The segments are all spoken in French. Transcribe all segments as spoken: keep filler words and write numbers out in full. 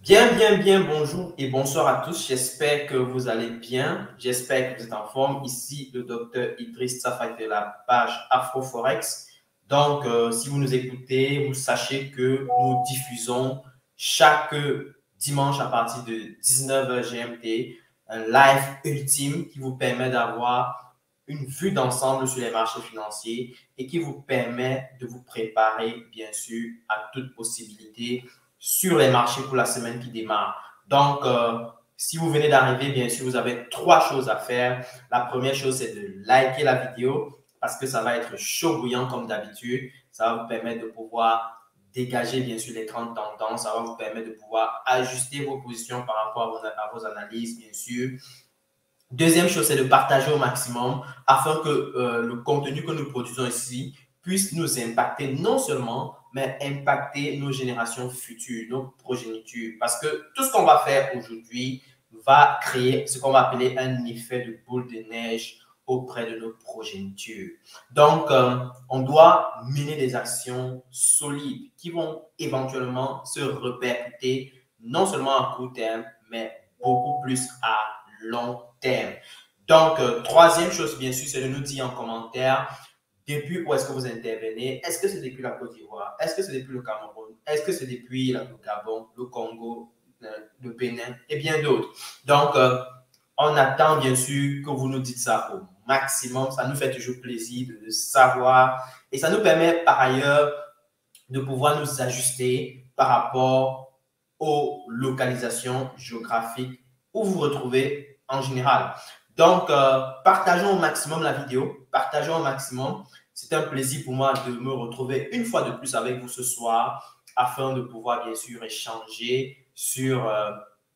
Bien, bien, bien, bonjour et bonsoir à tous. J'espère que vous allez bien. J'espère que vous êtes en forme. Ici, le docteur Idriss Safai de la page Afroforex. Donc, euh, si vous nous écoutez, vous sachez que nous diffusons chaque dimanche à partir de dix-neuf heures G M T un live ultime qui vous permet d'avoir une vue d'ensemble sur les marchés financiers et qui vous permet de vous préparer, bien sûr, à toute possibilité sur les marchés pour la semaine qui démarre. Donc, euh, si vous venez d'arriver, bien sûr, vous avez trois choses à faire. La première chose, c'est de liker la vidéo parce que ça va être chaud bouillant comme d'habitude. Ça va vous permettre de pouvoir dégager, bien sûr, les trente tendances. Ça va vous permettre de pouvoir ajuster vos positions par rapport à vos, à vos analyses, bien sûr. Deuxième chose, c'est de partager au maximum afin que euh, le contenu que nous produisons ici puisse nous impacter non seulement, mais impacter nos générations futures, nos progénitures. Parce que tout ce qu'on va faire aujourd'hui va créer ce qu'on va appeler un effet de boule de neige auprès de nos progénitures. Donc, euh, on doit mener des actions solides qui vont éventuellement se répercuter non seulement à court terme, mais beaucoup plus à long terme. Donc, euh, troisième chose, bien sûr, c'est de nous dire en commentaire depuis où est-ce que vous intervenez. Est-ce que c'est depuis la Côte d'Ivoire? Est-ce que c'est depuis le Cameroun? Est-ce que c'est depuis le Gabon, le Congo, le Bénin et bien d'autres? Donc, euh, on attend bien sûr que vous nous dites ça au maximum. Ça nous fait toujours plaisir de le savoir et ça nous permet par ailleurs de pouvoir nous ajuster par rapport aux localisations géographiques où vous vous retrouvez en général. Donc, euh, partageons au maximum la vidéo, partageons au maximum. C'est un plaisir pour moi de me retrouver une fois de plus avec vous ce soir afin de pouvoir bien sûr échanger sur, euh,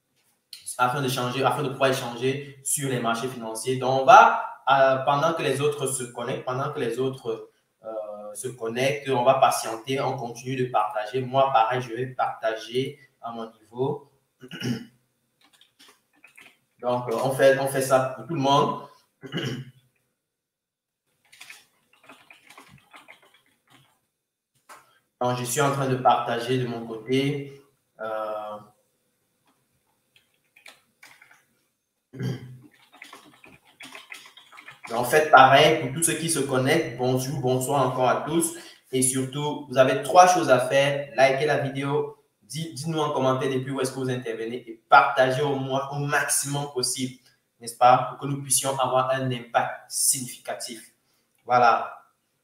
afin, d'échanger, afin de pouvoir échanger sur les marchés financiers. Donc, on va, euh, pendant que les autres se connectent, pendant que les autres euh, se connectent, on va patienter, on continue de partager. Moi, pareil, je vais partager à mon niveau. Donc, on fait, on fait ça pour tout le monde. Donc, je suis en train de partager de mon côté. Euh... Donc, faites pareil pour tous ceux qui se connectent. Bonjour, bonsoir encore à tous. Et surtout, vous avez trois choses à faire. Likez la vidéo. Dites-nous en commentaire depuis où est-ce que vous intervenez et partagez au, moins, au maximum possible, n'est-ce pas, pour que nous puissions avoir un impact significatif. Voilà.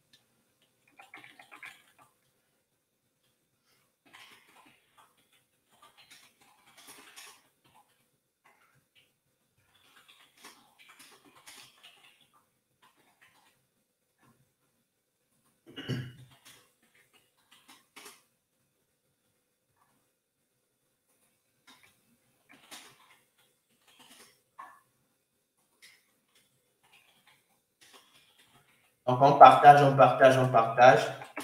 Donc, on partage, on partage, on partage.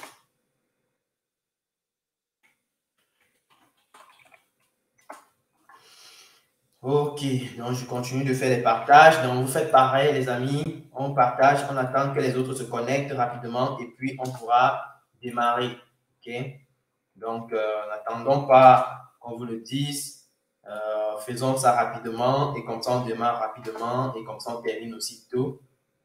Ok, donc je continue de faire les partages. Donc, vous faites pareil, les amis. On partage, on attend que les autres se connectent rapidement et puis on pourra démarrer. Ok, donc euh, n'attendons pas qu'on vous le dise. Euh, faisons ça rapidement et comme ça on démarre rapidement et comme ça on termine aussitôt.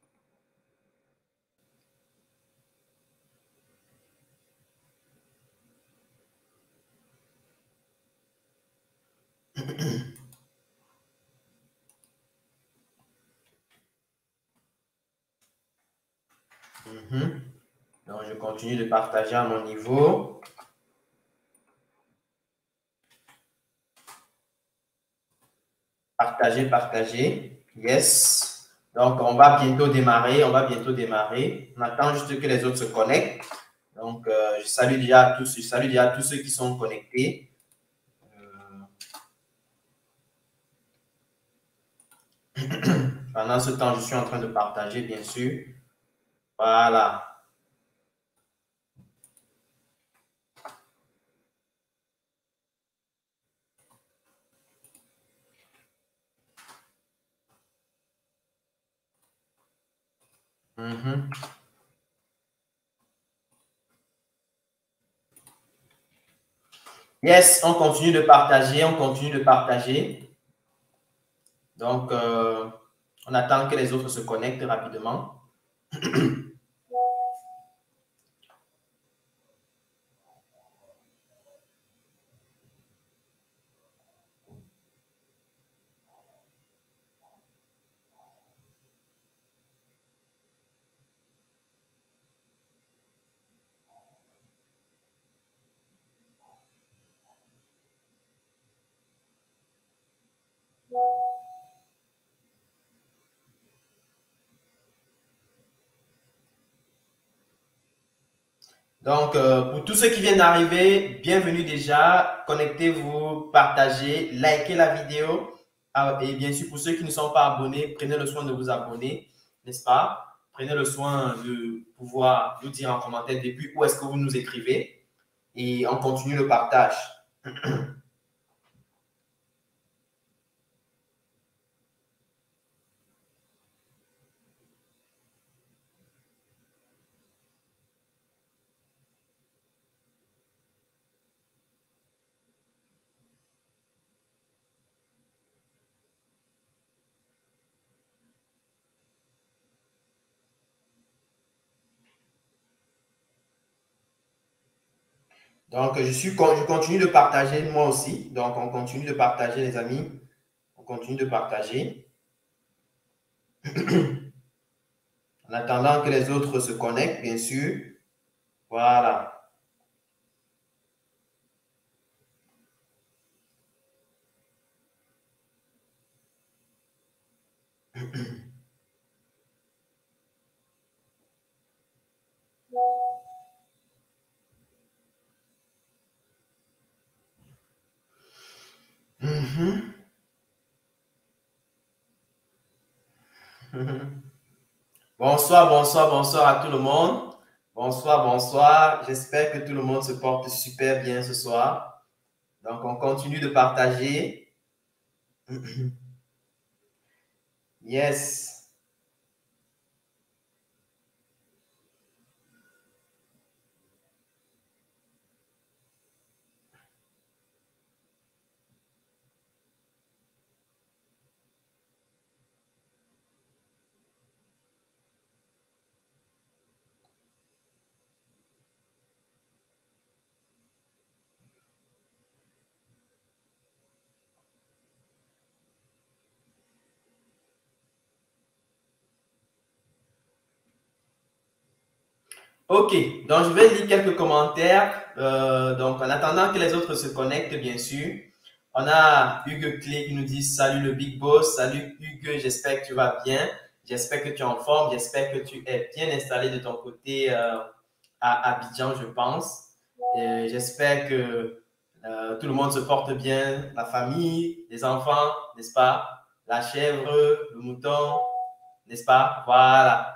Mm-hmm. Donc, je continue de partager à mon niveau. Partager, partager. Yes. Donc, on va bientôt démarrer. On va bientôt démarrer. On attend juste que les autres se connectent. Donc, euh, je salue déjà tous, je salue déjà tous ceux qui sont connectés. Euh... Pendant ce temps, je suis en train de partager, bien sûr. Voilà. Mm-hmm. Yes, on continue de partager, on continue de partager. Donc, euh, on attend que les autres se connectent rapidement. Donc, euh, pour tous ceux qui viennent d'arriver, bienvenue déjà. Connectez-vous, partagez, likez la vidéo. Ah, et bien sûr, pour ceux qui ne sont pas abonnés, prenez le soin de vous abonner, n'est-ce pas? Prenez le soin de pouvoir nous dire en commentaire depuis où est-ce que vous nous écrivez. Et on continue le partage. Donc, je, suis, je continue de partager moi aussi. Donc, on continue de partager, les amis. On continue de partager. En attendant que les autres se connectent, bien sûr. Voilà. Mhm. Bonsoir, bonsoir, bonsoir à tout le monde. Bonsoir, bonsoir. J'espère que tout le monde se porte super bien ce soir. Donc, on continue de partager. Yes. OK, donc je vais lire quelques commentaires. Euh, donc, en attendant que les autres se connectent, bien sûr. On a Hugues Clé qui nous dit « Salut le Big Boss, salut Hugues, j'espère que tu vas bien. J'espère que tu es en forme, j'espère que tu es bien installé de ton côté euh, à Abidjan, je pense. J'espère que euh, tout le monde se porte bien, la famille, les enfants, n'est-ce pas? La chèvre, le mouton, n'est-ce pas? Voilà.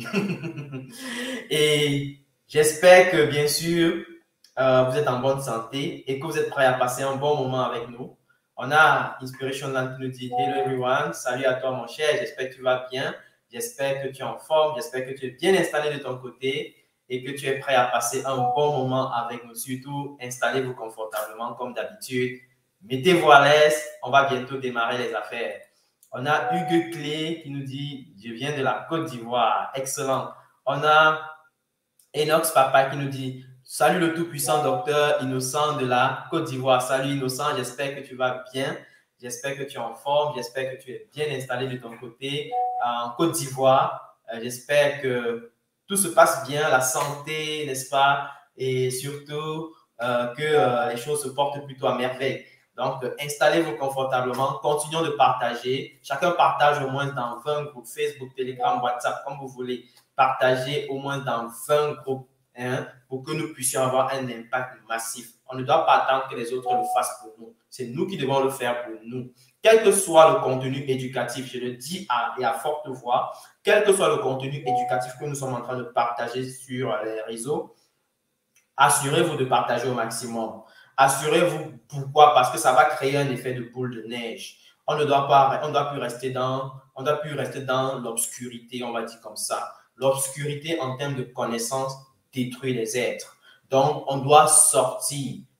Et j'espère que, bien sûr, euh, vous êtes en bonne santé et que vous êtes prêts à passer un bon moment avec nous. On a Inspiration Land qui nous dit « Hello everyone, salut à toi mon cher, j'espère que tu vas bien, j'espère que tu es en forme, j'espère que tu es bien installé de ton côté et que tu es prêt à passer un bon moment avec nous. Surtout, installez-vous confortablement comme d'habitude. Mettez-vous à l'aise, on va bientôt démarrer les affaires. » On a Hugues Clé qui nous dit « Je viens de la Côte d'Ivoire. » Excellent. On a Enox Papa qui nous dit « Salut le tout-puissant docteur Innocent de la Côte d'Ivoire. Salut Innocent, j'espère que tu vas bien. J'espère que tu es en forme. J'espère que tu es bien installé de ton côté en Côte d'Ivoire. Euh, j'espère que tout se passe bien, la santé, n'est-ce pas? Et surtout euh, que euh, les choses se portent plutôt à merveille. Donc, euh, installez-vous confortablement. Continuons de partager. Chacun partage au moins dans vingt groupes, Facebook, Telegram, WhatsApp, comme vous voulez. Partagez au moins dans vingt groupes hein, pour que nous puissions avoir un impact massif. On ne doit pas attendre que les autres le fassent pour nous. C'est nous qui devons le faire pour nous. Quel que soit le contenu éducatif, je le dis à, et à forte voix, quel que soit le contenu éducatif que nous sommes en train de partager sur les réseaux, assurez-vous de partager au maximum. Assurez-vous, pourquoi? Parce que ça va créer un effet de boule de neige. On ne doit pas, on ne doit plus rester dans, on doit plus rester dans l'obscurité, on va dire comme ça. L'obscurité en termes de connaissance détruit les êtres. Donc, on doit sortir.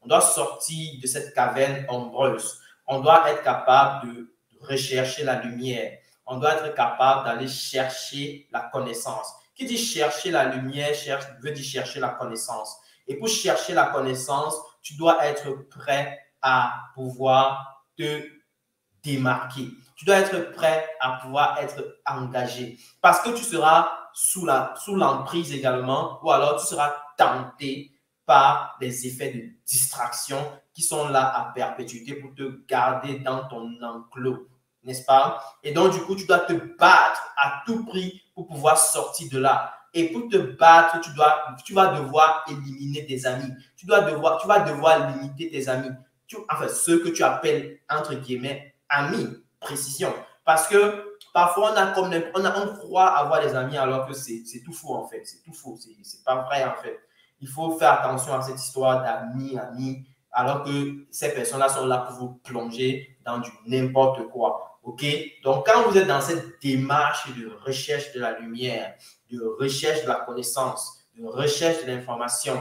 On doit sortir de cette caverne ombreuse. On doit être capable de rechercher la lumière. On doit être capable d'aller chercher la connaissance. Qui dit chercher la lumière, cherche, veut dire chercher la connaissance. Et pour chercher la connaissance, tu dois être prêt à pouvoir te démarquer. Tu dois être prêt à pouvoir être engagé. Parce que tu seras sous la, sous l'emprise également, ou alors tu seras tenté par des effets de distraction qui sont là à perpétuité pour te garder dans ton enclos, n'est-ce pas? Et donc, du coup, tu dois te battre à tout prix pour pouvoir sortir de là. Et pour te battre, tu, dois, tu vas devoir éliminer tes amis. Tu, dois devoir, tu vas devoir limiter tes amis. Tu, enfin, ceux que tu appelles, entre guillemets, amis. Précision. Parce que parfois, on, a comme, on, a, on croit avoir des amis alors que c'est tout faux, en fait. C'est tout faux. C'est pas vrai, en fait. Il faut faire attention à cette histoire d'amis, amis, alors que ces personnes-là sont là pour vous plonger dans du n'importe quoi. OK? Donc, quand vous êtes dans cette démarche de recherche de la lumière, de recherche de la connaissance, de recherche de l'information,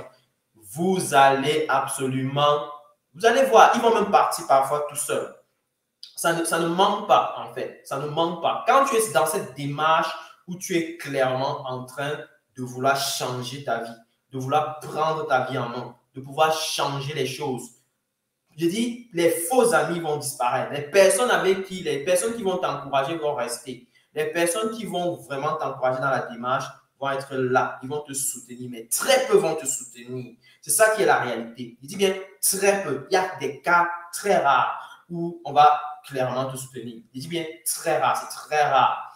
vous allez absolument, vous allez voir, ils vont même partir parfois tout seuls. Ça ne, ça ne manque pas, en fait. Ça ne manque pas. Quand tu es dans cette démarche où tu es clairement en train de vouloir changer ta vie, de vouloir prendre ta vie en main, de pouvoir changer les choses, je dis, les faux amis vont disparaître. Les personnes avec qui, les personnes qui vont t'encourager vont rester. Les personnes qui vont vraiment t'encourager dans la démarche vont être là. Ils vont te soutenir, mais très peu vont te soutenir. C'est ça qui est la réalité. Je dis bien très peu. Il y a des cas très rares où on va clairement te soutenir. Je dis bien très rare, c'est très rare.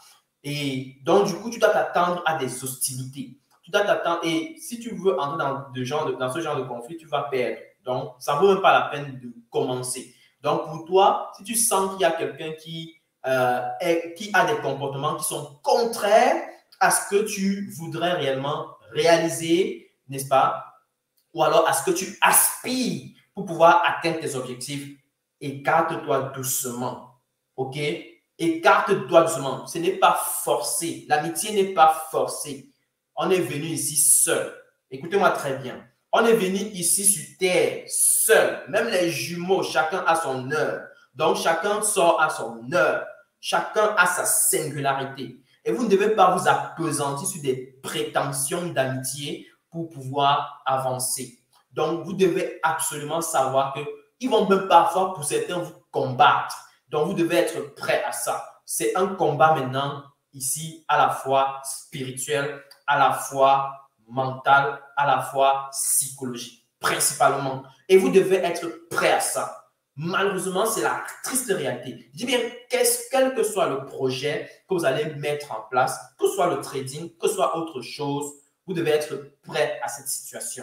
Et donc, du coup, tu dois t'attendre à des hostilités. Tu dois t'attendre, et si tu veux entrer dans, de genre de, dans ce genre de conflit, tu vas perdre. Donc, ça ne vaut même pas la peine de commencer. Donc, pour toi, si tu sens qu'il y a quelqu'un qui, euh, qui a des comportements qui sont contraires à ce que tu voudrais réellement réaliser, n'est-ce pas? Ou alors à ce que tu aspires pour pouvoir atteindre tes objectifs, écarte-toi doucement. OK? Écarte-toi doucement. Ce n'est pas forcé. L'amitié n'est pas forcée. On est venu ici seul. Écoutez-moi très bien. On est venu ici sur terre seul. Même les jumeaux, chacun a son heure. Donc, chacun sort à son heure. Chacun a sa singularité. Et vous ne devez pas vous appesantir sur des prétentions d'amitié pour pouvoir avancer. Donc, vous devez absolument savoir que ils vont même parfois, pour certains, vous combattre. Donc, vous devez être prêt à ça. C'est un combat maintenant, ici, à la fois spirituel, à la fois mental, à la fois psychologique, principalement. Et vous devez être prêt à ça. Malheureusement, c'est la triste réalité. Je dis bien, quel que soit le projet que vous allez mettre en place, que ce soit le trading, que ce soit autre chose, vous devez être prêt à cette situation.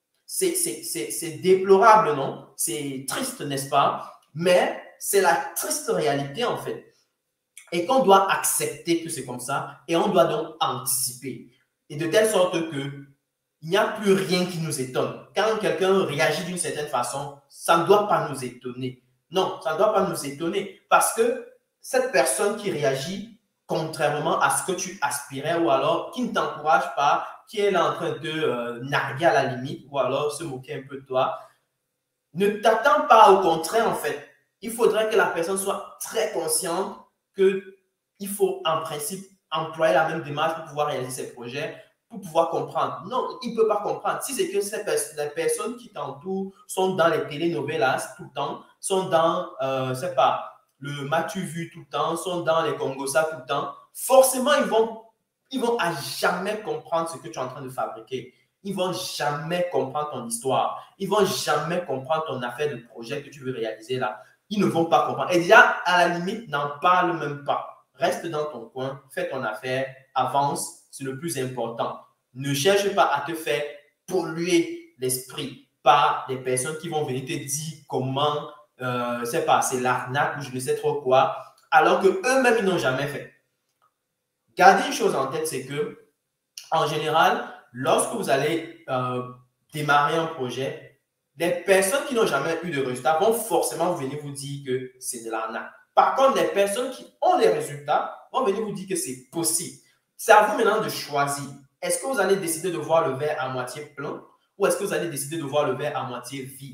C'est déplorable, non? C'est triste, n'est-ce pas? Mais c'est la triste réalité, en fait. Et qu'on doit accepter que c'est comme ça et on doit donc anticiper. Et de telle sorte que il n'y a plus rien qui nous étonne. Quand quelqu'un réagit d'une certaine façon, ça ne doit pas nous étonner. Non, ça ne doit pas nous étonner parce que cette personne qui réagit contrairement à ce que tu aspirais ou alors qui ne t'encourage pas, qui est là en train de euh, narguer à la limite ou alors se moquer un peu de toi, ne t'attends pas, au contraire en fait. Il faudrait que la personne soit très consciente qu'il faut en principe employer la même démarche pour pouvoir réaliser ses projets, pour pouvoir comprendre. Non, il ne peut pas comprendre. Si c'est que ces pers les personnes qui t'entourent sont dans les telenovelas tout le temps, sont dans, euh, c'est pas, le M'as-tu vu tout le temps, sont dans les Congosa tout le temps, forcément, ils vont, ils vont à jamais comprendre ce que tu es en train de fabriquer. Ils ne vont jamais comprendre ton histoire. Ils ne vont jamais comprendre ton affaire de projet que tu veux réaliser là. Ils ne vont pas comprendre. Et déjà, à la limite, n'en parle même pas. Reste dans ton coin, fais ton affaire, avance. C'est le plus important. Ne cherche pas à te faire polluer l'esprit par des personnes qui vont venir te dire comment, euh, c'est pas, c'est l'arnaque ou je ne sais trop quoi, alors qu'eux-mêmes, ils n'ont jamais fait. Gardez une chose en tête, c'est que, en général, lorsque vous allez euh, démarrer un projet, des personnes qui n'ont jamais eu de résultats vont forcément venir vous dire que c'est de l'arnaque. Par contre, les personnes qui ont des résultats vont venir vous dire que c'est possible. C'est à vous maintenant de choisir. Est-ce que vous allez décider de voir le verre à moitié plein ou est-ce que vous allez décider de voir le verre à moitié vide?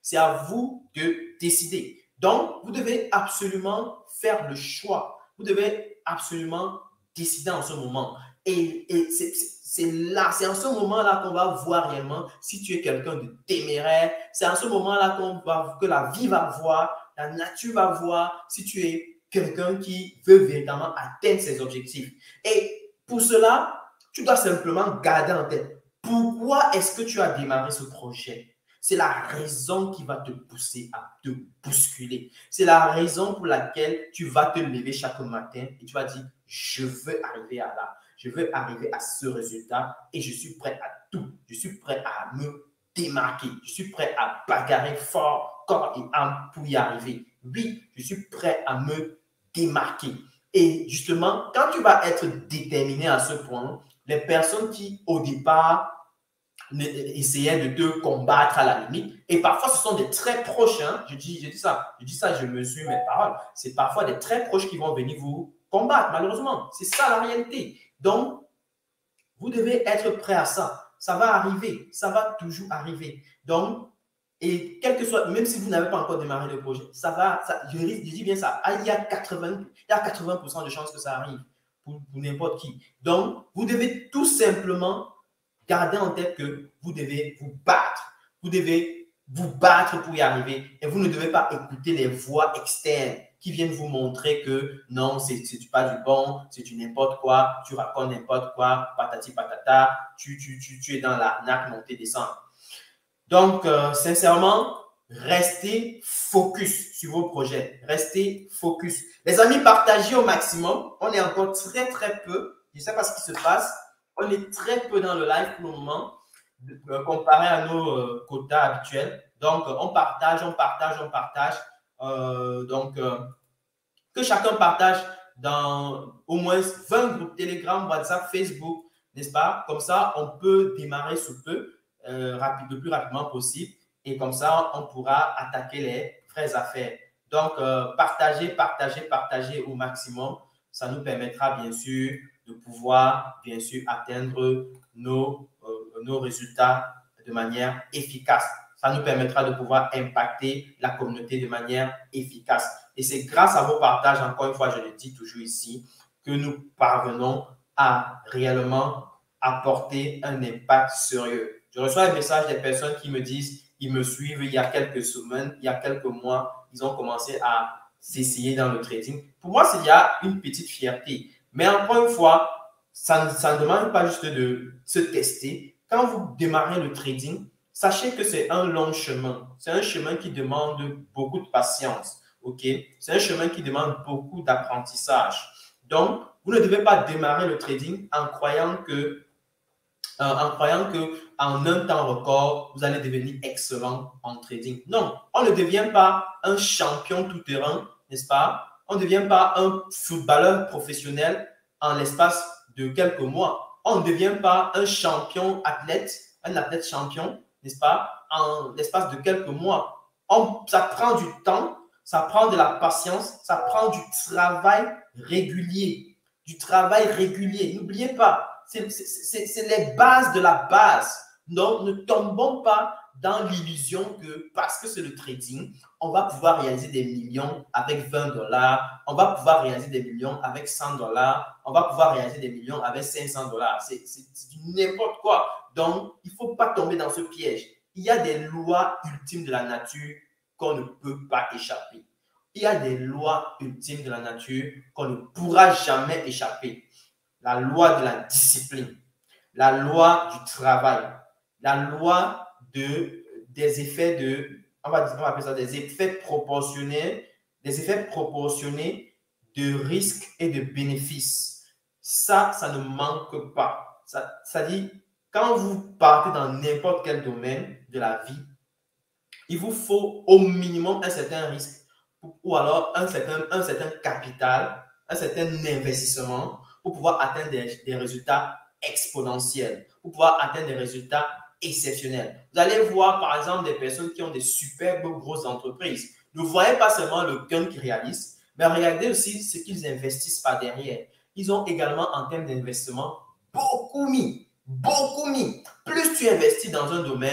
C'est à vous de décider. Donc, vous devez absolument faire le choix. Vous devez absolument décider en ce moment. Et, et c'est là, c'est en ce moment-là qu'on va voir réellement si tu es quelqu'un de téméraire. C'est en ce moment-là qu'on va, que la vie va voir, la nature va voir si tu es quelqu'un qui veut véritablement atteindre ses objectifs. Et pour cela, tu dois simplement garder en tête pourquoi est-ce que tu as démarré ce projet. C'est la raison qui va te pousser à te bousculer. C'est la raison pour laquelle tu vas te lever chaque matin et tu vas dire, je veux arriver à là. Je veux arriver à ce résultat et je suis prêt à tout. Je suis prêt à me démarquer. Je suis prêt à bagarrer fort, corps et âme pour y arriver. Oui, je suis prêt à me démarquer. Et justement, quand tu vas être déterminé à ce point, les personnes qui, au départ, essayaient de te combattre à la limite, et parfois ce sont des très proches, hein, je, dis, je dis ça, je dis ça, je mesure mes paroles, c'est parfois des très proches qui vont venir vous combattre, malheureusement. C'est ça la réalité. Donc, vous devez être prêt à ça. Ça va arriver, ça va toujours arriver. Donc, et quel que soit, même si vous n'avez pas encore démarré le projet, ça va, ça, je, je dis bien ça, il y a quatre-vingts, il y a quatre-vingts pour cent de chances que ça arrive pour, pour n'importe qui. Donc, vous devez tout simplement garder en tête que vous devez vous battre. Vous devez vous battre pour y arriver et vous ne devez pas écouter les voix externes qui viennent vous montrer que non, c'est pas du bon, c'est du n'importe quoi, tu racontes n'importe quoi, patati patata, tu, tu, tu, tu es dans l'arnaque, montée, descendre. Donc, euh, sincèrement, restez focus sur vos projets. Restez focus. Les amis, partagez au maximum. On est encore très, très peu. Je ne sais pas ce qui se passe. On est très peu dans le live pour le moment, euh, comparé à nos euh, quotas habituels. Donc, euh, on partage, on partage, on partage. Euh, donc, euh, que chacun partage dans au moins vingt groupes Telegram, WhatsApp, Facebook, n'est-ce pas? Comme ça, on peut démarrer sous peu. Euh, rapide, le plus rapidement possible et comme ça, on pourra attaquer les vraies affaires. Donc, euh, partagez, partagez, partagez au maximum. Ça nous permettra bien sûr de pouvoir bien sûr atteindre nos, euh, nos résultats de manière efficace. Ça nous permettra de pouvoir impacter la communauté de manière efficace. Et c'est grâce à vos partages, encore une fois, je le dis toujours ici, que nous parvenons à réellement apporter un impact sérieux. Je reçois des messages des personnes qui me disent, ils me suivent il y a quelques semaines, il y a quelques mois, ils ont commencé à s'essayer dans le trading. Pour moi, il y a une petite fierté. Mais encore une fois, ça, ça ne demande pas juste de se tester. Quand vous démarrez le trading, sachez que c'est un long chemin. C'est un chemin qui demande beaucoup de patience. Okay? C'est un chemin qui demande beaucoup d'apprentissage. Donc, vous ne devez pas démarrer le trading en croyant que en croyant qu'en un temps record, vous allez devenir excellent en trading. Non, on ne devient pas un champion tout-terrain, n'est-ce pas? On ne devient pas un footballeur professionnel en l'espace de quelques mois. On ne devient pas un champion athlète, un athlète champion, n'est-ce pas? En l'espace de quelques mois. On, ça prend du temps, ça prend de la patience, ça prend du travail régulier. Du travail régulier. N'oubliez pas, c'est les bases de la base. Donc, ne tombons pas dans l'illusion que parce que c'est le trading, on va pouvoir réaliser des millions avec vingt dollars, on va pouvoir réaliser des millions avec cent dollars, on va pouvoir réaliser des millions avec cinq cents dollars. C'est n'importe quoi. Donc, il ne faut pas tomber dans ce piège. Il y a des lois ultimes de la nature qu'on ne peut pas échapper. Il y a des lois ultimes de la nature qu'on ne pourra jamais échapper. La loi de la discipline, la loi du travail, la loi de, des effets de, on va, on va appeler ça des effets proportionnels, des effets proportionnés de risques et de bénéfices. Ça, ça ne manque pas. Ça, ça dit, quand vous partez dans n'importe quel domaine de la vie, il vous faut au minimum un certain risque ou alors un certain, un certain capital, un certain investissement pour pouvoir atteindre des, des résultats exponentiels, pour pouvoir atteindre des résultats exceptionnels. Vous allez voir par exemple des personnes qui ont des superbes grosses entreprises. Ne voyez pas seulement le gain qu'ils réalisent, mais regardez aussi ce qu'ils investissent par derrière. Ils ont également en termes d'investissement beaucoup mis, beaucoup mis. Plus tu investis dans un domaine,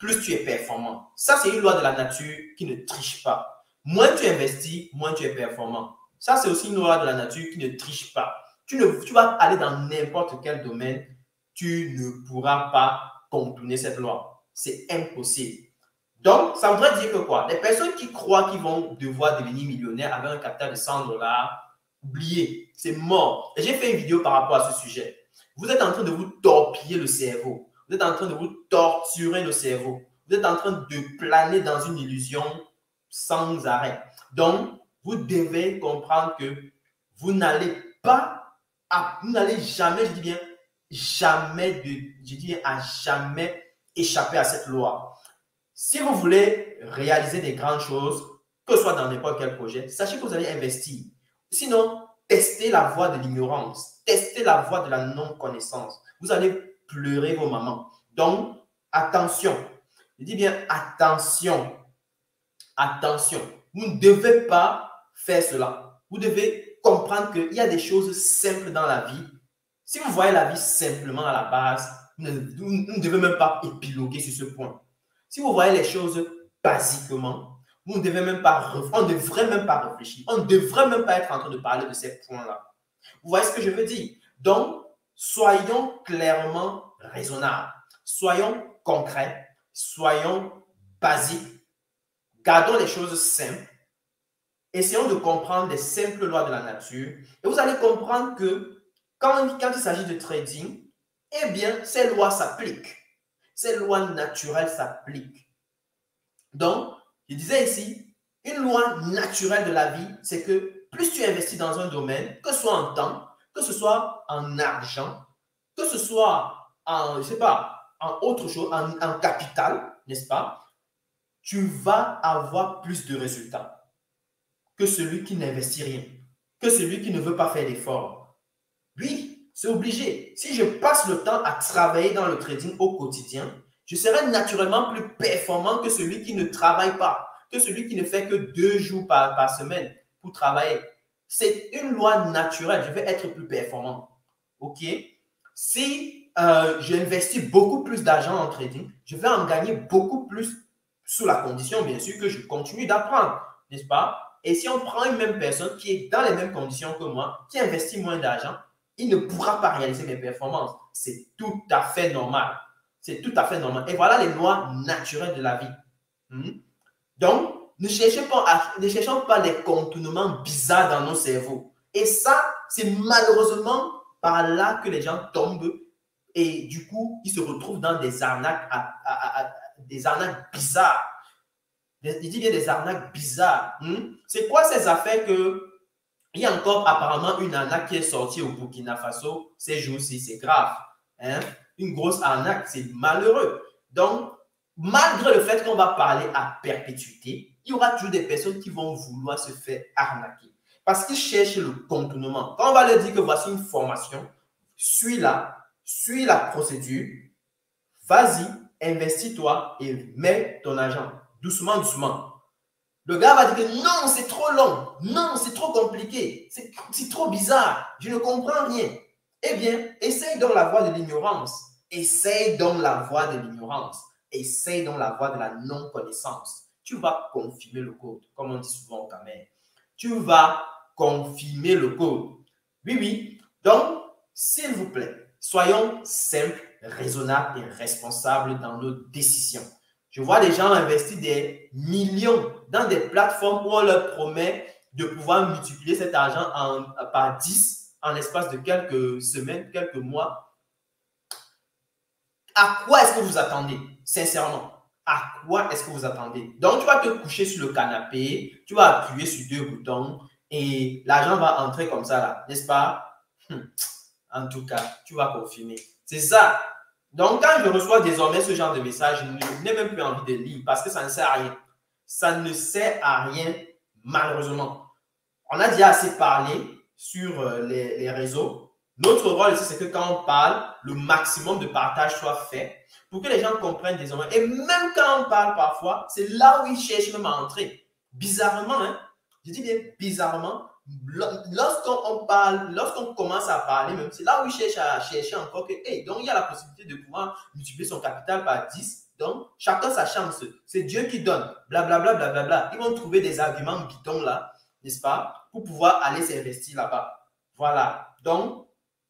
plus tu es performant. Ça, c'est une loi de la nature qui ne triche pas. Moins tu investis, moins tu es performant. Ça, c'est aussi une loi de la nature qui ne triche pas. Tu, ne, tu vas aller dans n'importe quel domaine, tu ne pourras pas contourner cette loi. C'est impossible. Donc, ça voudrait dire que quoi? Les personnes qui croient qu'ils vont devoir devenir millionnaires avec un capital de cent dollars, oubliez, c'est mort. Et j'ai fait une vidéo par rapport à ce sujet. Vous êtes en train de vous torpiller le cerveau. Vous êtes en train de vous torturer le cerveau. Vous êtes en train de planer dans une illusion sans arrêt. Donc, vous devez comprendre que vous n'allez pas, à, vous n'allez jamais, je dis bien, jamais, de, je dis bien à jamais échapper à cette loi. Si vous voulez réaliser des grandes choses, que ce soit dans n'importe quel projet, sachez que vous allez investir. Sinon, testez la voie de l'ignorance, testez la voie de la non-connaissance. Vous allez pleurer vos mamans. Donc, attention. Je dis bien attention. Attention. Vous ne devez pas faire cela. Vous devez comprendre qu'il y a des choses simples dans la vie. Si vous voyez la vie simplement à la base, vous ne, vous ne devez même pas épiloguer sur ce point. Si vous voyez les choses basiquement, vous ne devez même pas, on ne devrait même pas réfléchir. On ne devrait même pas être en train de parler de ces points-là. Vous voyez ce que je veux dire? Donc, soyons clairement raisonnables. Soyons concrets. Soyons basiques. Gardons les choses simples. Essayons de comprendre les simples lois de la nature. Et vous allez comprendre que quand, quand il s'agit de trading, eh bien, ces lois s'appliquent. Ces lois naturelles s'appliquent. Donc, je disais ici, une loi naturelle de la vie, c'est que plus tu investis dans un domaine, que ce soit en temps, que ce soit en argent, que ce soit en, je sais pas, en autre chose, en, en capital, n'est-ce pas, tu vas avoir plus de résultats que celui qui n'investit rien, que celui qui ne veut pas faire d'efforts. Oui, c'est obligé. Si je passe le temps à travailler dans le trading au quotidien, je serai naturellement plus performant que celui qui ne travaille pas, que celui qui ne fait que deux jours par, par semaine pour travailler. C'est une loi naturelle. Je vais être plus performant. OK? Si euh, j'investis beaucoup plus d'argent en trading, je vais en gagner beaucoup plus sous la condition, bien sûr, que je continue d'apprendre. N'est-ce pas? Et si on prend une même personne qui est dans les mêmes conditions que moi, qui investit moins d'argent, il ne pourra pas réaliser mes performances. C'est tout à fait normal. C'est tout à fait normal. Et voilà les lois naturelles de la vie. Hmm? Donc, ne cherchez pas, à, ne cherchons pas les contournements bizarres dans nos cerveaux. Et ça, c'est malheureusement par là que les gens tombent et du coup, ils se retrouvent dans des arnaques, à, à, à, à, des arnaques bizarres. Des, il dit bien des arnaques bizarres. Hmm? C'est quoi ces affaires que... Il y a encore apparemment une arnaque qui est sortie au Burkina Faso ces jours-ci, c'est grave. Hein? Une grosse arnaque, c'est malheureux. Donc, malgré le fait qu'on va parler à perpétuité, il y aura toujours des personnes qui vont vouloir se faire arnaquer. Parce qu'ils cherchent le contournement. Quand on va leur dire que voici une formation, suis-la, suis la procédure, vas-y, investis-toi et mets ton argent. Doucement, doucement. Le gars va dire que non, c'est trop long, non, c'est trop compliqué, c'est trop bizarre, je ne comprends rien. Eh bien, essaye donc la voie de l'ignorance, essaye donc la voie de l'ignorance, essaye donc la voie de la non-connaissance. Tu vas confirmer le code, comme on dit souvent au Cameroun. Tu vas confirmer le code. Oui, oui. Donc, s'il vous plaît, soyons simples, raisonnables et responsables dans nos décisions. Je vois des gens investir des millions dans des plateformes où on leur promet de pouvoir multiplier cet argent en, par dix en l'espace de quelques semaines, quelques mois. À quoi est-ce que vous attendez? Sincèrement, à quoi est-ce que vous attendez? Donc, tu vas te coucher sur le canapé, tu vas appuyer sur deux boutons et l'argent va entrer comme ça, là, n'est-ce pas? En tout cas, tu vas confirmer. C'est ça. Donc, quand je reçois désormais ce genre de message, je n'ai même plus envie de lire parce que ça ne sert à rien. Ça ne sert à rien, malheureusement. On a déjà assez parlé sur les, les réseaux. Notre rôle ici, c'est que quand on parle, le maximum de partage soit fait pour que les gens comprennent désormais. Et même quand on parle parfois, c'est là où ils cherchent même à entrer. Bizarrement, hein, je dis bien bizarrement, lorsqu'on parle, lorsqu'on commence à parler, même c'est là où il cherche à chercher encore que, hey, donc il y a la possibilité de pouvoir multiplier son capital par dix Donc, chacun sa chance. C'est Dieu qui donne. Blablabla, blablabla. Bla, bla. Ils vont trouver des arguments bidons là, n'est-ce pas, pour pouvoir aller s'investir là-bas. Voilà. Donc,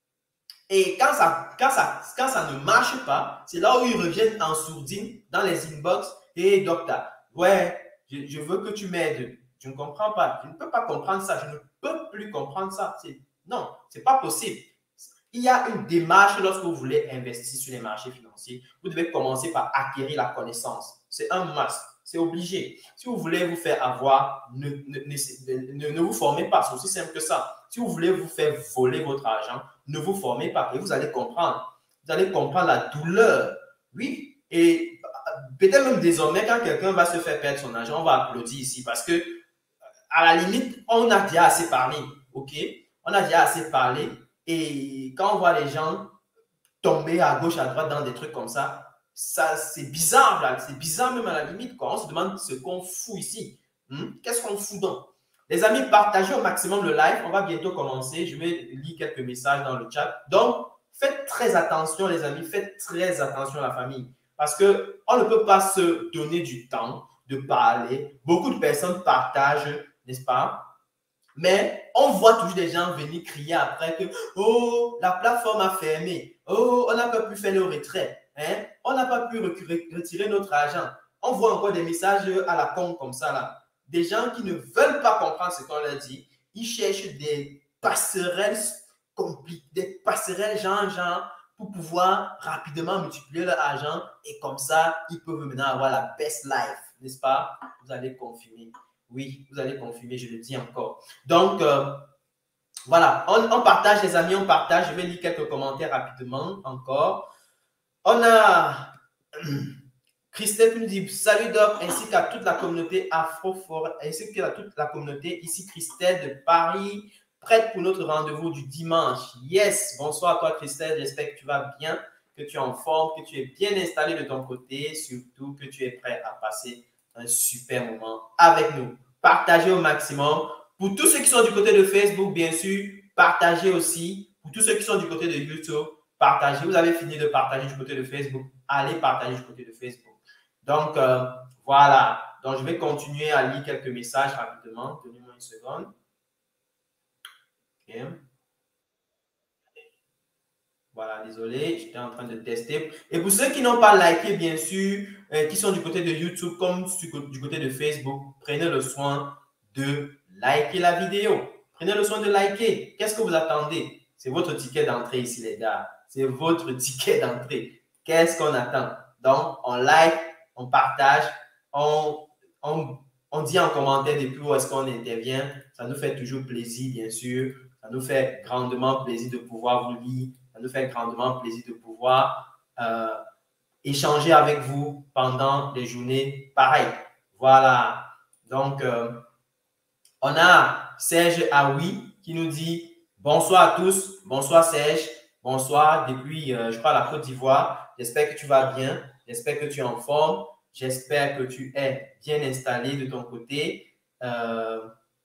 et quand ça, quand, ça, quand ça ne marche pas, c'est là où ils reviennent en sourdine dans les inbox. Et hey, docteur, ouais, je, je veux que tu m'aides. Je ne comprends pas. Je ne peux pas comprendre ça. Je ne peux plus comprendre ça. Non, ce n'est pas possible. Il y a une démarche lorsque vous voulez investir sur les marchés financiers. Vous devez commencer par acquérir la connaissance. C'est un must. C'est obligé. Si vous voulez vous faire avoir, ne, ne, ne, ne vous formez pas. C'est aussi simple que ça. Si vous voulez vous faire voler votre argent, ne vous formez pas et vous allez comprendre. Vous allez comprendre la douleur. Oui. Et peut-être même désormais, quand quelqu'un va se faire perdre son argent, on va applaudir ici parce que, à la limite, on a déjà assez parlé. OK? On a déjà assez parlé. Et quand on voit les gens tomber à gauche, à droite dans des trucs comme ça, ça c'est bizarre. C'est bizarre même à la limite. Quoi. On se demande ce qu'on fout ici. Hmm? Qu'est-ce qu'on fout donc? Les amis, partagez au maximum le live. On va bientôt commencer. Je vais lire quelques messages dans le chat. Donc, faites très attention, les amis. Faites très attention à la famille. Parce qu'on ne peut pas se donner du temps de parler. Beaucoup de personnes partagent, n'est-ce pas? Mais on voit toujours des gens venir crier après que « Oh, la plateforme a fermé. Oh, on n'a pas pu faire le retrait. Hein? On n'a pas pu retirer notre argent. » On voit encore des messages à la con comme ça, là. Des gens qui ne veulent pas comprendre ce qu'on leur dit. Ils cherchent des passerelles compliquées, des passerelles genre, genre, pour pouvoir rapidement multiplier leur argent. Et comme ça, ils peuvent maintenant avoir la best life, n'est-ce pas? Vous allez confirmer. Oui, vous allez confirmer, je le dis encore. Donc, euh, voilà, on, on partage les amis, on partage. Je vais lire quelques commentaires rapidement encore. On a Christelle qui nous dit « Salut Doc » ainsi qu'à toute la communauté Afro-Forêt, ainsi qu'à toute la communauté ici Christelle de Paris, prête pour notre rendez-vous du dimanche. Yes, bonsoir à toi Christelle, j'espère que tu vas bien, que tu es en forme, que tu es bien installé de ton côté, surtout que tu es prêt à passer un super moment avec nous. Partagez au maximum. Pour tous ceux qui sont du côté de Facebook, bien sûr, partagez aussi. Pour tous ceux qui sont du côté de YouTube, partagez. Vous avez fini de partager du côté de Facebook, allez partager du côté de Facebook. Donc, euh, voilà. Donc, je vais continuer à lire quelques messages rapidement. Donnez-moi une seconde. OK. Voilà, désolé, j'étais en train de tester. Et pour ceux qui n'ont pas liké, bien sûr, euh, qui sont du côté de YouTube comme du côté de Facebook, prenez le soin de liker la vidéo. Prenez le soin de liker. Qu'est-ce que vous attendez? C'est votre ticket d'entrée ici, les gars. C'est votre ticket d'entrée. Qu'est-ce qu'on attend? Donc, on like, on partage, on, on, on dit en commentaire depuis où est-ce qu'on intervient. Ça nous fait toujours plaisir, bien sûr. Ça nous fait grandement plaisir de pouvoir vous lire. Ça nous fait grandement plaisir de pouvoir euh, échanger avec vous pendant des journées pareilles. Voilà. Donc, euh, on a Serge Aoui qui nous dit « Bonsoir à tous. Bonsoir Serge. Bonsoir depuis, euh, je crois, la Côte d'Ivoire. J'espère que tu vas bien. J'espère que tu es en forme. J'espère que tu es bien installé de ton côté. Euh,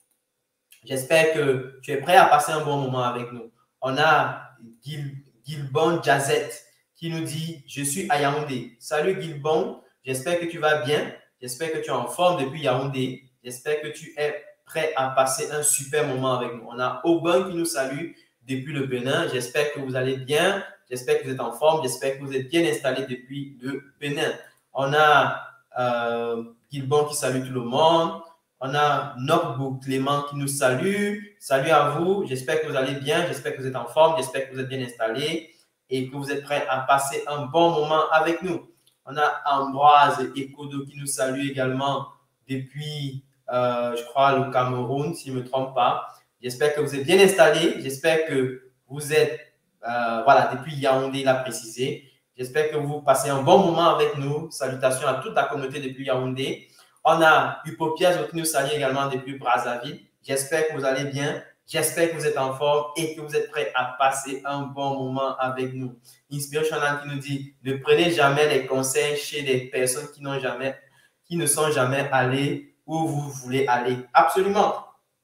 J'espère que tu es prêt à passer un bon moment avec nous. » On a Gil, Gilbon Jazette qui nous dit « Je suis à Yaoundé. » Salut Gilbon, j'espère que tu vas bien. J'espère que tu es en forme depuis Yaoundé. J'espère que tu es prêt à passer un super moment avec nous. On a Aubin qui nous salue depuis le Bénin. J'espère que vous allez bien. J'espère que vous êtes en forme. J'espère que vous êtes bien installé depuis le Bénin. On a euh, Gilbon qui salue tout le monde. On a Nokbou Clément qui nous salue. Salut à vous. J'espère que vous allez bien. J'espère que vous êtes en forme. J'espère que vous êtes bien installés et que vous êtes prêts à passer un bon moment avec nous. On a Ambroise Ekodo qui nous salue également depuis, euh, je crois, le Cameroun, si je ne me trompe pas. J'espère que vous êtes bien installés. J'espère que vous êtes, euh, voilà, depuis Yaoundé, il a précisé. J'espère que vous passez un bon moment avec nous. Salutations à toute la communauté depuis Yaoundé. On a Upopias qui nous salue également depuis Brazzaville. J'espère que vous allez bien. J'espère que vous êtes en forme et que vous êtes prêts à passer un bon moment avec nous. Inspirational qui nous dit « Ne prenez jamais les conseils chez des personnes qui n'ont jamais, qui ne sont jamais allées où vous voulez aller. » Absolument.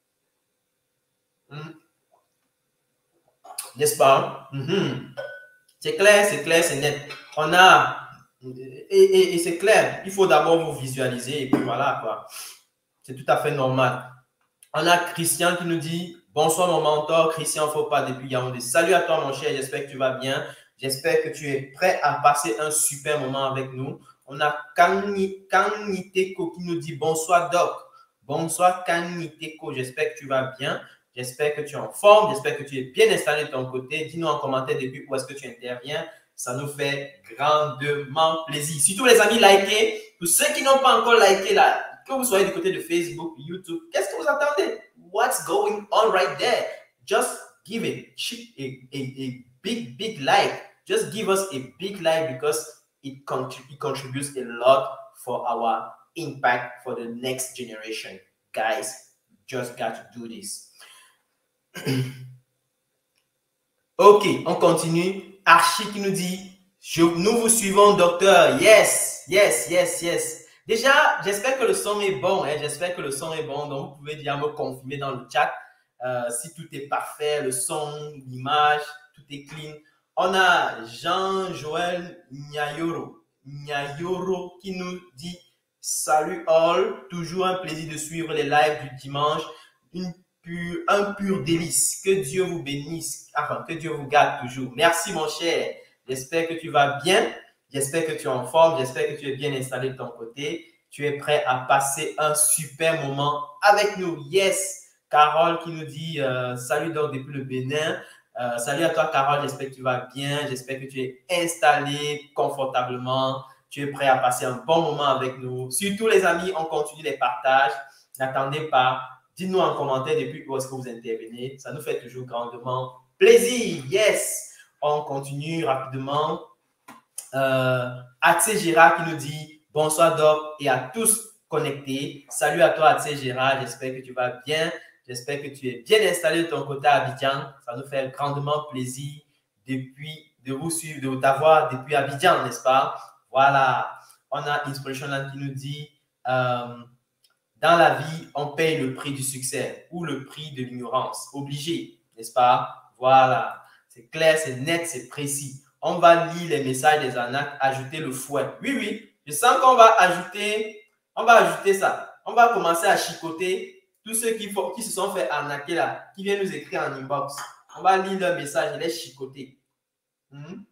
Hmm. N'est-ce pas? Mm-hmm. C'est clair, c'est clair, c'est net. On a Et, et, et c'est clair, il faut d'abord vous visualiser et puis voilà, quoi. C'est tout à fait normal. On a Christian qui nous dit « Bonsoir mon mentor, Christian faut pas depuis Yaoundé. Salut à toi mon cher, j'espère que tu vas bien. J'espère que tu es prêt à passer un super moment avec nous. » On a Kaniteko qui nous dit « Bonsoir Doc. » Bonsoir Kaniteko, j'espère que tu vas bien. J'espère que tu es en forme, j'espère que tu es bien installé de ton côté. Dis-nous en commentaire depuis où est-ce que tu interviens. Ça nous fait grandement plaisir. Surtout les amis, likez. Pour ceux qui n'ont pas encore liké là, que vous soyez du côté de Facebook, YouTube, qu'est-ce que vous attendez? What's going on right there? Just give it a, a, a big, big like. Just give us a big like because it, contrib it contributes a lot for our impact for the next generation. Guys, just got to do this. Ok, on continue. Archie qui nous dit, je, nous vous suivons, docteur. Yes, yes, yes, yes. Déjà, j'espère que le son est bon. Hein? J'espère que le son est bon. Donc, vous pouvez déjà me confirmer dans le chat euh, si tout est parfait, le son, l'image, tout est clean. On a Jean-Joël Nyayoro, Nyayoro qui nous dit « Salut all, toujours un plaisir de suivre les lives du dimanche. Une pure, un pur délice. Que Dieu vous bénisse. Enfin, que Dieu vous garde toujours. Merci mon cher. J'espère que tu vas bien. J'espère que tu es en forme, j'espère que tu es bien installé de ton côté. Tu es prêt à passer un super moment avec nous. Yes! Carole qui nous dit euh, salut donc depuis le Bénin. Euh, salut à toi Carole, j'espère que tu vas bien. J'espère que tu es installé confortablement. Tu es prêt à passer un bon moment avec nous. Surtout les amis, on continue les partages. N'attendez pas. Dites-nous en commentaire depuis où est-ce que vous intervenez. Ça nous fait toujours grandement plaisir. Yes! On continue rapidement. Euh, Atsé Gérard qui nous dit bonsoir Doc et à tous connectés. Salut à toi Atsé Gérard, j'espère que tu vas bien. J'espère que tu es bien installé de ton côté à Abidjan. Ça nous fait grandement plaisir depuis, de vous suivre, de t'avoir depuis Abidjan, n'est-ce pas? Voilà. On a Inspiration qui nous dit euh, dans la vie, on paye le prix du succès ou le prix de l'ignorance. Obligé, n'est-ce pas? Voilà. C'est clair, c'est net, c'est précis. On va lire les messages des arnaques, ajouter le fouet. Oui, oui, je sens qu'on va ajouter, on va ajouter ça. On va commencer à chicoter tous ceux qui, font, qui se sont fait arnaquer là, qui viennent nous écrire en inbox. On va lire leurs messages et les chicoter. Hmm?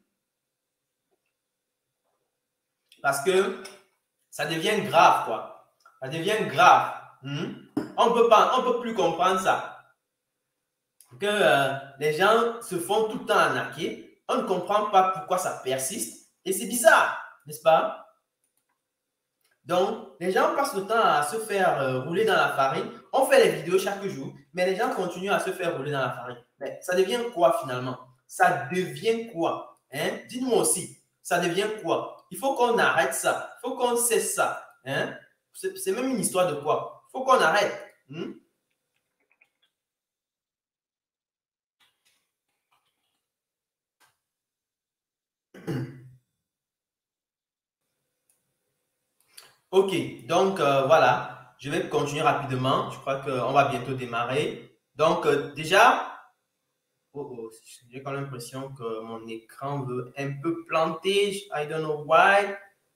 Parce que ça devient grave, quoi. Ça devient grave. Hmm? On peut pas, on peut plus comprendre ça. Que euh, les gens se font tout le temps arnaquer. On ne comprend pas pourquoi ça persiste. Et c'est bizarre, n'est-ce pas? Donc, les gens passent le temps à se faire euh, rouler dans la farine. On fait les vidéos chaque jour, mais les gens continuent à se faire rouler dans la farine. Mais ça devient quoi finalement? Ça devient quoi? Hein? Dites-moi aussi, ça devient quoi? Il faut qu'on arrête ça. Il faut qu'on cesse ça. Hein? C'est même une histoire de quoi? Il faut qu'on arrête. Hmm? Ok, donc euh, voilà, je vais continuer rapidement. Je crois qu'on va bientôt démarrer. Donc euh, déjà, oh, oh, j'ai quand même l'impression que mon écran veut un peu planter. I don't know why.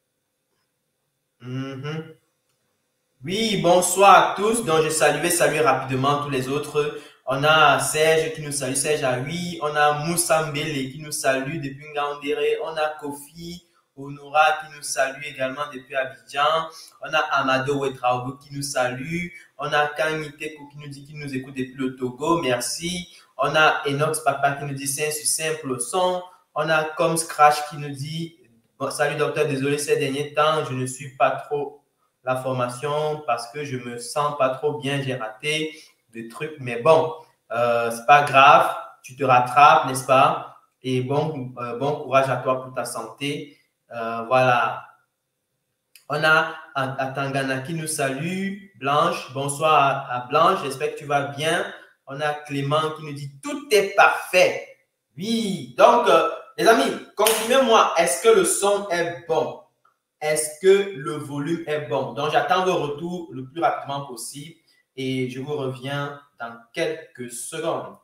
Mm-hmm. Oui, bonsoir à tous. Donc je salue, saluer rapidement tous les autres. On a Serge qui nous salue, Serge à oui. On a Moussa Mbele qui nous salue depuis Ngaoundéré. On a Kofi Honora qui nous salue également depuis Abidjan. On a Amado Ouetraogo qui nous salue. On a Kaniteko qui nous dit qu'il nous écoute depuis le Togo. Merci. On a Enox Papa qui nous dit c'est simple son. On a Comme Scratch qui nous dit bon, salut docteur, désolé ces derniers temps, je ne suis pas trop la formation parce que je me sens pas trop bien, j'ai raté des trucs, mais bon, euh, c'est pas grave, tu te rattrapes, n'est-ce pas? Et bon, euh, bon courage à toi pour ta santé. Euh, voilà. On a Atangana qui nous salue. Blanche, bonsoir à, à Blanche, j'espère que tu vas bien. On a Clément qui nous dit tout est parfait. Oui, donc, euh, les amis, confirmez-moi, est-ce que le son est bon? Est-ce que le volume est bon? Donc, j'attends vos retours le plus rapidement possible et je vous reviens dans quelques secondes.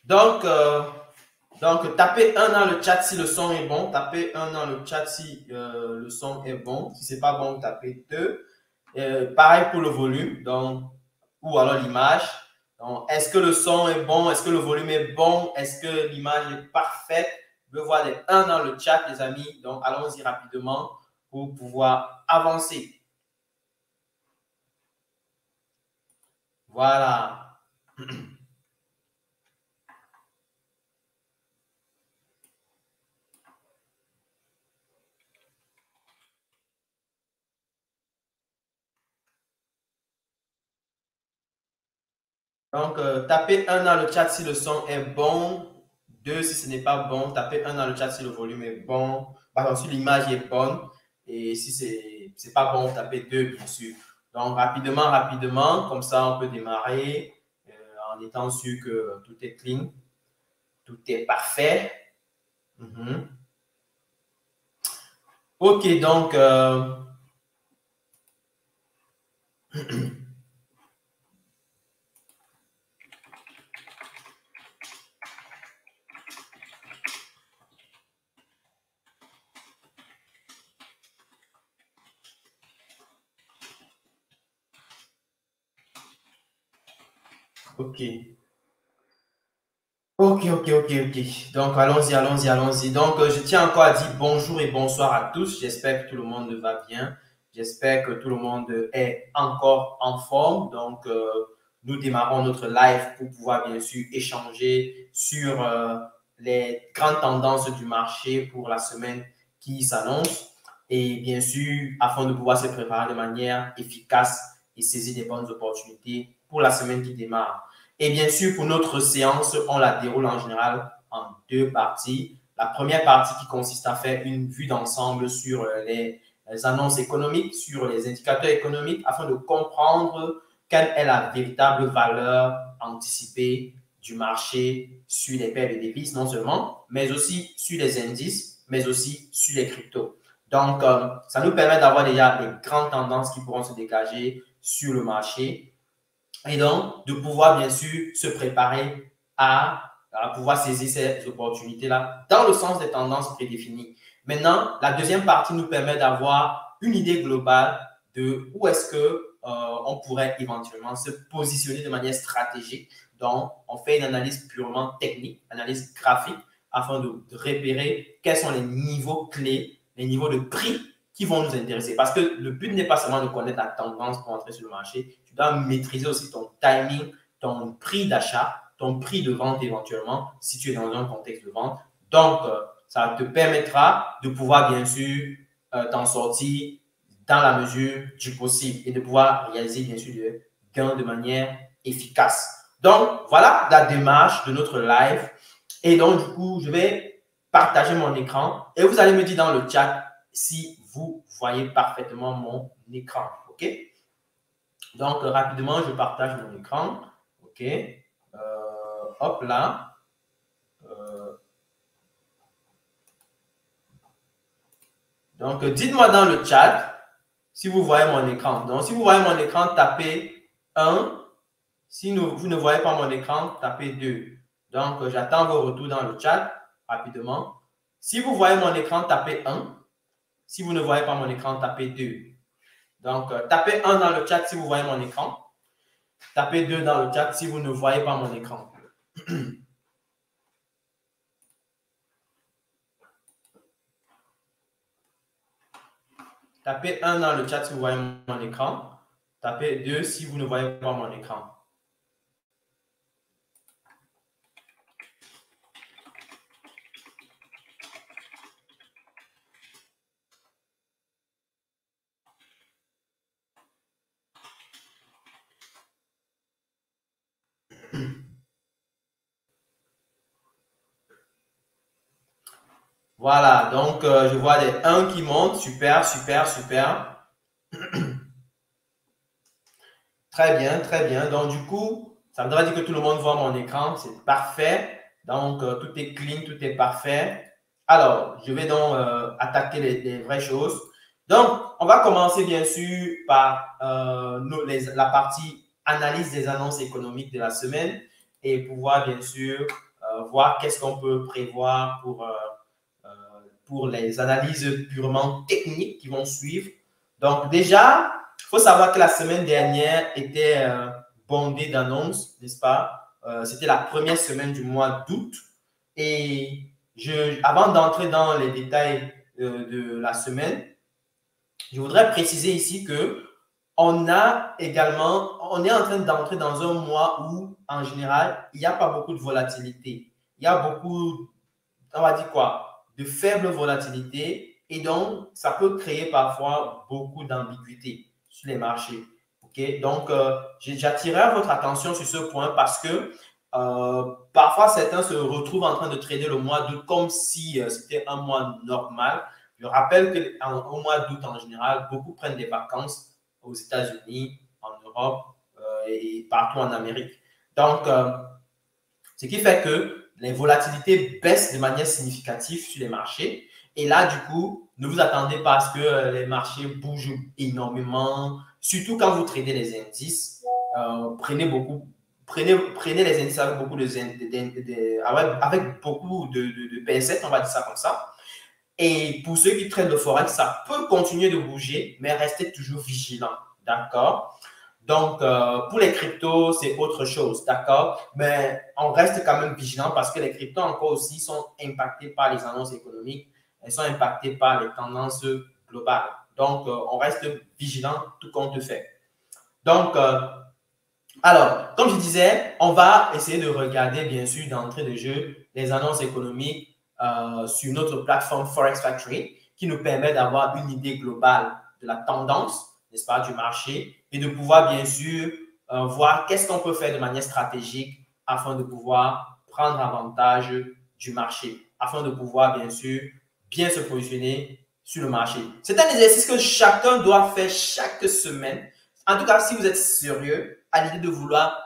Donc, euh, donc, tapez un dans le chat si le son est bon. Tapez un dans le chat si euh, le son est bon. Si ce n'est pas bon, tapez deux. Euh, pareil pour le volume, donc, ou alors l'image. Est-ce que le son est bon? Est-ce que le volume est bon? Est-ce que l'image est parfaite? Je veux voir les un dans le chat, les amis. Donc, allons-y rapidement pour pouvoir avancer. Voilà. Donc, euh, tapez un dans le chat si le son est bon. deux si ce n'est pas bon. Tapez un dans le chat si le volume est bon. Pardon, si l'image est bonne. Et si ce n'est pas bon, tapez deux, bien sûr. Donc, rapidement, rapidement, comme ça, on peut démarrer euh, en étant sûr que tout est clean, tout est parfait. Mm-hmm. OK, donc... Euh... OK. Ok, ok, ok, ok. Donc, allons-y, allons-y, allons-y. Donc, euh, je tiens encore à dire bonjour et bonsoir à tous. J'espère que tout le monde va bien. J'espère que tout le monde est encore en forme. Donc, euh, nous démarrons notre live pour pouvoir, bien sûr, échanger sur euh, les grandes tendances du marché pour la semaine qui s'annonce. Et bien sûr, afin de pouvoir se préparer de manière efficace et saisir des bonnes opportunités pour la semaine qui démarre. Et bien sûr, pour notre séance, on la déroule en général en deux parties. La première partie qui consiste à faire une vue d'ensemble sur les, les annonces économiques, sur les indicateurs économiques, afin de comprendre quelle est la véritable valeur anticipée du marché sur les paires de devises, non seulement, mais aussi sur les indices, mais aussi sur les cryptos. Donc, euh, ça nous permet d'avoir déjà les grandes tendances qui pourront se dégager sur le marché. Et donc, de pouvoir, bien sûr, se préparer à, à pouvoir saisir ces opportunités-là dans le sens des tendances prédéfinies. Maintenant, la deuxième partie nous permet d'avoir une idée globale de où est-ce que euh, on pourrait éventuellement se positionner de manière stratégique. Donc, on fait une analyse purement technique, analyse graphique, afin de, de repérer quels sont les niveaux clés, les niveaux de prix qui vont nous intéresser. Parce que le but n'est pas seulement de connaître la tendance pour entrer sur le marché, tu dois maîtriser aussi ton timing, ton prix d'achat, ton prix de vente éventuellement, si tu es dans un contexte de vente. Donc, euh, ça te permettra de pouvoir, bien sûr, euh, t'en sortir dans la mesure du possible et de pouvoir réaliser, bien sûr, des gains de manière efficace. Donc, voilà la démarche de notre live. Et donc, du coup, je vais partager mon écran et vous allez me dire dans le chat si vous voyez parfaitement mon écran. OK? Donc, euh, rapidement, je partage mon écran. OK? Euh, hop là. Euh, donc, dites-moi dans le chat si vous voyez mon écran. Donc, si vous voyez mon écran, tapez un. Si nous, vous ne voyez pas mon écran, tapez deux. Donc, euh, j'attends vos retours dans le chat rapidement. Si vous voyez mon écran, tapez un. Si vous ne voyez pas mon écran, tapez deux. Donc, euh, tapez un dans le chat si vous voyez mon écran. Tapez deux dans le chat si vous ne voyez pas mon écran. Tapez un dans le chat si vous voyez mon écran. Tapez deux si vous ne voyez pas mon écran. Voilà, donc euh, je vois des un qui montent. Super, super, super. Très bien, très bien. Donc, du coup, ça voudrait dire que tout le monde voit mon écran. C'est parfait. Donc, euh, tout est clean, tout est parfait. Alors, je vais donc euh, attaquer les, les vraies choses. Donc, on va commencer bien sûr par euh, nos, les, la partie analyse des annonces économiques de la semaine et pouvoir bien sûr euh, voir qu'est-ce qu'on peut prévoir pour, euh, euh, pour les analyses purement techniques qui vont suivre. Donc déjà, il faut savoir que la semaine dernière était euh, bondée d'annonces, n'est-ce pas? Euh, C'était la première semaine du mois d'août. Et je, avant d'entrer dans les détails euh, de la semaine, je voudrais préciser ici que on a également, on est en train d'entrer dans un mois où, en général, il n'y a pas beaucoup de volatilité. Il y a beaucoup, on va dire quoi, de faible volatilité et donc, ça peut créer parfois beaucoup d'ambiguïté sur les marchés. Okay? Donc, euh, j'attirerai votre attention sur ce point parce que euh, parfois, certains se retrouvent en train de trader le mois d'août comme si euh, c'était un mois normal. Je rappelle qu'au mois d'août, en général, beaucoup prennent des vacances aux États-Unis, en Europe euh, et partout en Amérique. Donc, euh, ce qui fait que les volatilités baissent de manière significative sur les marchés. Et là, du coup, ne vous attendez pas à ce que les marchés bougent énormément, surtout quand vous tradez les indices. Euh, prenez beaucoup, prenez, prenez les indices avec beaucoup de, de, de, de avec, avec beaucoup de, de, de pincettes, on va dire ça comme ça. Et pour ceux qui traitent le forex, ça peut continuer de bouger, mais restez toujours vigilant, d'accord? Donc, euh, pour les cryptos, c'est autre chose, d'accord? Mais on reste quand même vigilant parce que les cryptos encore aussi sont impactés par les annonces économiques, elles sont impactées par les tendances globales. Donc, euh, on reste vigilant tout compte fait. Donc, euh, alors, comme je disais, on va essayer de regarder, bien sûr, d'entrée de jeu, les annonces économiques Euh, sur notre plateforme Forex Factory qui nous permet d'avoir une idée globale de la tendance, n'est-ce pas, du marché et de pouvoir bien sûr euh, voir qu'est-ce qu'on peut faire de manière stratégique afin de pouvoir prendre avantage du marché, afin de pouvoir bien sûr bien se positionner sur le marché. C'est un exercice que chacun doit faire chaque semaine. En tout cas, si vous êtes sérieux à l'idée de vouloir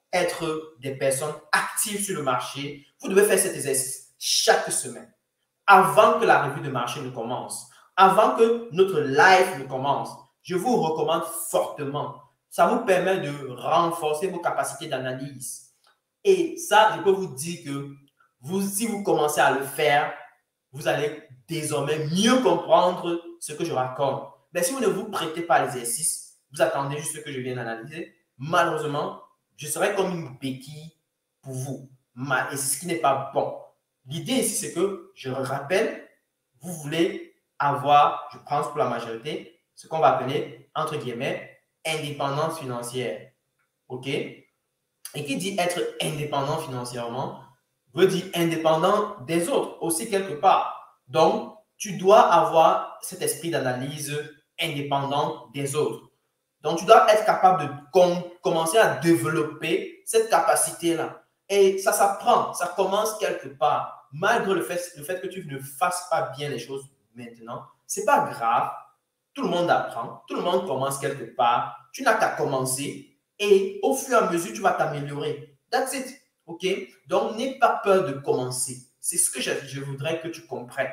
être des personnes actives sur le marché, vous devez faire cet exercice chaque semaine, avant que la revue de marché ne commence, avant que notre live ne commence. Je vous recommande fortement. Ça vous permet de renforcer vos capacités d'analyse. Et ça, je peux vous dire que vous, si vous commencez à le faire, vous allez désormais mieux comprendre ce que je raconte. Mais si vous ne vous prêtez pas à l'exercice, vous attendez juste ce que je viens d'analyser, malheureusement, je serai comme une béquille pour vous. Et c'est ce qui n'est pas bon. L'idée ici, c'est que, je rappelle, vous voulez avoir, je pense pour la majorité, ce qu'on va appeler, entre guillemets, indépendance financière. OK? Et qui dit être indépendant financièrement, veut dire indépendant des autres aussi quelque part. Donc, tu dois avoir cet esprit d'analyse indépendant des autres. Donc, tu dois être capable de com commencer à développer cette capacité-là. Et ça s'apprend, ça commence quelque part. Malgré le fait, le fait que tu ne fasses pas bien les choses maintenant, ce n'est pas grave. Tout le monde apprend, tout le monde commence quelque part. Tu n'as qu'à commencer et au fur et à mesure, tu vas t'améliorer. That's it. OK? Donc, n'aie pas peur de commencer. C'est ce que je, je voudrais que tu comprennes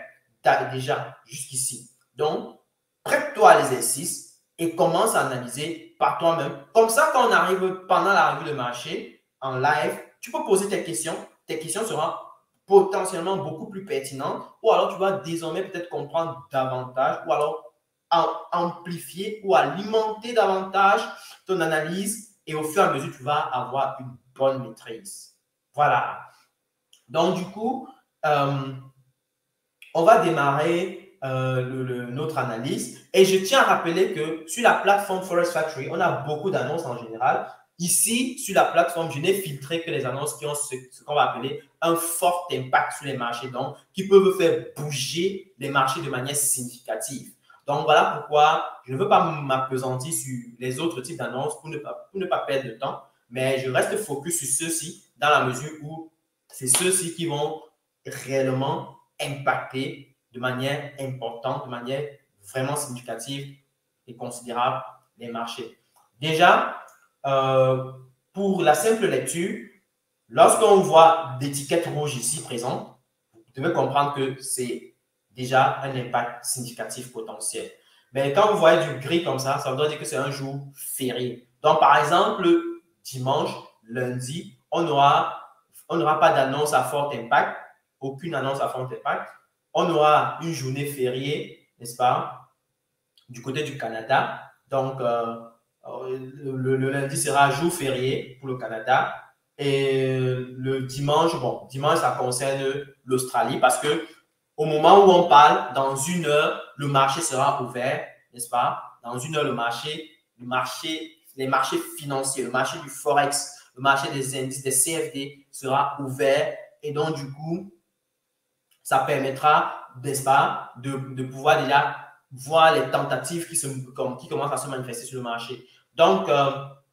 déjà jusqu'ici. Donc, prête-toi à l'exercice et commence à analyser par toi-même. Comme ça, quand on arrive pendant la revue de marché en live, tu peux poser tes questions. Tes questions seront potentiellement beaucoup plus pertinentes ou alors tu vas désormais peut-être comprendre davantage ou alors amplifier ou alimenter davantage ton analyse et au fur et à mesure, tu vas avoir une bonne maîtrise. Voilà. Donc, du coup, euh, on va démarrer euh, le, le, notre analyse et je tiens à rappeler que sur la plateforme Forex Factory, on a beaucoup d'annonces en général. Ici, sur la plateforme, je n'ai filtré que les annonces qui ont ce, ce qu'on va appeler un fort impact sur les marchés, donc qui peuvent faire bouger les marchés de manière significative. Donc, voilà pourquoi je ne veux pas m'appesantir sur les autres types d'annonces pour ne pas, pour ne pas perdre de temps, mais je reste focus sur ceux-ci dans la mesure où c'est ceux-ci qui vont réellement impacter de manière importante, de manière vraiment significative et considérable les marchés. Déjà, euh, pour la simple lecture, lorsqu'on voit d'étiquettes rouges ici présentes, vous devez comprendre que c'est déjà un impact significatif potentiel. Mais quand vous voyez du gris comme ça, ça veut dire que c'est un jour férié. Donc, par exemple, dimanche, lundi, on aura on n'aura pas d'annonce à fort impact, aucune annonce à fort impact. On aura une journée fériée, n'est-ce pas, du côté du Canada. Donc, euh, le, le lundi sera jour férié pour le Canada. Et le dimanche, bon, dimanche, ça concerne l'Australie parce que au moment où on parle, dans une heure, le marché sera ouvert, n'est-ce pas? Dans une heure, le marché, le marché, les marchés financiers, le marché du Forex, le marché des indices, des C F D sera ouvert. Et donc, du coup, ça permettra, n'est-ce pas, de, de pouvoir déjà voir les tentatives qui, se, comme, qui commencent à se manifester sur le marché. Donc, euh,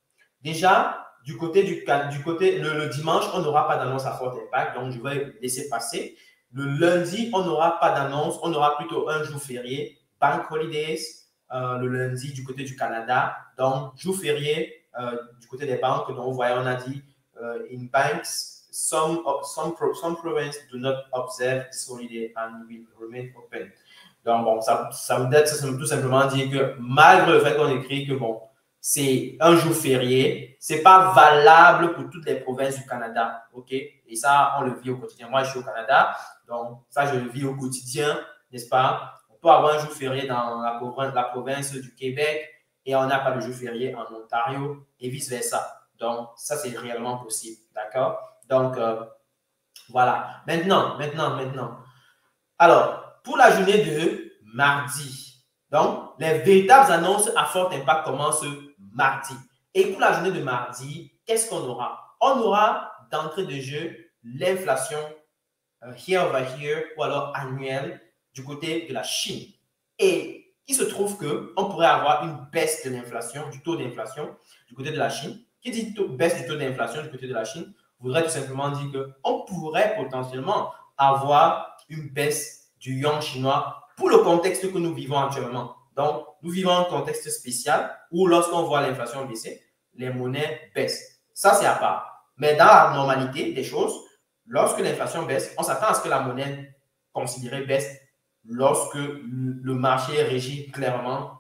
déjà, du côté du, du côté, le, le dimanche, on n'aura pas d'annonce à fort impact, donc je vais laisser passer. Le lundi, on n'aura pas d'annonce, on aura plutôt un jour férié, Bank Holidays, euh, le lundi du côté du Canada. Donc, jour férié euh, du côté des banques. Donc, vous voyez, on a dit euh, in banks, some, some, some provinces do not observe this holiday and will remain open. Donc, bon, ça, ça veut dire, ça veut tout simplement dire que malgré le fait qu'on écrit que, bon, c'est un jour férié, ce n'est pas valable pour toutes les provinces du Canada, ok? Et ça, on le vit au quotidien. Moi, je suis au Canada, donc ça, je le vis au quotidien, n'est-ce pas? On peut avoir un jour férié dans la province, la province du Québec et on n'a pas de jour férié en Ontario et vice-versa. Donc, ça, c'est réellement possible, d'accord? Donc, euh, voilà. Maintenant, maintenant, maintenant. Alors, pour la journée de mardi, donc, les véritables annonces à fort impact commencent mardi. Et pour la journée de mardi, qu'est-ce qu'on aura? On aura d'entrée de jeu l'inflation uh, year over year ou alors annuelle du côté de la Chine. Et il se trouve qu'on pourrait avoir une baisse de l'inflation, du taux d'inflation du côté de la Chine. Qui dit taux, baisse du taux d'inflation du côté de la Chine voudrait tout simplement dire qu'on pourrait potentiellement avoir une baisse du yuan chinois pour le contexte que nous vivons actuellement. Donc, nous vivons un contexte spécial où lorsqu'on voit l'inflation baisser, les monnaies baissent. Ça, c'est à part. Mais dans la normalité des choses, lorsque l'inflation baisse, on s'attend à ce que la monnaie considérée baisse lorsque le marché est régi clairement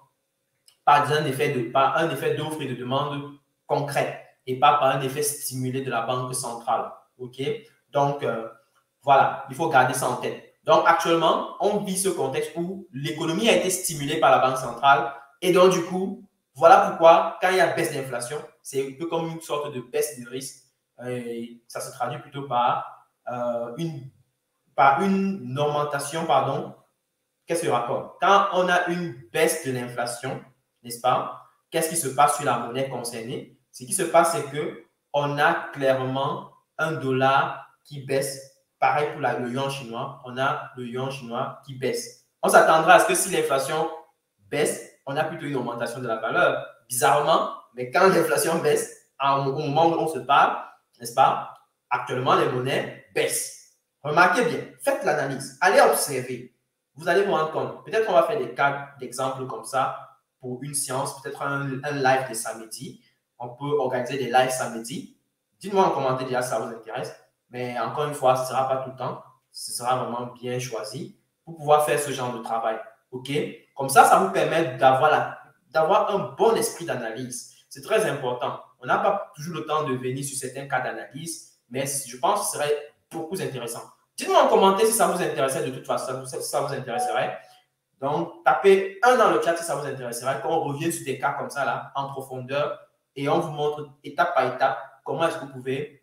par un effet de, par un effet d'offre et de demande concret et pas par un effet stimulé de la banque centrale. OK? Donc, euh, voilà, il faut garder ça en tête. Donc, actuellement, on vit ce contexte où l'économie a été stimulée par la Banque centrale. Et donc, du coup, voilà pourquoi, quand il y a baisse d'inflation, c'est un peu comme une sorte de baisse de risque. Et ça se traduit plutôt par, euh, une, par une augmentation, pardon. Qu'est-ce que je raconte? Quand on a une baisse de l'inflation, n'est-ce pas? Qu'est-ce qui se passe sur la monnaie concernée? Ce qui se passe, c'est qu'on a clairement un dollar qui baisse. Pareil pour la, le yuan chinois, on a le yuan chinois qui baisse. On s'attendra à ce que si l'inflation baisse, on a plutôt une augmentation de la valeur. Bizarrement, mais quand l'inflation baisse, au moment où on se parle, n'est-ce pas, actuellement, les monnaies baissent. Remarquez bien, faites l'analyse, allez observer. Vous allez vous rendre compte. Peut-être on va faire des cas d'exemples comme ça pour une séance, peut-être un, un live de samedi. On peut organiser des lives samedi. Dites-moi en commentaire déjà si ça vous intéresse. Mais encore une fois, ce ne sera pas tout le temps. Ce sera vraiment bien choisi pour pouvoir faire ce genre de travail. OK? Comme ça, ça vous permet d'avoir un bon esprit d'analyse. C'est très important. On n'a pas toujours le temps de venir sur certains cas d'analyse, mais je pense que ce serait beaucoup intéressant. Dites-moi en commentaire si ça vous intéressait de toute façon, si ça vous intéresserait. Donc, tapez un dans le chat si ça vous intéresserait, qu'on revienne sur des cas comme ça, là, en profondeur, et on vous montre étape par étape comment est-ce que vous pouvez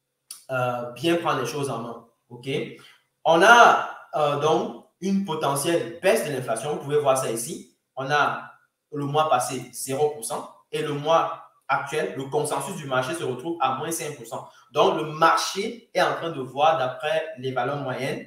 Euh, bien prendre les choses en main. OK? On a euh, donc une potentielle baisse de l'inflation. Vous pouvez voir ça ici. On a le mois passé zéro pour cent et le mois actuel, le consensus du marché se retrouve à moins cinq pour cent. Donc, le marché est en train de voir, d'après les valeurs moyennes,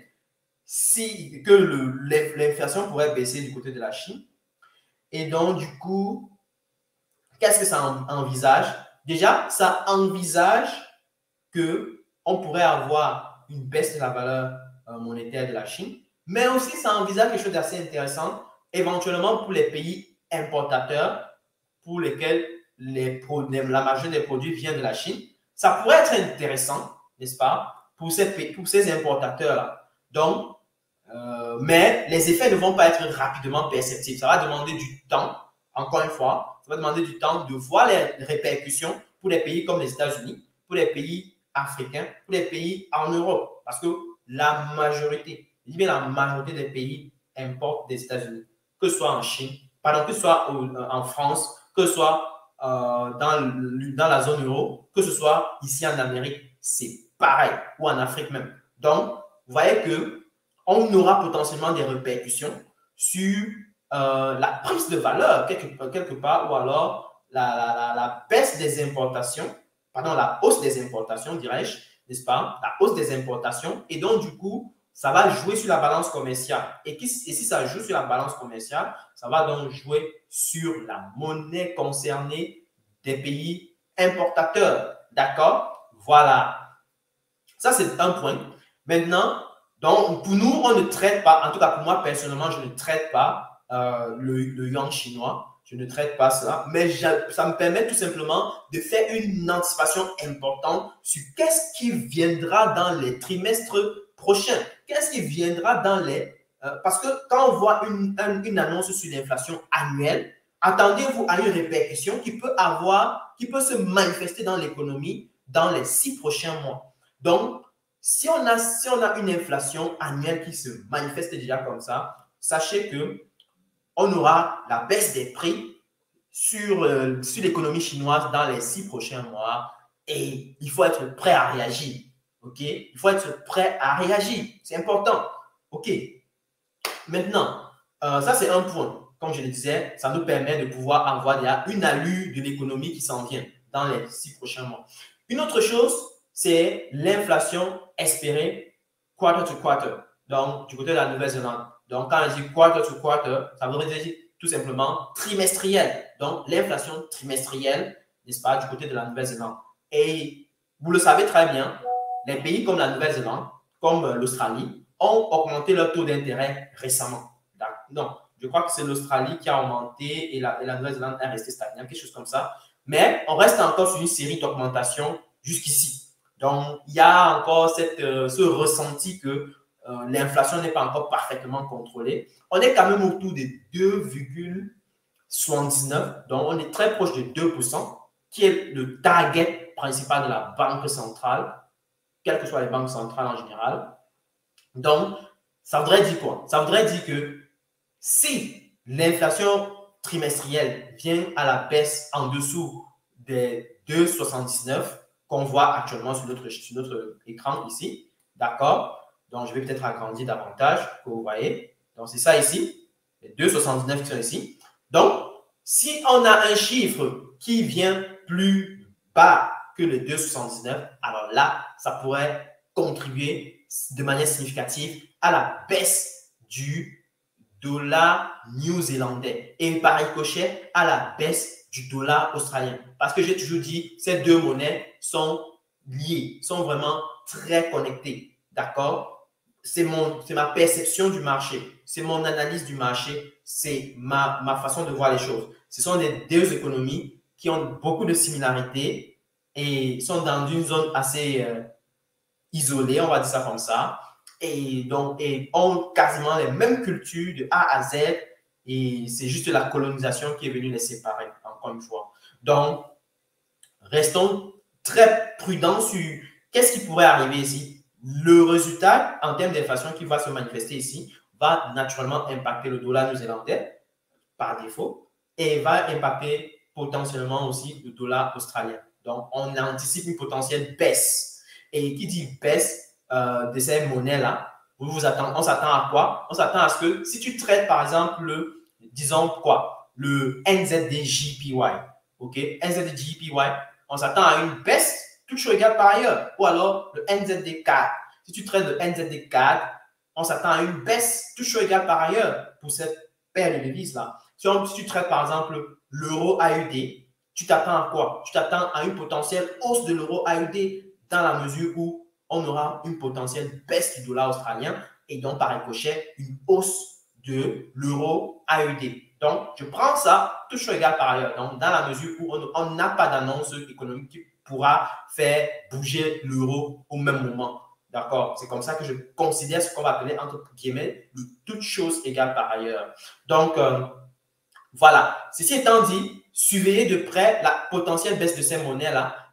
si, que l'inflation pourrait baisser du côté de la Chine. Et donc, du coup, qu'est-ce que ça envisage? Déjà, ça envisage que on pourrait avoir une baisse de la valeur euh, monétaire de la Chine, mais aussi ça envisage quelque chose d'assez intéressant, éventuellement pour les pays importateurs pour lesquels les, la majorité des produits vient de la Chine. Ça pourrait être intéressant, n'est-ce pas, pour ces, pour ces importateurs-là. Donc, euh, mais les effets ne vont pas être rapidement perceptibles. Ça va demander du temps, encore une fois, ça va demander du temps de voir les répercussions pour les pays comme les États-Unis, pour les pays africains, pour les pays en Europe. Parce que la majorité, je dis bien la majorité des pays importent des États-Unis, que ce soit en Chine, pardon, que ce soit au, en France, que ce soit euh, dans, dans la zone euro, que ce soit ici en Amérique, c'est pareil, ou en Afrique même. Donc, vous voyez que on aura potentiellement des répercussions sur euh, la prise de valeur quelque, quelque part, ou alors la, la, la, la baisse des importations, pardon, la hausse des importations, dirais-je, n'est-ce pas? La hausse des importations. Et donc, du coup, ça va jouer sur la balance commerciale. Et, qui, et si ça joue sur la balance commerciale, ça va donc jouer sur la monnaie concernée des pays importateurs. D'accord? Voilà. Ça, c'est un point. Maintenant, donc, pour nous, on ne traite pas, en tout cas pour moi personnellement, je ne traite pas euh, le, le yuan chinois. Je ne traite pas cela, mais je, ça me permet tout simplement de faire une anticipation importante sur qu'est-ce qui viendra dans les trimestres prochains. Qu'est-ce qui viendra dans les... Euh, parce que quand on voit une, une, une annonce sur l'inflation annuelle, attendez-vous à une répercussion qui peut avoir, qui peut se manifester dans l'économie dans les six prochains mois. Donc, si on a, si on a une inflation annuelle qui se manifeste déjà comme ça, sachez que on aura la baisse des prix sur, euh, sur l'économie chinoise dans les six prochains mois et il faut être prêt à réagir. OK? Il faut être prêt à réagir. C'est important. OK? Maintenant, euh, ça, c'est un point. Comme je le disais, ça nous permet de pouvoir avoir déjà une allure de l'économie qui s'en vient dans les six prochains mois. Une autre chose, c'est l'inflation espérée quarter to quarter. Donc, du côté de la Nouvelle-Zélande. Donc, quand on dit quarter to quarter, ça veut dire tout simplement trimestriel. Donc, l'inflation trimestrielle, n'est-ce pas, du côté de la Nouvelle-Zélande. Et vous le savez très bien, les pays comme la Nouvelle-Zélande, comme l'Australie, ont augmenté leur taux d'intérêt récemment. Non, je crois que c'est l'Australie qui a augmenté et la, et la Nouvelle-Zélande est restée stagnante, quelque chose comme ça. Mais on reste encore sur une série d'augmentations jusqu'ici. Donc, il y a encore cette, euh, ce ressenti que euh, l'inflation n'est pas encore parfaitement contrôlée. On est quand même autour de deux virgule soixante-dix-neuf, donc on est très proche de deux pour cent, qui est le target principal de la Banque centrale, quelles que soient les banques centrales en général. Donc, ça voudrait dire quoi? Ça voudrait dire que si l'inflation trimestrielle vient à la baisse en dessous des deux virgule soixante-dix-neuf qu'on voit actuellement sur notre, sur notre écran ici, d'accord? Donc, je vais peut-être agrandir davantage pour que vous voyez. Donc, c'est ça ici, les deux virgule soixante-dix-neuf qui sont ici. Donc, si on a un chiffre qui vient plus bas que le deux virgule soixante-dix-neuf, alors là, ça pourrait contribuer de manière significative à la baisse du dollar néo-zélandais et par ricochet à la baisse du dollar australien. Parce que j'ai toujours dit, ces deux monnaies sont liées, sont vraiment très connectées. D'accord? C'est ma perception du marché, c'est mon analyse du marché, c'est ma, ma façon de voir les choses. Ce sont les deux économies qui ont beaucoup de similarités et sont dans une zone assez euh, isolée, on va dire ça comme ça. Et donc, et ont quasiment les mêmes cultures de A à Z. Et c'est juste la colonisation qui est venue les séparer, encore une fois. Donc, restons très prudents sur qu'est-ce qui pourrait arriver ici. Le résultat, en termes d'inflation qui va se manifester ici, va naturellement impacter le dollar néo-zélandais par défaut et va impacter potentiellement aussi le dollar australien. Donc, on anticipe une potentielle baisse. Et qui dit baisse euh, de ces monnaies-là, vous vous attendez, on s'attend à quoi? On s'attend à ce que si tu traites par exemple le, disons quoi, le N Z D J P Y, ok, N Z D J P Y, on s'attend à une baisse, toute chose égale par ailleurs, ou alors le N Z D quatre. Si tu traites le N Z D quatre, on s'attend à une baisse, toute chose égale par ailleurs pour cette paire de devises-là. Si, si tu traites par exemple l'euro A U D, tu t'attends à quoi? Tu t'attends à une potentielle hausse de l'euro A U D dans la mesure où on aura une potentielle baisse du dollar australien et donc par ricochet une hausse de l'euro A U D. Donc, je prends ça, tout chose égale par ailleurs. Donc, dans la mesure où on n'a pas d'annonce économique qui pourra faire bouger l'euro au même moment. D'accord? C'est comme ça que je considère ce qu'on va appeler entre guillemets le toute chose égale par ailleurs. Donc, euh, voilà. Ceci étant dit, surveillez de près la potentielle baisse de ces monnaies-là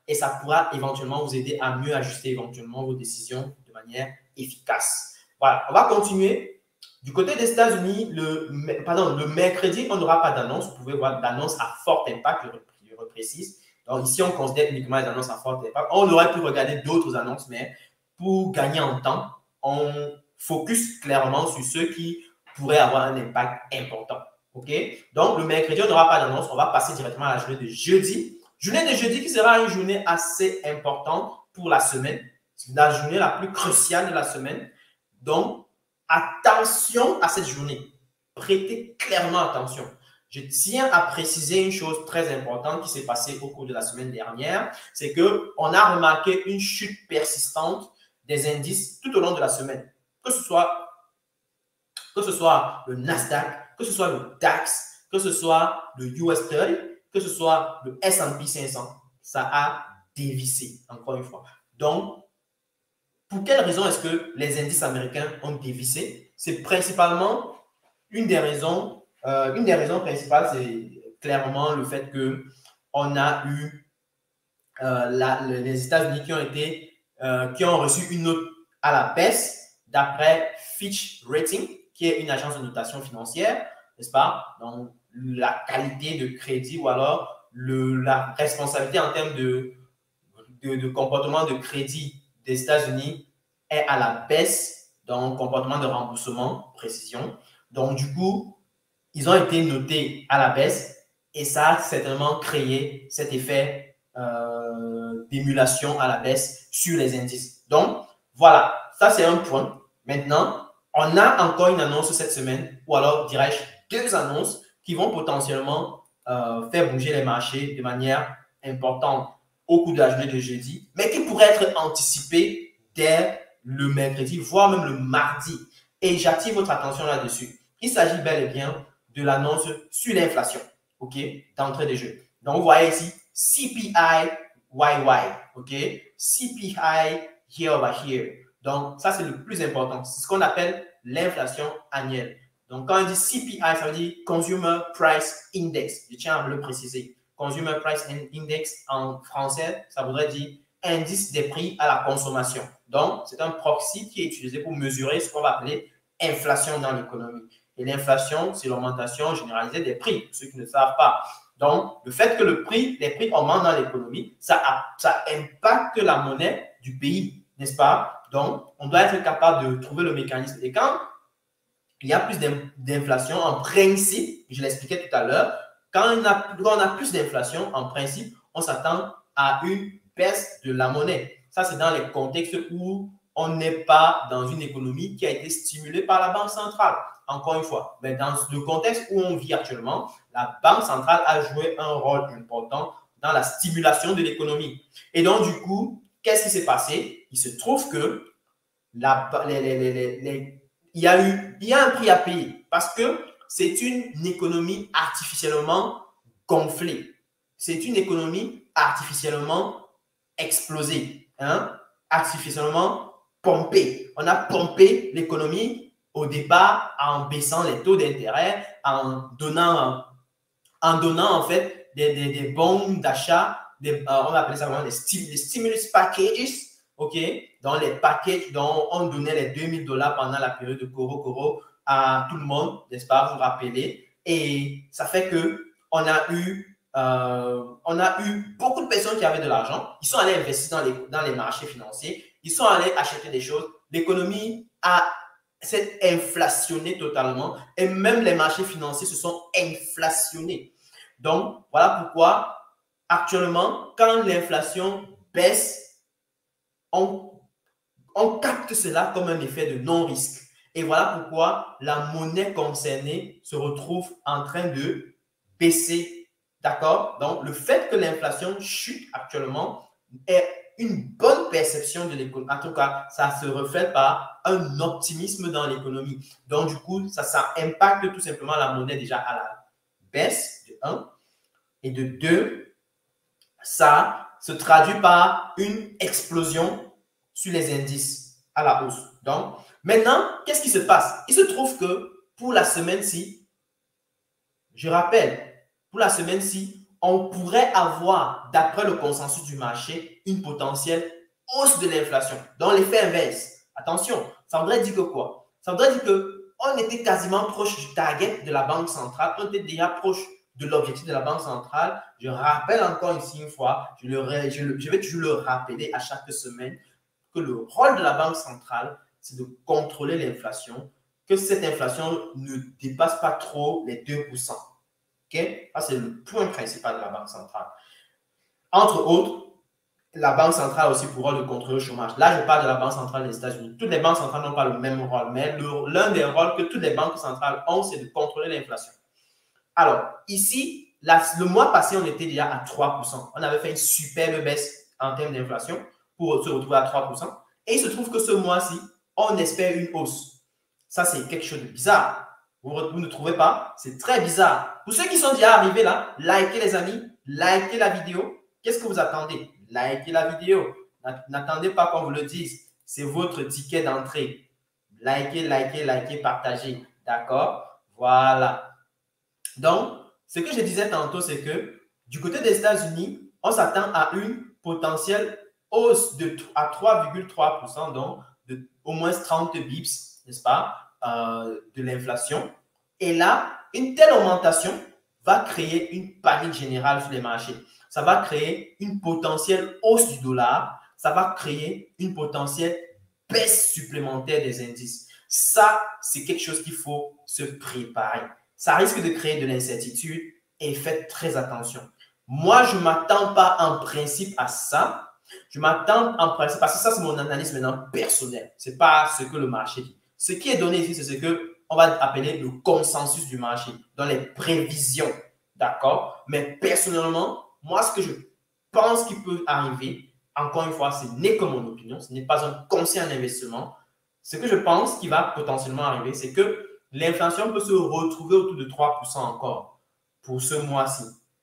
et ça pourra éventuellement vous aider à mieux ajuster éventuellement vos décisions de manière efficace. Voilà, on va continuer. Du côté des États-Unis, le, pardon, le mercredi, on n'aura pas d'annonce. Vous pouvez voir d'annonce à fort impact, je, je reprécise. Donc ici, on considère uniquement les annonces à fort impact. On aurait pu regarder d'autres annonces, mais pour gagner en temps, on focus clairement sur ceux qui pourraient avoir un impact important. OK? Donc, le mercredi, on n'aura pas d'annonce. On va passer directement à la journée de jeudi. Journée de jeudi qui sera une journée assez importante pour la semaine. C'est la journée la plus cruciale de la semaine. Donc, attention à cette journée. Prêtez clairement attention. Je tiens à préciser une chose très importante qui s'est passée au cours de la semaine dernière. C'est qu'on a remarqué une chute persistante des indices tout au long de la semaine. Que ce soit, que ce soit le Nasdaq, que ce soit le DAX, que ce soit le U S trente, que ce soit le S and P cinq cents, ça a dévissé, encore une fois. Donc, pour quelle raison est-ce que les indices américains ont dévissé? C'est principalement une des raisons, euh, une des raisons principales, c'est clairement le fait qu'on a eu euh, la, les États-Unis qui ont été, euh, qui ont reçu une note à la baisse d'après Fitch Ratings, qui est une agence de notation financière, n'est-ce pas? Donc, la qualité de crédit ou alors le, la responsabilité en termes de, de, de comportement de crédit des États-Unis est à la baisse, donc comportement de remboursement, précision. Donc, du coup, ils ont été notés à la baisse et ça a certainement créé cet effet euh, d'émulation à la baisse sur les indices. Donc, voilà, ça c'est un point. Maintenant, on a encore une annonce cette semaine, ou alors dirais-je deux annonces qui vont potentiellement euh, faire bouger les marchés de manière importante au cours de la journée de jeudi, mais qui pourraient être anticipées dès le mercredi, voire même le mardi. Et j'attire votre attention là-dessus. Il s'agit bel et bien de l'annonce sur l'inflation, OK, d'entrée de jeu. Donc, vous voyez ici, C P I Y Y, OK, C P I year over year. Donc, ça, c'est le plus important. C'est ce qu'on appelle l'inflation annuelle. Donc, quand on dit C P I, ça veut dire Consumer Price Index. Je tiens à le préciser. Consumer Price Index en français, ça voudrait dire indice des prix à la consommation. Donc, c'est un proxy qui est utilisé pour mesurer ce qu'on va appeler inflation dans l'économie. Et l'inflation, c'est l'augmentation généralisée des prix, pour ceux qui ne savent pas. Donc, le fait que le prix, les prix augmentent dans l'économie, ça, ça impacte la monnaie du pays, n'est-ce pas? Donc, on doit être capable de trouver le mécanisme. Et quand il y a plus d'inflation, en principe, je l'expliquais tout à l'heure, quand on a, quand on a plus d'inflation, en principe, on s'attend à une baisse de la monnaie. Ça, c'est dans les contextes où on n'est pas dans une économie qui a été stimulée par la Banque centrale. Encore une fois, mais dans le contexte où on vit actuellement, la Banque centrale a joué un rôle important dans la stimulation de l'économie. Et donc, du coup, qu'est-ce qui s'est passé? Il se trouve que la, les, les, les, les, il, y a eu, il y a un prix à payer parce que c'est une économie artificiellement gonflée. C'est une économie artificiellement explosée, hein? Artificiellement pompée. On a pompé l'économie au départ en baissant les taux d'intérêt, en donnant, en donnant en fait des, des, des bons d'achat, euh, on appelait ça vraiment des, stim, des stimulus packages, ok, dans les packages dont on donnait les deux mille dollars pendant la période de Coro Coro à tout le monde, n'est-ce pas, vous vous rappelez, et ça fait que on a eu, euh, on a eu beaucoup de personnes qui avaient de l'argent, ils sont allés investir dans les, dans les marchés financiers, ils sont allés acheter des choses, l'économie a s'est inflationné totalement et même les marchés financiers se sont inflationnés. Donc, voilà pourquoi actuellement, quand l'inflation baisse, on, on capte cela comme un effet de non-risque. Et voilà pourquoi la monnaie concernée se retrouve en train de baisser. D'accord? Donc, le fait que l'inflation chute actuellement est une bonne perception de l'économie. En tout cas, ça se reflète par un optimisme dans l'économie. Donc, du coup, ça, ça impacte tout simplement la monnaie déjà à la baisse, de un. Et de deux, ça se traduit par une explosion sur les indices à la hausse. Donc, maintenant, qu'est-ce qui se passe? Il se trouve que pour la semaine-ci, je rappelle, pour la semaine-ci, on pourrait avoir, d'après le consensus du marché, une potentielle hausse de l'inflation. Donc, l'effet inverse. Attention, ça voudrait dire que quoi? Ça voudrait dire qu'on était quasiment proche du target de la Banque centrale. On était déjà proche de l'objectif de la Banque centrale. Je rappelle encore ici une fois, je, le, je, le, je vais toujours le rappeler à chaque semaine, que le rôle de la Banque centrale, c'est de contrôler l'inflation, que cette inflation ne dépasse pas trop les deux pour cent. Okay? Ça, c'est le point principal de la Banque centrale. Entre autres, la Banque centrale a aussi pour rôle de contrôler le chômage. Là, je parle de la Banque centrale des États-Unis. Toutes les banques centrales n'ont pas le même rôle, mais l'un des rôles que toutes les banques centrales ont, c'est de contrôler l'inflation. Alors, ici, la, le mois passé, on était déjà à trois pour cent. On avait fait une superbe baisse en termes d'inflation pour se retrouver à trois pour cent. Et il se trouve que ce mois-ci, on espère une hausse. Ça, c'est quelque chose de bizarre. Vous, vous ne trouvez pas? C'est très bizarre. Pour ceux qui sont déjà arrivés là, likez les amis, likez la vidéo. Qu'est-ce que vous attendez? Likez la vidéo. N'attendez pas qu'on vous le dise. C'est votre ticket d'entrée. Likez, likez, likez, partagez. D'accord? Voilà. Donc, ce que je disais tantôt, c'est que du côté des États-Unis, on s'attend à une potentielle hausse de, à trois virgule trois pour cent, donc de au moins trente bips, n'est-ce pas, euh, de l'inflation. Et là, une telle augmentation va créer une panique générale sur les marchés. Ça va créer une potentielle hausse du dollar. Ça va créer une potentielle baisse supplémentaire des indices. Ça, c'est quelque chose qu'il faut se préparer. Ça risque de créer de l'incertitude et faites très attention. Moi, je ne m'attends pas en principe à ça. Je m'attends en principe, parce que ça, c'est mon analyse maintenant personnelle. Ce n'est pas ce que le marché dit. Ce qui est donné ici, c'est ce qu'on va appeler le consensus du marché, dans les prévisions. D'accord? Mais personnellement, moi, ce que je pense qu'il peut arriver, encore une fois, ce n'est que mon opinion, ce n'est pas un conseil en investissement. Ce que je pense qui va potentiellement arriver, c'est que l'inflation peut se retrouver autour de trois pour cent encore pour ce mois-ci.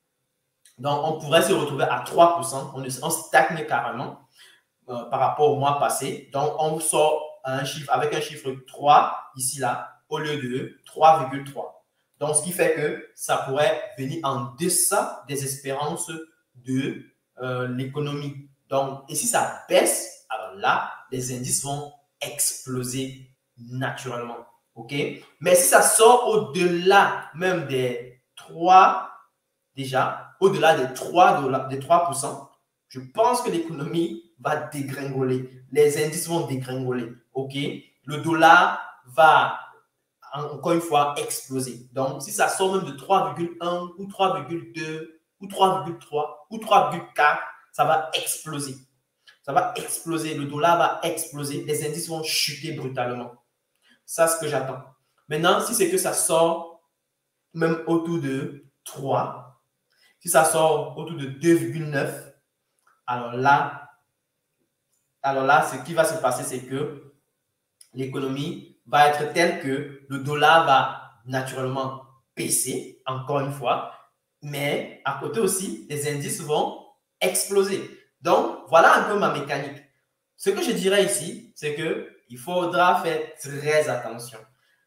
Donc, on pourrait se retrouver à trois pour cent. On, on stagne carrément euh, par rapport au mois passé. Donc, on sort un chiffre, avec un chiffre trois ici, là, au lieu de trois virgule trois. Donc, ce qui fait que ça pourrait venir en deçà des espérances de euh, l'économie. Donc, et si ça baisse, alors là, les indices vont exploser naturellement. OK? Mais si ça sort au-delà même des trois, déjà, au-delà des trois, des trois pour cent, je pense que l'économie va dégringoler. Les indices vont dégringoler. OK? Le dollar va, encore une fois, exploser. Donc, si ça sort même de trois virgule un ou trois virgule deux ou trois virgule trois ou trois virgule quatre, ça va exploser. Ça va exploser. Le dollar va exploser. Les indices vont chuter brutalement. Ça, c'est ce que j'attends. Maintenant, si c'est que ça sort même autour de trois, si ça sort autour de deux virgule neuf, alors là, alors là, ce qui va se passer, c'est que l'économie va être telle que le dollar va naturellement baisser, encore une fois, mais à côté aussi, les indices vont exploser. Donc, voilà un peu ma mécanique. Ce que je dirais ici, c'est qu'il faudra faire très attention.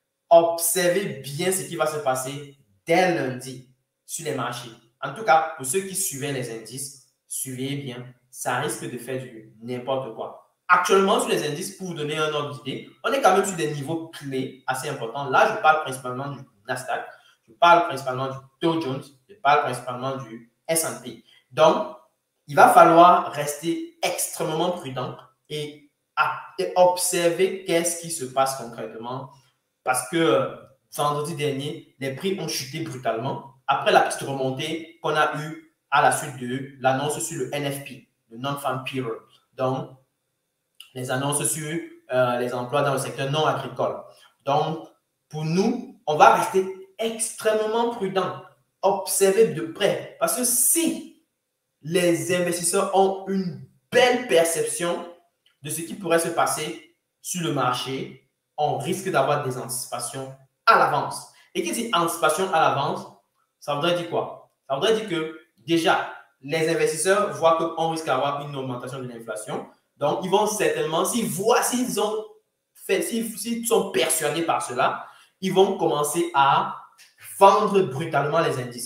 Observez bien ce qui va se passer dès lundi sur les marchés. En tout cas, pour ceux qui suivaient les indices, suivez bien, ça risque de faire du n'importe quoi. Actuellement, sur les indices, pour vous donner un ordre d'idée, on est quand même sur des niveaux clés assez importants. Là, je parle principalement du Nasdaq, je parle principalement du Dow Jones, je parle principalement du S and P. Donc, il va falloir rester extrêmement prudent et, et observer qu'est-ce qui se passe concrètement. Parce que vendredi dernier, les prix ont chuté brutalement après la petite remontée qu'on a eue à la suite de l'annonce sur le N F P, le Non-Farm Payroll. Donc, les annonces sur euh, les emplois dans le secteur non agricole. Donc, pour nous, on va rester extrêmement prudent, observer de près. Parce que si les investisseurs ont une belle perception de ce qui pourrait se passer sur le marché, on risque d'avoir des anticipations à l'avance. Et qui dit anticipation à l'avance, ça voudrait dire quoi? Ça voudrait dire que déjà, les investisseurs voient qu'on risque d'avoir une augmentation de l'inflation. Donc, ils vont certainement, s'ils voient, s'ils ont fait, s'ils sont persuadés par cela, ils vont commencer à vendre brutalement les indices.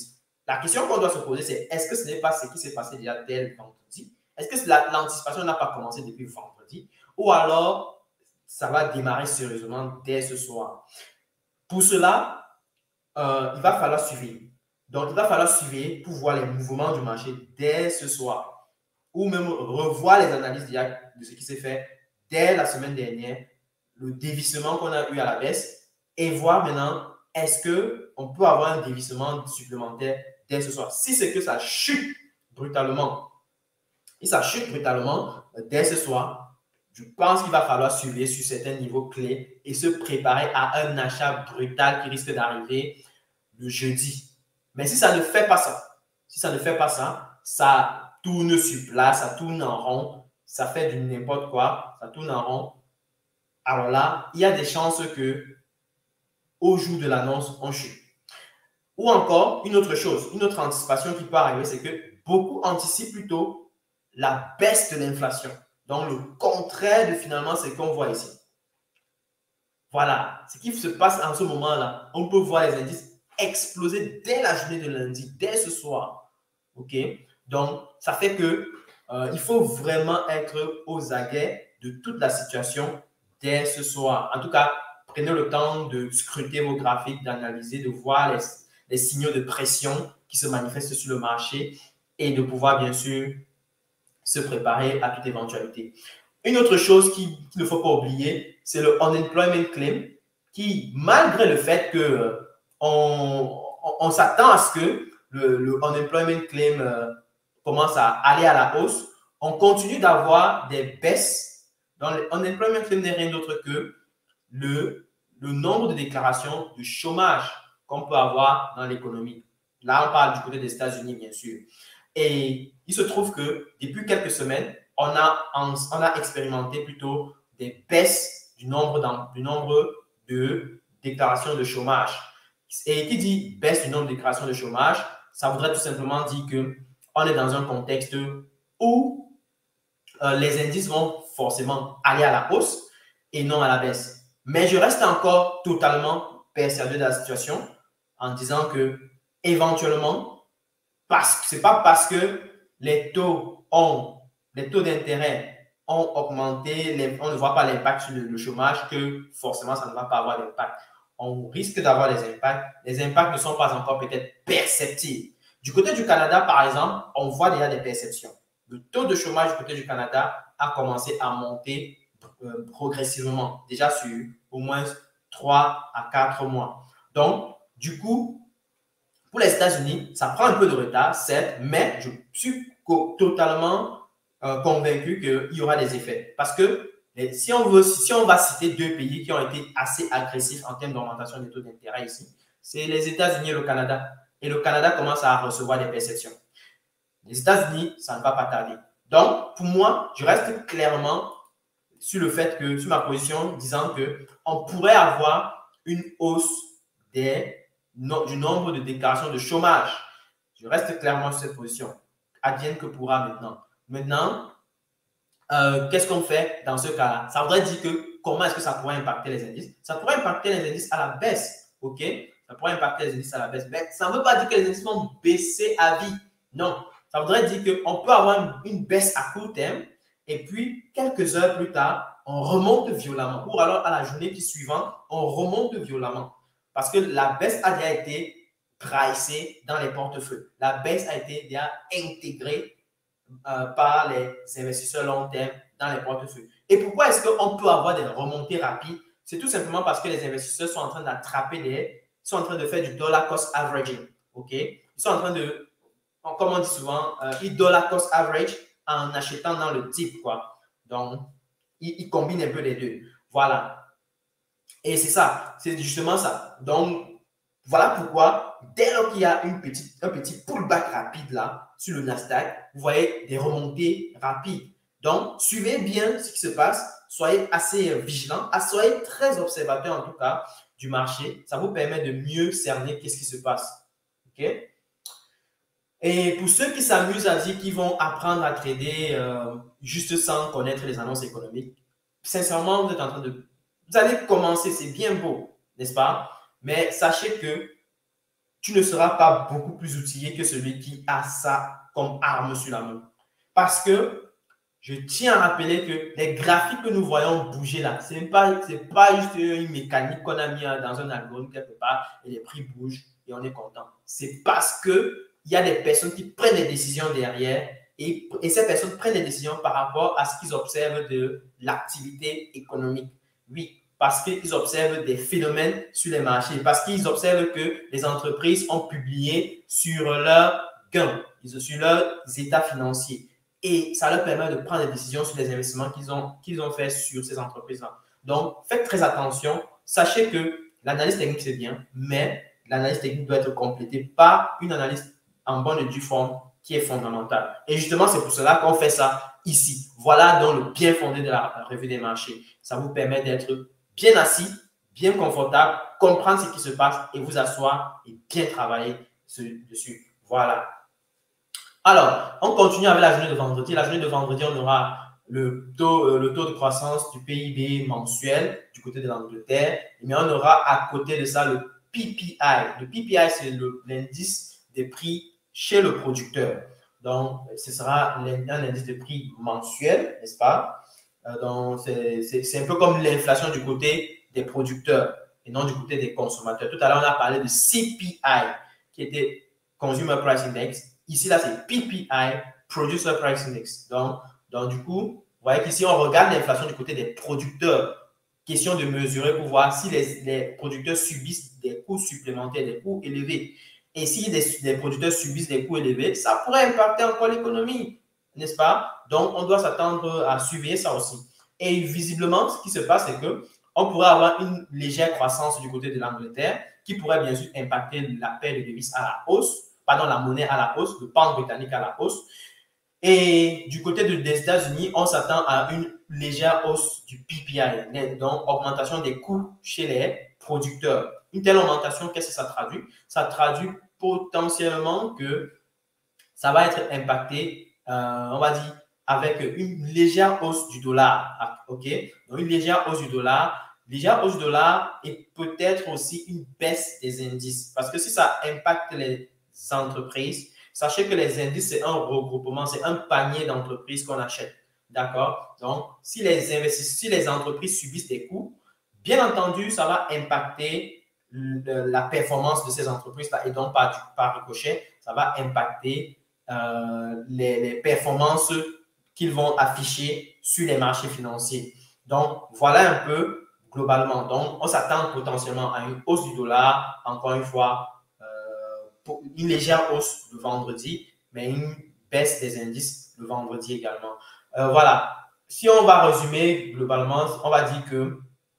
La question qu'on doit se poser, c'est est-ce que ce n'est pas ce qui s'est passé déjà dès le vendredi? Est-ce que l'anticipation n'a pas commencé depuis vendredi? Ou alors, ça va démarrer sérieusement dès ce soir? Pour cela, euh, il va falloir suivre. Donc, il va falloir suivre pour voir les mouvements du marché dès ce soir. Ou même revoir les analyses de ce qui s'est fait dès la semaine dernière, le dévissement qu'on a eu à la baisse, et voir maintenant, est-ce qu'on peut avoir un dévissement supplémentaire dès ce soir? Si c'est que ça chute brutalement, si ça chute brutalement dès ce soir, je pense qu'il va falloir suivre sur certains niveaux clés et se préparer à un achat brutal qui risque d'arriver le jeudi. Mais si ça ne fait pas ça, si ça ne fait pas ça, ça tourne sur place, ça tourne en rond, ça fait du n'importe quoi, ça tourne en rond. Alors là, il y a des chances que au jour de l'annonce, on chute. Ou encore, une autre chose, une autre anticipation qui peut arriver, c'est que beaucoup anticipent plutôt la baisse de l'inflation. Donc, le contraire de finalement ce qu'on voit ici. Voilà, ce qui se passe en ce moment-là, on peut voir les indices exploser dès la journée de lundi, dès ce soir. OK? Donc, ça fait que euh, il faut vraiment être aux aguets de toute la situation dès ce soir. En tout cas, prenez le temps de scruter vos graphiques, d'analyser, de voir les, les signaux de pression qui se manifestent sur le marché et de pouvoir, bien sûr, se préparer à toute éventualité. Une autre chose qu'il ne faut pas oublier, c'est le unemployment claim qui, malgré le fait qu'on on, on s'attend à ce que le, le unemployment claim euh, commence à aller à la hausse, on continue d'avoir des baisses. Dans le unemployment claim n'est rien d'autre que le, le nombre de déclarations de chômage qu'on peut avoir dans l'économie. Là, on parle du côté des États-Unis, bien sûr. Et il se trouve que depuis quelques semaines, on a, on a expérimenté plutôt des baisses du nombre, du nombre de déclarations de chômage. Et qui dit baisse du nombre de déclarations de chômage, ça voudrait tout simplement dire qu'on est dans un contexte où euh, les indices vont forcément aller à la hausse et non à la baisse. Mais je reste encore totalement persuadé de la situation en disant que éventuellement, parce que c'est pas parce que les taux ont, les taux d'intérêt ont augmenté, les, on ne voit pas l'impact sur le, le chômage que forcément ça ne va pas avoir d'impact. On risque d'avoir des impacts. Les impacts ne sont pas encore peut-être perceptibles. Du côté du Canada, par exemple, on voit déjà des perceptions. Le taux de chômage du côté du Canada a commencé à monter euh, progressivement, déjà sur au moins trois à quatre mois. Donc, du coup, pour les États-Unis, ça prend un peu de retard, certes, mais je suis totalement euh, convaincu qu'il y aura des effets. Parce que si on, veut, si on va citer deux pays qui ont été assez agressifs en termes d'augmentation des taux d'intérêt ici, c'est les États-Unis et le Canada. Et le Canada commence à recevoir des perceptions. Les États-Unis, ça ne va pas tarder. Donc, pour moi, je reste clairement sur le fait que, sur ma position, disant qu'on pourrait avoir une hausse des No, du nombre de déclarations de chômage. Je reste clairement sur cette position. Advienne que pourra maintenant. Maintenant, euh, qu'est-ce qu'on fait dans ce cas-là? Ça voudrait dire que comment est-ce que ça pourrait impacter les indices? Ça pourrait impacter les indices à la baisse. OK? Ça pourrait impacter les indices à la baisse. Mais ça ne veut pas dire que les indices vont baisser à vie. Non. Ça voudrait dire qu'on peut avoir une, une baisse à court terme et puis quelques heures plus tard, on remonte violemment. Ou alors à la journée qui suivante, on remonte violemment. Parce que la baisse a déjà été pricée dans les portefeuilles. La baisse a été déjà intégrée euh, par les investisseurs long terme dans les portefeuilles. Et pourquoi est-ce qu'on peut avoir des remontées rapides? C'est tout simplement parce que les investisseurs sont en train d'attraper des, sont en train de faire du dollar cost averaging. OK? Ils sont en train de, comme on dit souvent, euh, ils dollar cost average en achetant dans le type, quoi. Donc, ils, ils combinent un peu les deux. Voilà. Et c'est ça, c'est justement ça. Donc, voilà pourquoi, dès lors qu'il y a une petite, un petit pullback rapide là, sur le Nasdaq, vous voyez des remontées rapides. Donc, suivez bien ce qui se passe, soyez assez vigilants, soyez très observateurs en tout cas du marché. Ça vous permet de mieux cerner qu'est-ce qui se passe. OK? Et pour ceux qui s'amusent à dire qu'ils vont apprendre à trader euh, juste sans connaître les annonces économiques, sincèrement, vous êtes en train de... Vous allez commencer, c'est bien beau, n'est-ce pas? Mais sachez que tu ne seras pas beaucoup plus outillé que celui qui a ça comme arme sur la main. Parce que je tiens à rappeler que les graphiques que nous voyons bouger là, ce n'est pas, pas juste une mécanique qu'on a mis dans un algorithme quelque part et les prix bougent et on est content. C'est parce qu'il y a des personnes qui prennent des décisions derrière et, et ces personnes prennent des décisions par rapport à ce qu'ils observent de l'activité économique. Oui, parce qu'ils observent des phénomènes sur les marchés, parce qu'ils observent que les entreprises ont publié sur leurs gains, sur leurs états financiers. Et ça leur permet de prendre des décisions sur les investissements qu'ils ont, qu'ils ont fait sur ces entreprises-là. Donc, faites très attention. Sachez que l'analyse technique, c'est bien, mais l'analyse technique doit être complétée par une analyse en bonne et due forme qui est fondamentale. Et justement, c'est pour cela qu'on fait ça ici. Voilà donc le bien fondé de la revue des marchés. Ça vous permet d'être bien assis, bien confortable, comprendre ce qui se passe et vous asseoir et bien travailler dessus. Voilà. Alors, on continue avec la journée de vendredi. La journée de vendredi, on aura le taux, euh, le taux de croissance du P I B mensuel du côté de l'Angleterre. Mais on aura à côté de ça le P P I. Le P P I, c'est l'indice des prix chez le producteur. Donc, ce sera un indice de prix mensuel, n'est-ce pas? Euh, donc, c'est un peu comme l'inflation du côté des producteurs et non du côté des consommateurs. Tout à l'heure, on a parlé de C P I, qui était Consumer Price Index. Ici, là, c'est P P I, Producer Price Index. Donc, donc du coup, vous voyez qu'ici, on regarde l'inflation du côté des producteurs. Question de mesurer pour voir si les, les producteurs subissent des coûts supplémentaires, des coûts élevés. Et si les, les producteurs subissent des coûts élevés, ça pourrait impacter encore l'économie, n'est-ce pas? Donc, on doit s'attendre à surveiller ça aussi. Et visiblement, ce qui se passe, c'est qu'on pourrait avoir une légère croissance du côté de l'Angleterre qui pourrait bien sûr impacter la paire de devises à la hausse. Pardon, la monnaie à la hausse, le pound britannique à la hausse. Et du côté de, des États-Unis, on s'attend à une légère hausse du P P I, donc augmentation des coûts chez les producteurs. Une telle augmentation, qu'est-ce que ça traduit? Ça traduit potentiellement que ça va être impacté, euh, on va dire, avec une légère hausse du dollar. OK? Donc, une légère hausse du dollar. Légère hausse du dollar et peut-être aussi une baisse des indices. Parce que si ça impacte les entreprises, sachez que les indices, c'est un regroupement, c'est un panier d'entreprises qu'on achète. D'accord? Donc, si les investisseurs, si les entreprises subissent des coûts, bien entendu, ça va impacter le, la performance de ces entreprises-là et donc par, par ricochet, ça va impacter euh, les, les performances qu'ils vont afficher sur les marchés financiers. Donc, voilà un peu globalement. Donc, on s'attend potentiellement à une hausse du dollar, encore une fois, une légère hausse le vendredi, mais une baisse des indices le vendredi également. Euh, voilà. Si on va résumer globalement, on va dire que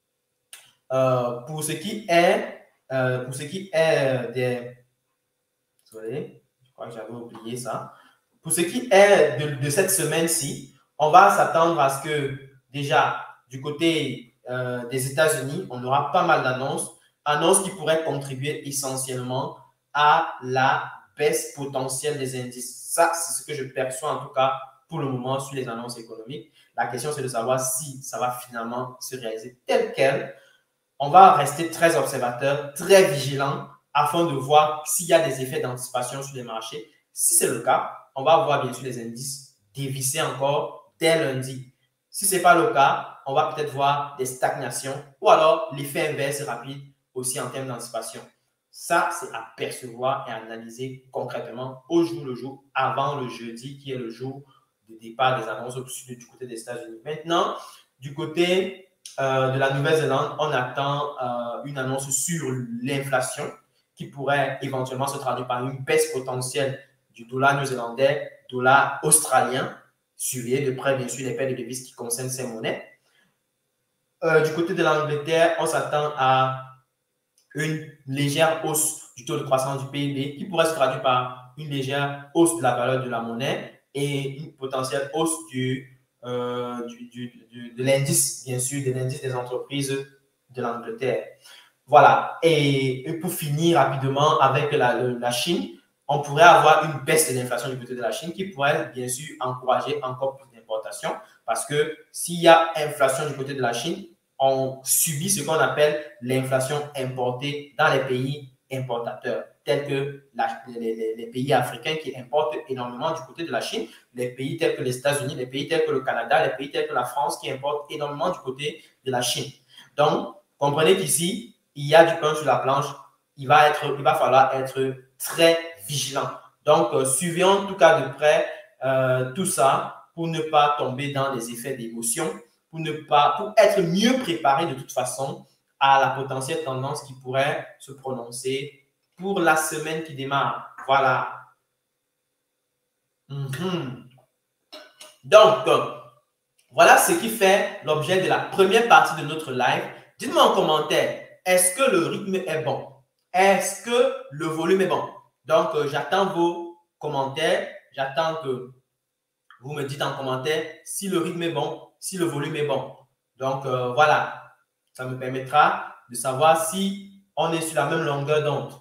euh, pour ce qui est, euh, pour ce qui est des... Désolé, je crois que j'avais oublié ça. Pour ce qui est de, de cette semaine-ci, on va s'attendre à ce que déjà, du côté euh, des États-Unis, on aura pas mal d'annonces, annonces qui pourraient contribuer essentiellement à la baisse potentielle des indices. Ça, c'est ce que je perçois en tout cas pour le moment sur les annonces économiques. La question, c'est de savoir si ça va finalement se réaliser tel quel. On va rester très observateur, très vigilant afin de voir s'il y a des effets d'anticipation sur les marchés. Si c'est le cas, on va voir bien sûr les indices dévisser encore dès lundi. Si ce n'est pas le cas, on va peut-être voir des stagnations ou alors l'effet inverse rapide aussi en termes d'anticipation. Ça, c'est à percevoir et à analyser concrètement au jour le jour, avant le jeudi, qui est le jour de départ des annonces du côté des États-Unis. Maintenant, du côté euh, de la Nouvelle-Zélande, on attend euh, une annonce sur l'inflation qui pourrait éventuellement se traduire par une baisse potentielle du dollar néo-zélandais, dollar australien, surveillé de près, bien sûr, les paires de devises qui concernent ces monnaies. Euh, du côté de l'Angleterre, on s'attend à une légère hausse du taux de croissance du P I B qui pourrait se traduire par une légère hausse de la valeur de la monnaie et une potentielle hausse du, euh, du, du, du, de l'indice, bien sûr, de l'indice des entreprises de l'Angleterre. Voilà. Et, et pour finir rapidement avec la, la Chine, on pourrait avoir une baisse de l'inflation du côté de la Chine qui pourrait, bien sûr, encourager encore plus d'importations parce que s'il y a inflation du côté de la Chine, on subit ce qu'on appelle l'inflation importée dans les pays importateurs. tels que la, les, les, les pays africains qui importent énormément du côté de la Chine, les pays tels que les États-Unis, les pays tels que le Canada, les pays tels que la France qui importent énormément du côté de la Chine. Donc, comprenez qu'ici, il y a du pain sur la planche. Il va, être, il va falloir être très vigilant. Donc, euh, suivez en tout cas de près euh, tout ça pour ne pas tomber dans les effets d'émotion, pour ne pas, pour être mieux préparé de toute façon à la potentielle tendance qui pourrait se prononcer pour la semaine qui démarre. Voilà. Mm-hmm. Donc, euh, voilà ce qui fait l'objet de la première partie de notre live. Dites-moi en commentaire, est-ce que le rythme est bon? Est-ce que le volume est bon? Donc, euh, j'attends vos commentaires. J'attends que vous me dites en commentaire si le rythme est bon, si le volume est bon. Donc, euh, voilà. Ça me permettra de savoir si on est sur la même longueur d'onde.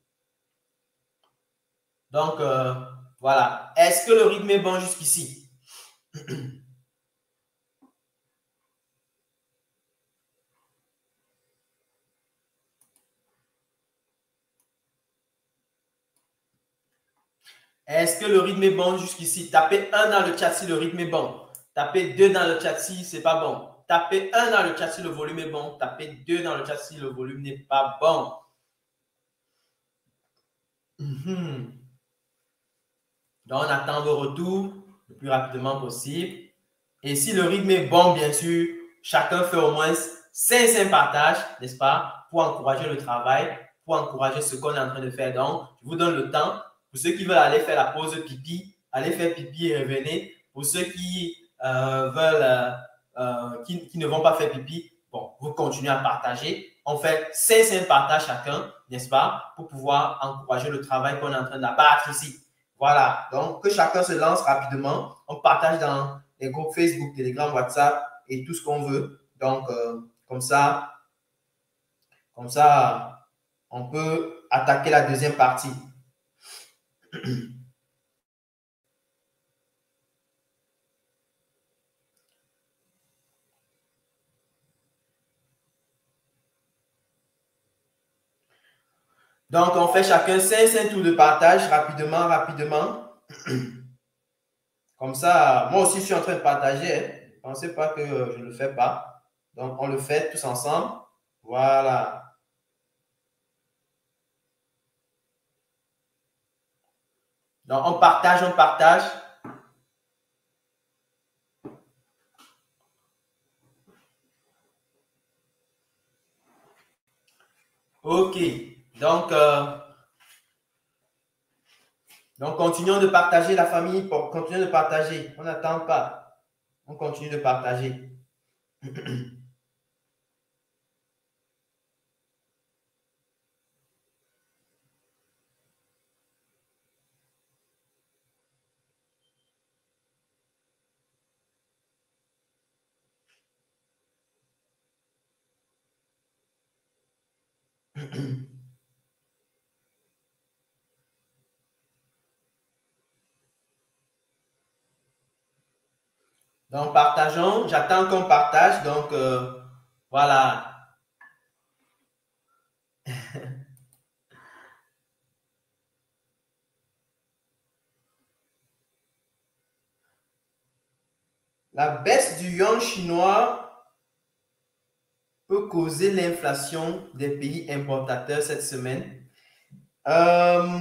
Donc, euh, voilà. Est-ce que le rythme est bon jusqu'ici? Est-ce que le rythme est bon jusqu'ici? Tapez un dans le chat si le rythme est bon. Tapez deux dans le chat si ce n'est pas bon. Tapez un dans le chat si le volume est bon. Tapez deux dans le chat si le volume n'est pas bon. Mm-hmm. Donc, on attend vos retours le plus rapidement possible. Et si le rythme est bon, bien sûr, chacun fait au moins cinq cinq partages, n'est-ce pas, pour encourager le travail, pour encourager ce qu'on est en train de faire. Donc, je vous donne le temps. Pour ceux qui veulent aller faire la pause pipi, allez faire pipi et revenez. Pour ceux qui euh, veulent, euh, euh, qui, qui ne vont pas faire pipi, bon, vous continuez à partager. On fait cinq cinq partages chacun, n'est-ce pas, pour pouvoir encourager le travail qu'on est en train d'abattre ici. Voilà, donc que chacun se lance rapidement. On partage dans les groupes Facebook, Telegram, WhatsApp et tout ce qu'on veut. Donc, euh, comme ça, comme ça, on peut attaquer la deuxième partie. Donc, on fait chacun cinq cinq tours de partage rapidement, rapidement. Comme ça, moi aussi, je suis en train de partager. Ne pensez pas que je ne le fais pas. Donc, on le fait tous ensemble. Voilà. Donc, on partage, on partage. OK. Donc, euh, donc, continuons de partager la famille. Continuons de partager. On n'attend pas. On continue de partager. Donc, partageons. J'attends qu'on partage. Donc, euh, voilà. La baisse du yuan chinois peut causer l'inflation des pays importateurs cette semaine. Euh,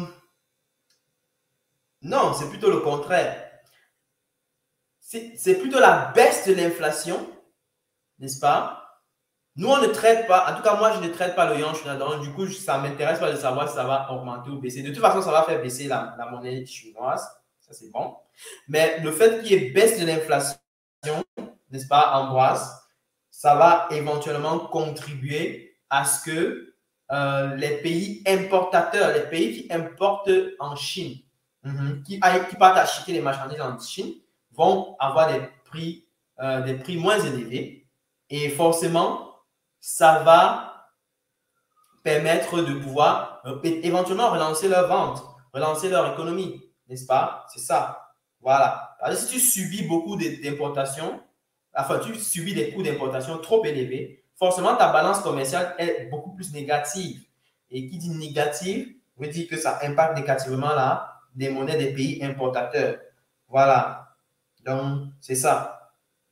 non, c'est plutôt le contraire. C'est plutôt la baisse de l'inflation, n'est-ce pas? Nous, on ne traite pas, en tout cas, moi, je ne traite pas le yuan chinois. Donc, du coup, ça ne m'intéresse pas de savoir si ça va augmenter ou baisser. De toute façon, ça va faire baisser la, la monnaie chinoise. Ça, c'est bon. Mais le fait qu'il y ait baisse de l'inflation, n'est-ce pas, Ambroise, ça va éventuellement contribuer à ce que euh, les pays importateurs, les pays qui importent en Chine, mm-hmm, qui, qui partent acheter les marchandises en Chine, vont avoir des prix, euh, des prix moins élevés. Et forcément, ça va permettre de pouvoir euh, éventuellement relancer leur vente, relancer leur économie, n'est-ce pas? C'est ça. Voilà. Alors, si tu subis beaucoup d'importations, enfin, tu subis des coûts d'importation trop élevés, forcément, ta balance commerciale est beaucoup plus négative. Et qui dit négative, veut dire que ça impacte négativement là, les monnaies des pays importateurs. Voilà. Donc, c'est ça.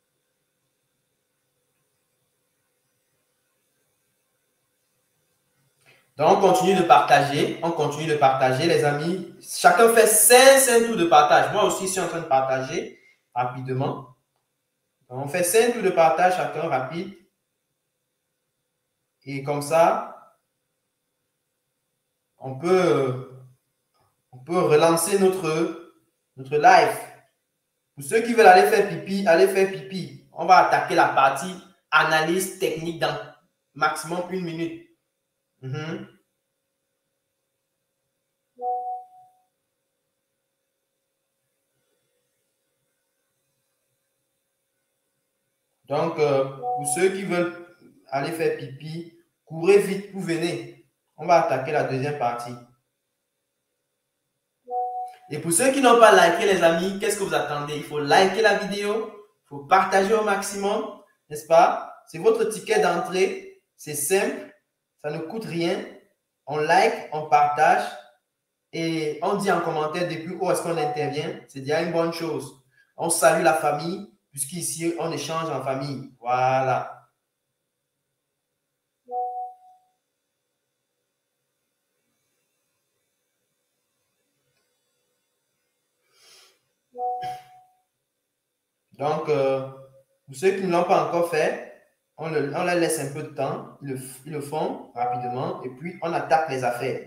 Donc, on continue de partager. On continue de partager, les amis. Chacun fait cinq, cinq tours de partage. Moi aussi, je suis en train de partager rapidement. Donc, on fait cinq tours de partage, chacun rapide. Et comme ça, on peut, on peut relancer notre, notre live. Pour ceux qui veulent aller faire pipi, allez faire pipi. On va attaquer la partie analyse technique dans maximum une minute. Mm-hmm. Donc, euh, pour ceux qui veulent aller faire pipi, courez vite, vous venez. On va attaquer la deuxième partie. Et pour ceux qui n'ont pas liké, les amis, qu'est-ce que vous attendez? Il faut liker la vidéo, il faut partager au maximum, n'est-ce pas? C'est votre ticket d'entrée, c'est simple, ça ne coûte rien. On like, on partage et on dit en commentaire depuis où est-ce qu'on intervient. C'est déjà une bonne chose. On salue la famille, puisqu'ici, on échange en famille. Voilà. Donc, euh, pour ceux qui ne l'ont pas encore fait, on, le, on leur laisse un peu de temps, ils le, ils le font rapidement et puis on attaque les affaires.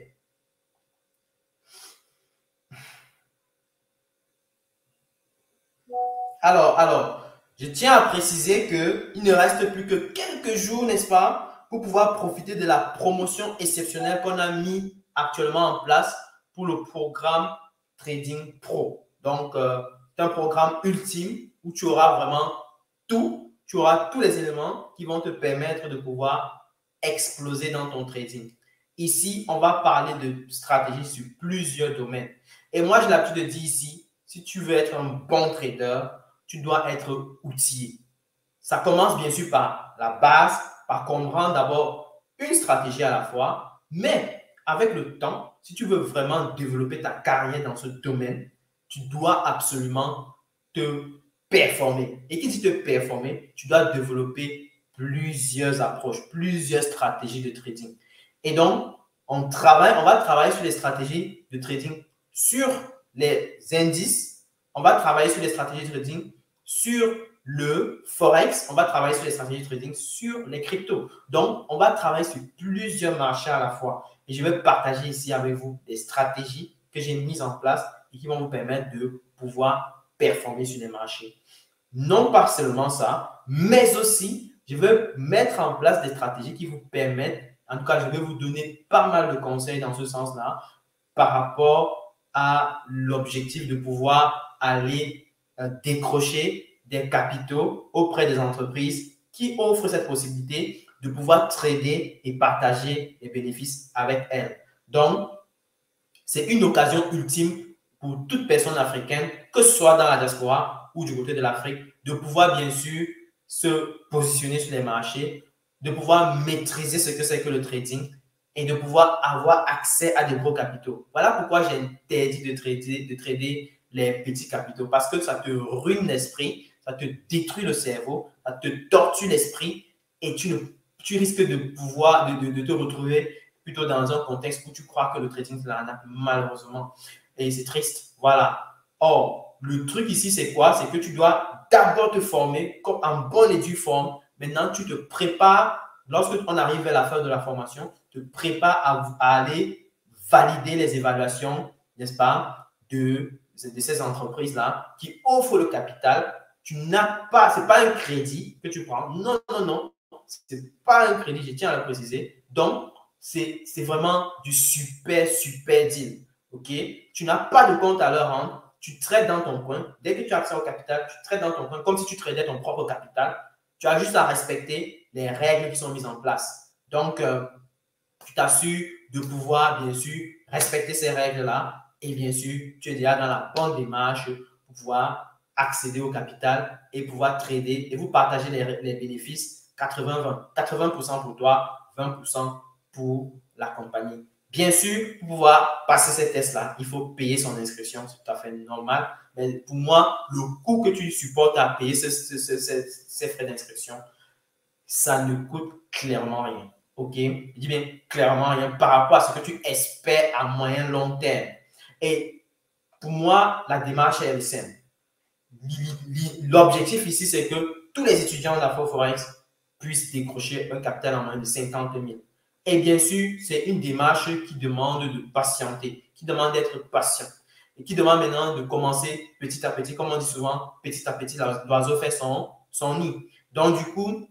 Alors, alors, je tiens à préciser qu'il ne reste plus que quelques jours, n'est-ce pas, pour pouvoir profiter de la promotion exceptionnelle qu'on a mis actuellement en place pour le programme Trading Pro. Donc, euh, c'est un programme ultime où tu auras vraiment tout, tu auras tous les éléments qui vont te permettre de pouvoir exploser dans ton trading. Ici, on va parler de stratégie sur plusieurs domaines. Et moi, j'ai l'habitude de dire ici, si tu veux être un bon trader, tu dois être outillé. Ça commence bien sûr par la base, par comprendre d'abord une stratégie à la fois, mais avec le temps, si tu veux vraiment développer ta carrière dans ce domaine, tu dois absolument te performer. Et qui dit te performer, tu dois développer plusieurs approches, plusieurs stratégies de trading. Et donc, on travaille, on va travailler sur les stratégies de trading sur les indices, on va travailler sur les stratégies de trading sur le Forex, on va travailler sur les stratégies de trading sur les cryptos. Donc, on va travailler sur plusieurs marchés à la fois. Et je vais partager ici avec vous des stratégies que j'ai mises en place et qui vont vous permettre de pouvoir performer sur les marchés. Non pas seulement ça, mais aussi, je vais mettre en place des stratégies qui vous permettent, en tout cas, je vais vous donner pas mal de conseils dans ce sens-là par rapport à l'objectif de pouvoir aller euh, décrocher des capitaux auprès des entreprises qui offrent cette possibilité de pouvoir trader et partager les bénéfices avec elles. Donc, c'est une occasion ultime pour toute personne africaine, que ce soit dans la diaspora ou du côté de l'Afrique, de pouvoir bien sûr se positionner sur les marchés, de pouvoir maîtriser ce que c'est que le trading et de pouvoir avoir accès à des gros capitaux. Voilà pourquoi j'ai interdit de trader, de trader les petits capitaux, parce que ça te ruine l'esprit, ça te détruit le cerveau, ça te torture l'esprit et tu, ne, tu risques de pouvoir, de, de, de te retrouver plutôt dans un contexte où tu crois que le trading, c'est l'arnaque, malheureusement. Et c'est triste. Voilà. Or, le truc ici, c'est quoi? C'est que tu dois d'abord te former comme en bonne et due forme. Maintenant, tu te prépares, lorsque on arrive vers la fin de la formation, te prépares à, à aller valider les évaluations, n'est-ce pas, de, de ces entreprises-là qui offrent le capital. Tu n'as pas, ce n'est pas un crédit que tu prends. Non, non, non. Ce n'est pas un crédit, je tiens à le préciser. Donc, c'est vraiment du super, super deal. OK? Tu n'as pas de compte à leur rendre. Tu traites dans ton coin. Dès que tu as accès au capital, tu traites dans ton coin comme si tu tradais ton propre capital. Tu as juste à respecter les règles qui sont mises en place. Donc, euh, tu t'assures de pouvoir, bien sûr, respecter ces règles-là. Et bien sûr, tu es déjà dans la bonne démarche pour pouvoir accéder au capital et pouvoir trader et vous partager les, les bénéfices quatre-vingts vingt. quatre-vingts pour cent pour toi, vingt pour cent pour la compagnie. Bien sûr, pour pouvoir passer ces tests-là, il faut payer son inscription, c'est tout à fait normal. Mais pour moi, le coût que tu supportes à payer ces, ces, ces, ces frais d'inscription, ça ne coûte clairement rien. OK? Je dis bien clairement rien par rapport à ce que tu espères à moyen long terme. Et pour moi, la démarche est simple. L'objectif ici, c'est que tous les étudiants d'AfroForex puissent décrocher un capital en moins de cinquante mille. Et bien sûr, c'est une démarche qui demande de patienter, qui demande d'être patient et qui demande maintenant de commencer petit à petit. Comme on dit souvent, petit à petit, l'oiseau fait son, son nid. Donc, du coup,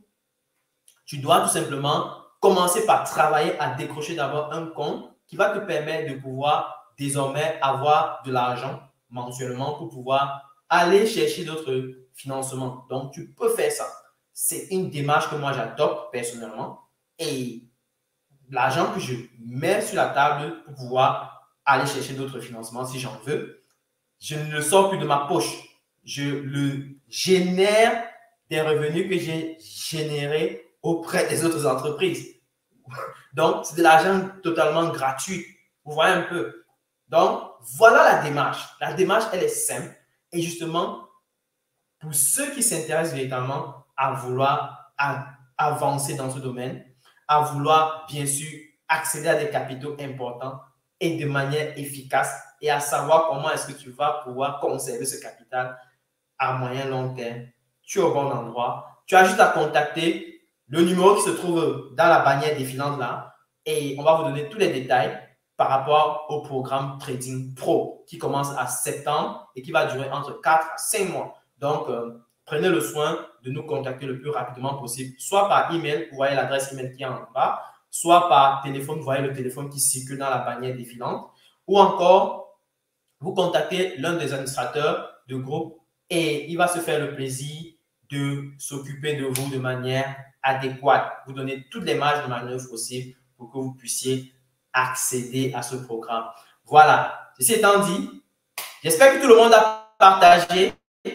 tu dois tout simplement commencer par travailler à décrocher d'abord un compte qui va te permettre de pouvoir désormais avoir de l'argent mensuellement pour pouvoir aller chercher d'autres financements. Donc, tu peux faire ça. C'est une démarche que moi, j'adopte personnellement. Et l'argent que je mets sur la table pour pouvoir aller chercher d'autres financements si j'en veux, je ne le sors plus de ma poche. Je le génère des revenus que j'ai générés auprès des autres entreprises. Donc, c'est de l'argent totalement gratuit. Vous voyez un peu. Donc, voilà la démarche. La démarche, elle est simple. Et justement, pour ceux qui s'intéressent véritablement à vouloir à avancer dans ce domaine, à vouloir, bien sûr, accéder à des capitaux importants et de manière efficace et à savoir comment est-ce que tu vas pouvoir conserver ce capital à moyen long terme, tu es au bon endroit. Tu as juste à contacter le numéro qui se trouve dans la bannière des finances là et on va vous donner tous les détails par rapport au programme Trading Pro qui commence à septembre et qui va durer entre quatre à cinq mois. Donc, euh, prenez le soin de nous contacter le plus rapidement possible, soit par email, vous voyez l'adresse email qui est en bas, soit par téléphone, vous voyez le téléphone qui circule dans la bannière des finances, ou encore, vous contactez l'un des administrateurs de groupe et il va se faire le plaisir de s'occuper de vous de manière adéquate, vous donner toutes les marges de manœuvre possibles pour que vous puissiez accéder à ce programme. Voilà, ceci étant dit, j'espère que tout le monde a partagé.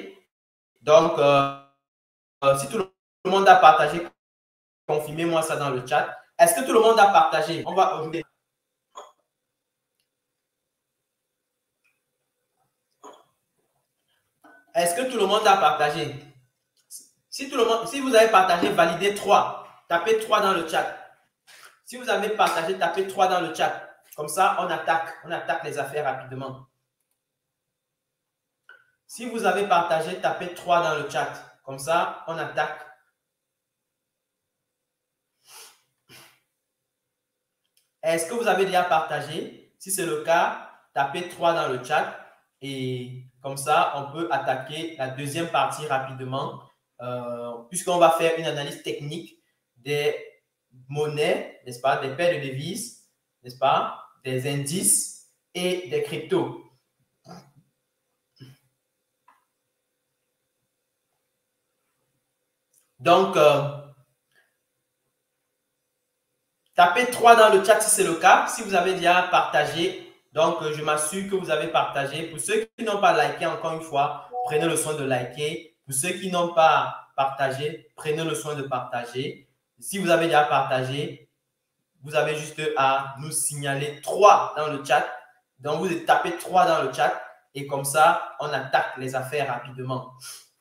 Donc, euh, euh, si tout le monde a partagé, confirmez-moi ça dans le chat. Est-ce que tout le monde a partagé? On va aujourd'hui. Est-ce que tout le monde a partagé? Si, tout le monde, si vous avez partagé, validez trois. Tapez trois dans le chat. Si vous avez partagé, tapez trois dans le chat. Comme ça, on attaque. On attaque les affaires rapidement. Si vous avez partagé, tapez trois dans le chat. Comme ça, on attaque. Est-ce que vous avez déjà partagé? Si c'est le cas, tapez trois dans le chat. Et comme ça, on peut attaquer la deuxième partie rapidement. Euh, puisqu'on va faire une analyse technique des monnaies, n'est-ce pas, des paires de devises, n'est-ce pas, des indices et des cryptos. Donc, euh, tapez trois dans le chat si c'est le cas. Si vous avez déjà partagé, donc euh, je m'assure que vous avez partagé. Pour ceux qui n'ont pas liké, encore une fois, prenez le soin de liker. Pour ceux qui n'ont pas partagé, prenez le soin de partager. Si vous avez déjà partagé, vous avez juste à nous signaler trois dans le chat. Donc, vous tapez trois dans le chat et comme ça, on attaque les affaires rapidement.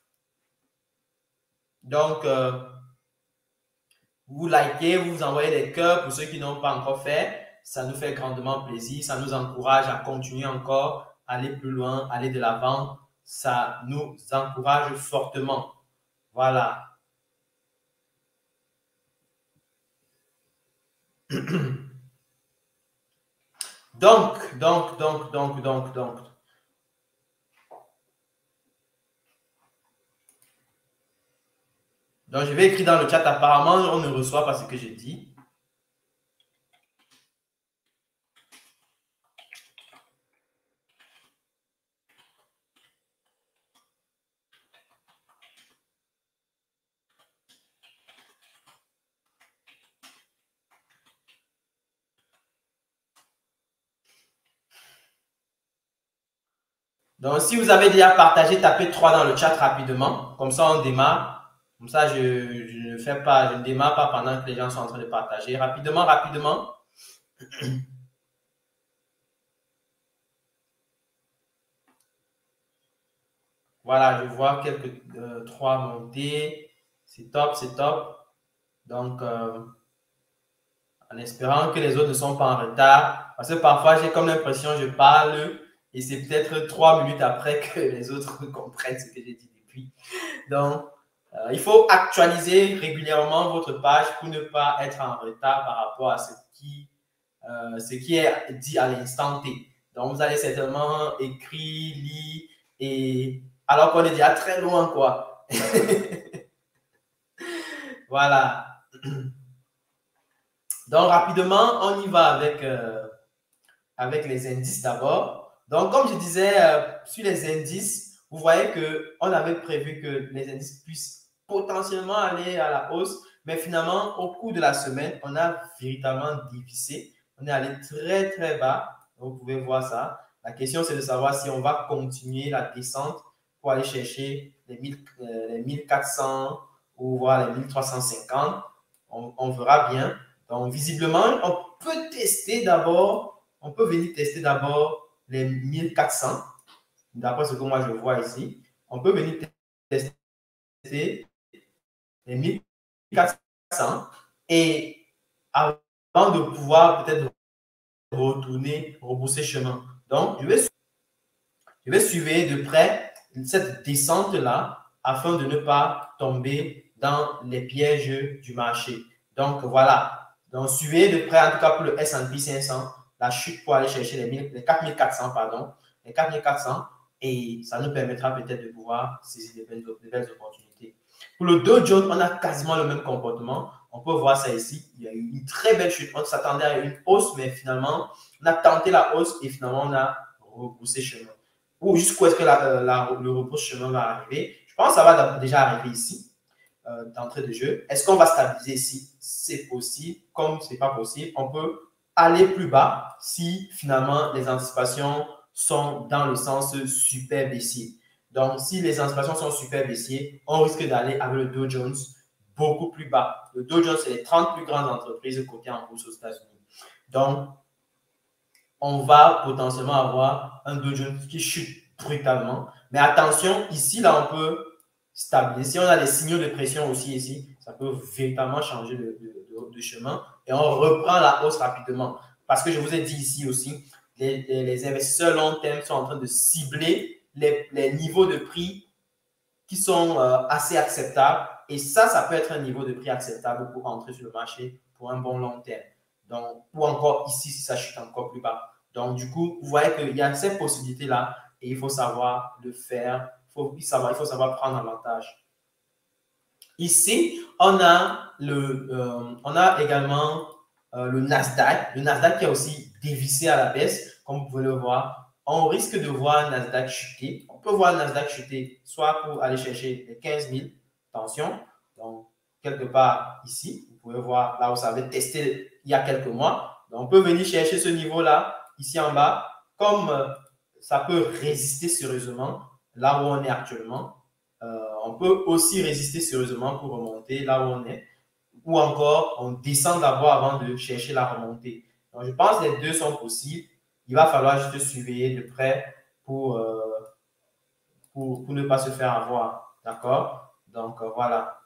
Donc, euh, vous likez, vous vous envoyez des cœurs pour ceux qui n'ont pas encore fait. Ça nous fait grandement plaisir. Ça nous encourage à continuer encore, aller plus loin, aller de l'avant. Ça nous encourage fortement. Voilà. Donc, donc, donc, donc, donc, donc. Donc, je vais écrire dans le chat. Apparemment, on ne reçoit pas ce que j'ai dit. Donc, si vous avez déjà partagé, tapez trois dans le chat rapidement. Comme ça, on démarre. Comme ça, je, je ne fais pas, je ne démarre pas pendant que les gens sont en train de partager. Rapidement, rapidement. Voilà, je vois quelques euh, trois montées. C'est top, c'est top. Donc, euh, en espérant que les autres ne sont pas en retard. Parce que parfois, j'ai comme l'impression que je parle et c'est peut-être trois minutes après que les autres comprennent ce que j'ai dit depuis. Donc, euh, il faut actualiser régulièrement votre page pour ne pas être en retard par rapport à ce qui, euh, ce qui est dit à l'instant T. Donc, vous allez certainement écrire, lire, et alors qu'on est déjà très loin, quoi. Voilà. Donc, rapidement, on y va avec, euh, avec les indices d'abord. Donc, comme je disais, euh, sur les indices, vous voyez qu'on avait prévu que les indices puissent potentiellement aller à la hausse, mais finalement, au cours de la semaine, on a véritablement dévissé. On est allé très, très bas. Donc, vous pouvez voir ça. La question, c'est de savoir si on va continuer la descente pour aller chercher les, mille, euh, les mille quatre cents ou voir les mille trois cent cinquante. On, on verra bien. Donc, visiblement, on peut tester d'abord, on peut venir tester d'abord les mille quatre cents, d'après ce que moi je vois ici. On peut venir tester les mille quatre cents et avant de pouvoir peut-être retourner, rebousser chemin. Donc, je vais, je vais suivre de près cette descente-là afin de ne pas tomber dans les pièges du marché. Donc, voilà. Donc, suivez de près, en tout cas pour le S and P cinq cents, la chute pour aller chercher les, mille, les quatre mille quatre cents, pardon, les quatre mille quatre cents, et ça nous permettra peut-être de pouvoir saisir de belles, de belles opportunités. Pour le Dow Jones, on a quasiment le même comportement. On peut voir ça ici. Il y a eu une très belle chute. On s'attendait à une hausse, mais finalement, on a tenté la hausse et finalement, on a rebroussé chemin. Ou jusqu'où est-ce que la, la, le rebrousse chemin va arriver? Je pense que ça va déjà arriver ici. Euh, d'entrée de jeu. Est-ce qu'on va stabiliser ici? C'est possible. Comme ce n'est pas possible, on peut aller plus bas si finalement les anticipations sont dans le sens super baissier. Donc, si les anticipations sont super baissiers, on risque d'aller avec le Dow Jones beaucoup plus bas. Le Dow Jones, c'est les trente plus grandes entreprises cotées en bourse aux États-Unis. Donc, on va potentiellement avoir un Dow Jones qui chute brutalement. Mais attention, ici, là, on peut stabiliser. Si on a des signaux de pression aussi ici, ça peut véritablement changer de, de, de, de chemin et on reprend la hausse rapidement. Parce que je vous ai dit ici aussi, les, les, les investisseurs long terme sont en train de cibler les, les niveaux de prix qui sont euh, assez acceptables. Et ça, ça peut être un niveau de prix acceptable pour entrer sur le marché pour un bon long terme. Donc, ou encore ici, si ça chute encore plus bas. Donc, du coup, vous voyez qu'il y a cette possibilité-là et il faut savoir le faire. Il faut savoir, il faut savoir prendre avantage. Ici, on a, le, euh, on a également euh, le Nasdaq. Le Nasdaq qui a aussi dévissé à la baisse, comme vous pouvez le voir. On risque de voir le Nasdaq chuter. On peut voir le Nasdaq chuter, soit pour aller chercher les quinze mille. Attention, donc quelque part ici, vous pouvez voir là où ça avait testé il y a quelques mois. Donc, on peut venir chercher ce niveau-là, ici en bas, comme euh, ça peut résister sérieusement là où on est actuellement. Euh, on peut aussi résister sérieusement pour remonter là où on est. Ou encore, on descend d'abord avant de chercher la remontée. Donc, je pense que les deux sont possibles. Il va falloir juste surveiller de près pour, euh, pour, pour ne pas se faire avoir. D'accord? Donc, euh, voilà.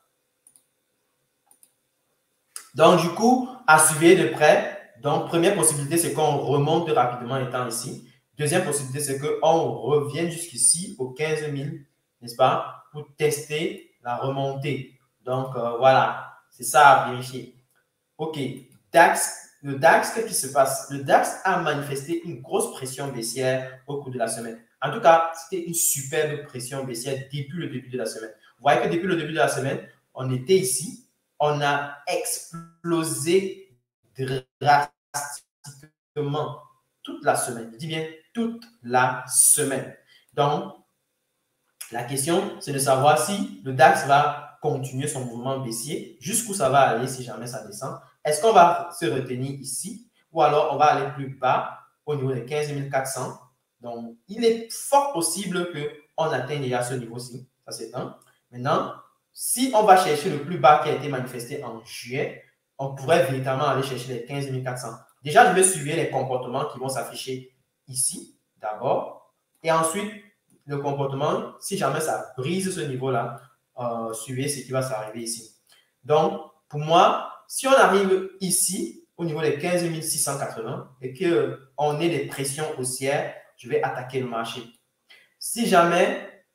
Donc, du coup, à surveiller de près. Donc, première possibilité, c'est qu'on remonte rapidement étant ici. Deuxième possibilité, c'est qu'on revienne jusqu'ici aux quinze mille, n'est-ce pas, pour tester la remontée. Donc, euh, voilà, c'est ça à vérifier. OK, DAX, le DAX, qu'est-ce qui se passe? Le DAX a manifesté une grosse pression baissière au cours de la semaine. En tout cas, c'était une superbe pression baissière depuis le début de la semaine. Vous voyez que depuis le début de la semaine, on était ici, on a explosé drastiquement toute la semaine. Je dis bien toute la semaine. Donc, la question, c'est de savoir si le DAX va continuer son mouvement baissier, jusqu'où ça va aller si jamais ça descend. Est-ce qu'on va se retenir ici ou alors on va aller plus bas au niveau des quinze mille quatre cents? Donc, il est fort possible qu'on atteigne déjà ce niveau-ci. Ça, c'est un. Maintenant, si on va chercher le plus bas qui a été manifesté en juillet, on pourrait véritablement aller chercher les quinze mille quatre cents. Déjà, je vais suivre les comportements qui vont s'afficher ici, d'abord. Et ensuite, le comportement, si jamais ça brise ce niveau-là, euh, suivez ce qui va s'arriver ici. Donc, pour moi, si on arrive ici, au niveau des quinze mille six cent quatre-vingts, et qu'on ait des pressions haussières, je vais attaquer le marché. Si jamais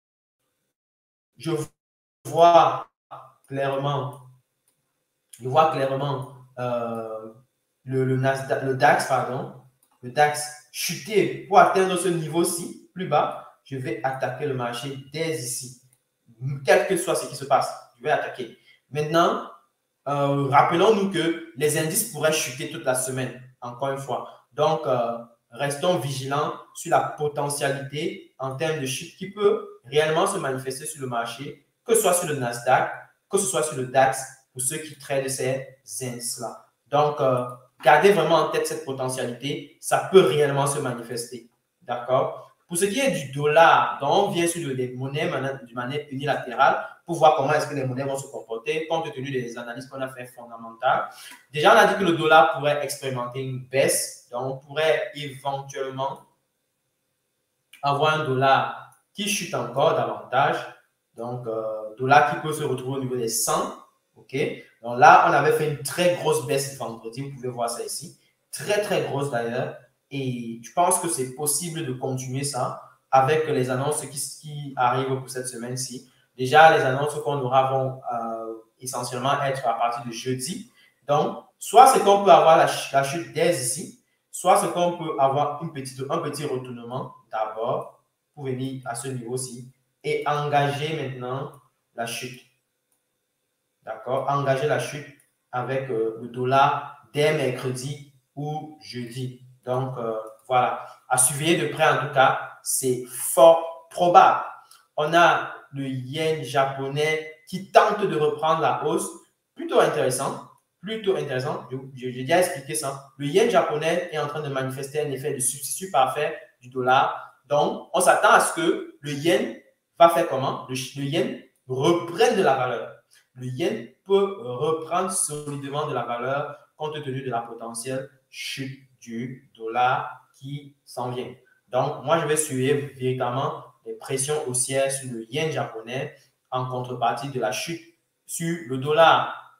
je vois clairement, je vois clairement euh, le, le, Nasdaq, le DAX, pardon, le DAX chuter pour atteindre ce niveau-ci, plus bas, je vais attaquer le marché dès ici. Quel que soit ce qui se passe, je vais attaquer. Maintenant, euh, rappelons-nous que les indices pourraient chuter toute la semaine, encore une fois. Donc, euh, restons vigilants sur la potentialité en termes de chute qui peut réellement se manifester sur le marché, que ce soit sur le Nasdaq, que ce soit sur le DAX, pour ceux qui traitent ces indices-là. Donc, euh, gardez vraiment en tête cette potentialité, ça peut réellement se manifester. D'accord? Pour ce qui est du dollar, donc on vient sur les monnaies de manière unilatérale pour voir comment est-ce que les monnaies vont se comporter compte tenu des analyses qu'on a fait fondamentales. Déjà, on a dit que le dollar pourrait expérimenter une baisse, donc on pourrait éventuellement avoir un dollar qui chute encore davantage. Donc, euh, dollar qui peut se retrouver au niveau des cent. OK? Donc là, on avait fait une très grosse baisse vendredi. Vous pouvez voir ça ici. Très, très grosse d'ailleurs. Et je pense que c'est possible de continuer ça avec les annonces qui, qui arrivent pour cette semaine-ci. Déjà, les annonces qu'on aura vont euh, essentiellement être à partir de jeudi. Donc, soit c'est qu'on peut avoir la, la chute dès ici, soit c'est qu'on peut avoir une petite, un petit retournement d'abord pour venir à ce niveau-ci et engager maintenant la chute. D'accord? Engager la chute avec euh, le dollar dès mercredi ou jeudi. Donc, euh, voilà. À surveiller de près, en tout cas, c'est fort probable. On a le yen japonais qui tente de reprendre la hausse. Plutôt intéressant. Plutôt intéressant. J'ai déjà expliqué ça. Le yen japonais est en train de manifester un effet de substitut parfait du dollar. Donc, on s'attend à ce que le yen va faire comment? Le, le yen reprenne de la valeur. Le yen peut reprendre solidement de la valeur compte tenu de la potentielle chute du dollar qui s'en vient. Donc, moi, je vais suivre véritablement les pressions haussières sur le yen japonais en contrepartie de la chute sur le dollar.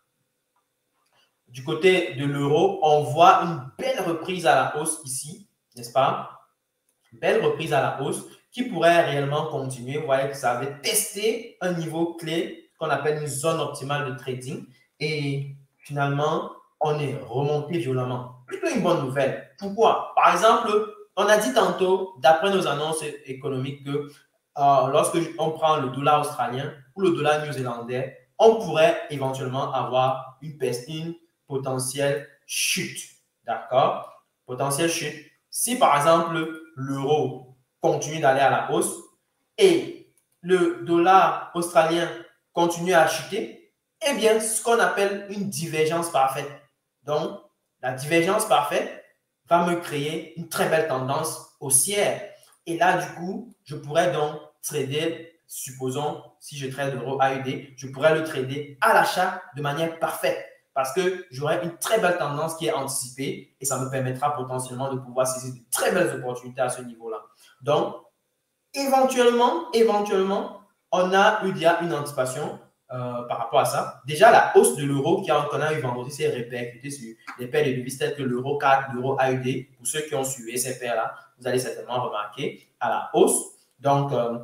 Du côté de l'euro, on voit une belle reprise à la hausse ici, n'est-ce pas? Une belle reprise à la hausse qui pourrait réellement continuer. Vous voyez que ça avait testé un niveau clé qu'on appelle une zone optimale de trading. Et finalement, on est remonté violemment. Plutôt une bonne nouvelle. Pourquoi? Par exemple, on a dit tantôt, d'après nos annonces économiques, que euh, lorsque on prend le dollar australien ou le dollar néo-zélandais, on pourrait éventuellement avoir une, une potentielle chute. D'accord? Potentielle chute. Si par exemple, l'euro continue d'aller à la hausse et le dollar australien continue à chuter, eh bien, ce qu'on appelle une divergence parfaite. Donc, la divergence parfaite va me créer une très belle tendance haussière. Et là, du coup, je pourrais donc trader, supposons, si je trade l'euro A U D, je pourrais le trader à l'achat de manière parfaite parce que j'aurai une très belle tendance qui est anticipée et ça me permettra potentiellement de pouvoir saisir de très belles opportunités à ce niveau-là. Donc, éventuellement, éventuellement, on a eu déjà une anticipation euh, par rapport à ça. Déjà, la hausse de l'euro qu'on a eu vendredi s'est répercutée sur les paires de devises telles que l'euro quatre, l'euro A U D. Pour ceux qui ont suivi ces paires-là, vous allez certainement remarquer à la hausse. Donc, euh,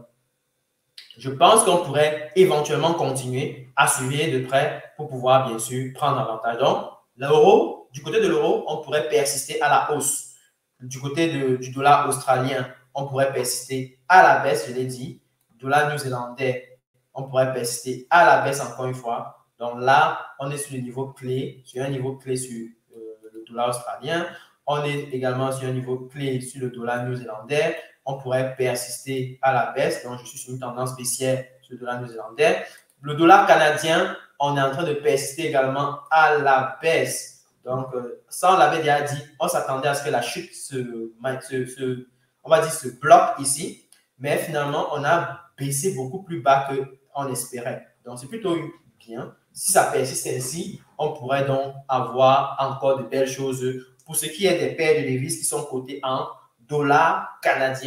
je pense qu'on pourrait éventuellement continuer à suivre de près pour pouvoir, bien sûr, prendre avantage. Donc, l'euro, du côté de l'euro, on pourrait persister à la hausse. Du côté de, du dollar australien, on pourrait persister à la baisse, je l'ai dit. Dollar néo-zélandais, on pourrait persister à la baisse encore une fois. Donc là, on est sur le niveau clé, sur un niveau clé sur euh, le dollar australien. On est également sur un niveau clé sur le dollar néo-zélandais. On pourrait persister à la baisse. Donc, je suis sur une tendance baissière sur le dollar néo-zélandais. Le dollar canadien, on est en train de persister également à la baisse. Donc, euh, ça, on l'avait déjà dit, on s'attendait à ce que la chute se, se, se, on va dire, se bloque ici. Mais finalement, on a baissé beaucoup plus bas qu'on espérait. Donc, c'est plutôt bien. Si ça persiste ainsi, on pourrait donc avoir encore de belles choses pour ce qui est des paires de devises qui sont cotées en dollars canadiens.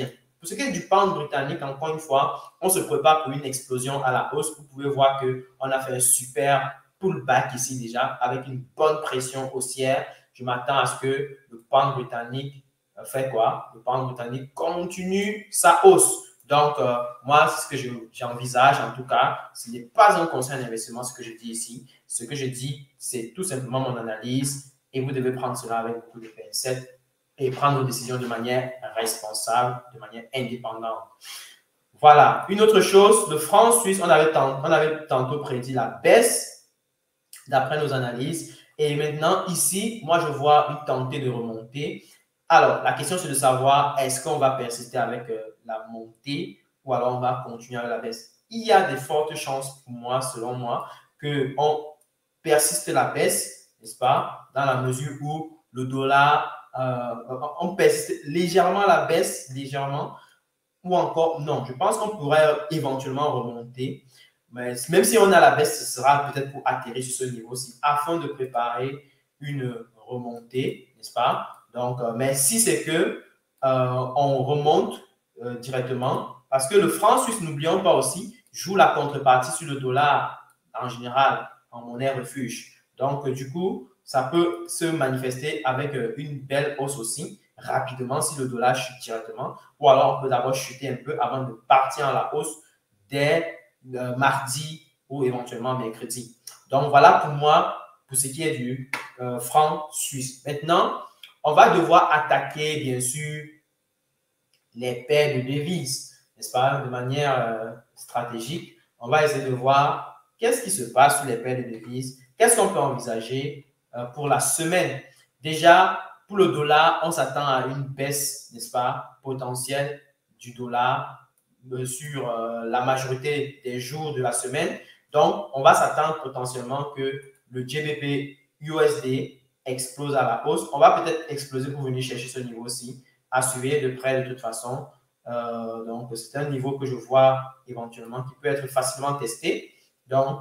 Pour ce qui est du pound britannique, encore une fois, on se prépare pour une explosion à la hausse. Vous pouvez voir qu'on a fait un super pullback ici déjà avec une bonne pression haussière. Je m'attends à ce que le pound britannique fait quoi? Le pound britannique continue sa hausse. Donc, euh, moi, c'est ce que j'envisage en tout cas. Ce n'est pas un conseil d'investissement, ce que je dis ici. Ce que je dis, c'est tout simplement mon analyse et vous devez prendre cela avec beaucoup de pincettes et prendre vos décisions de manière responsable, de manière indépendante. Voilà. Une autre chose, le franc suisse, on avait, tant, on avait tantôt prédit la baisse d'après nos analyses. Et maintenant, ici, moi, je vois une tentée de remonter. Alors, la question, c'est de savoir, est-ce qu'on va persister avec euh, la montée ou alors on va continuer avec la baisse? Il y a de fortes chances pour moi, selon moi, qu'on persiste la baisse, n'est-ce pas, dans la mesure où le dollar, euh, on persiste légèrement à la baisse, légèrement, ou encore, non, je pense qu'on pourrait éventuellement remonter. Mais même si on a la baisse, ce sera peut-être pour atterrir sur ce niveau-ci afin de préparer une remontée, n'est-ce pas? Donc, euh, mais si c'est que euh, on remonte euh, directement, parce que le franc suisse, n'oublions pas aussi, joue la contrepartie sur le dollar en général en monnaie refuge. Donc, euh, du coup, ça peut se manifester avec euh, une belle hausse aussi rapidement si le dollar chute directement, ou alors on peut d'abord chuter un peu avant de partir à la hausse dès euh, mardi ou éventuellement mercredi. Donc, voilà pour moi, pour ce qui est du euh, franc suisse. Maintenant, on va devoir attaquer, bien sûr, les paires de devises, n'est-ce pas, de manière euh, stratégique. On va essayer de voir qu'est-ce qui se passe sur les paires de devises, qu'est-ce qu'on peut envisager euh, pour la semaine. Déjà, pour le dollar, on s'attend à une baisse, n'est-ce pas, potentielle du dollar euh, sur euh, la majorité des jours de la semaine. Donc, on va s'attendre potentiellement que le G B P U S D explose à la hausse. On va peut-être exploser pour venir chercher ce niveau-ci, à suivre de près de toute façon. Euh, donc, c'est un niveau que je vois éventuellement qui peut être facilement testé. Donc,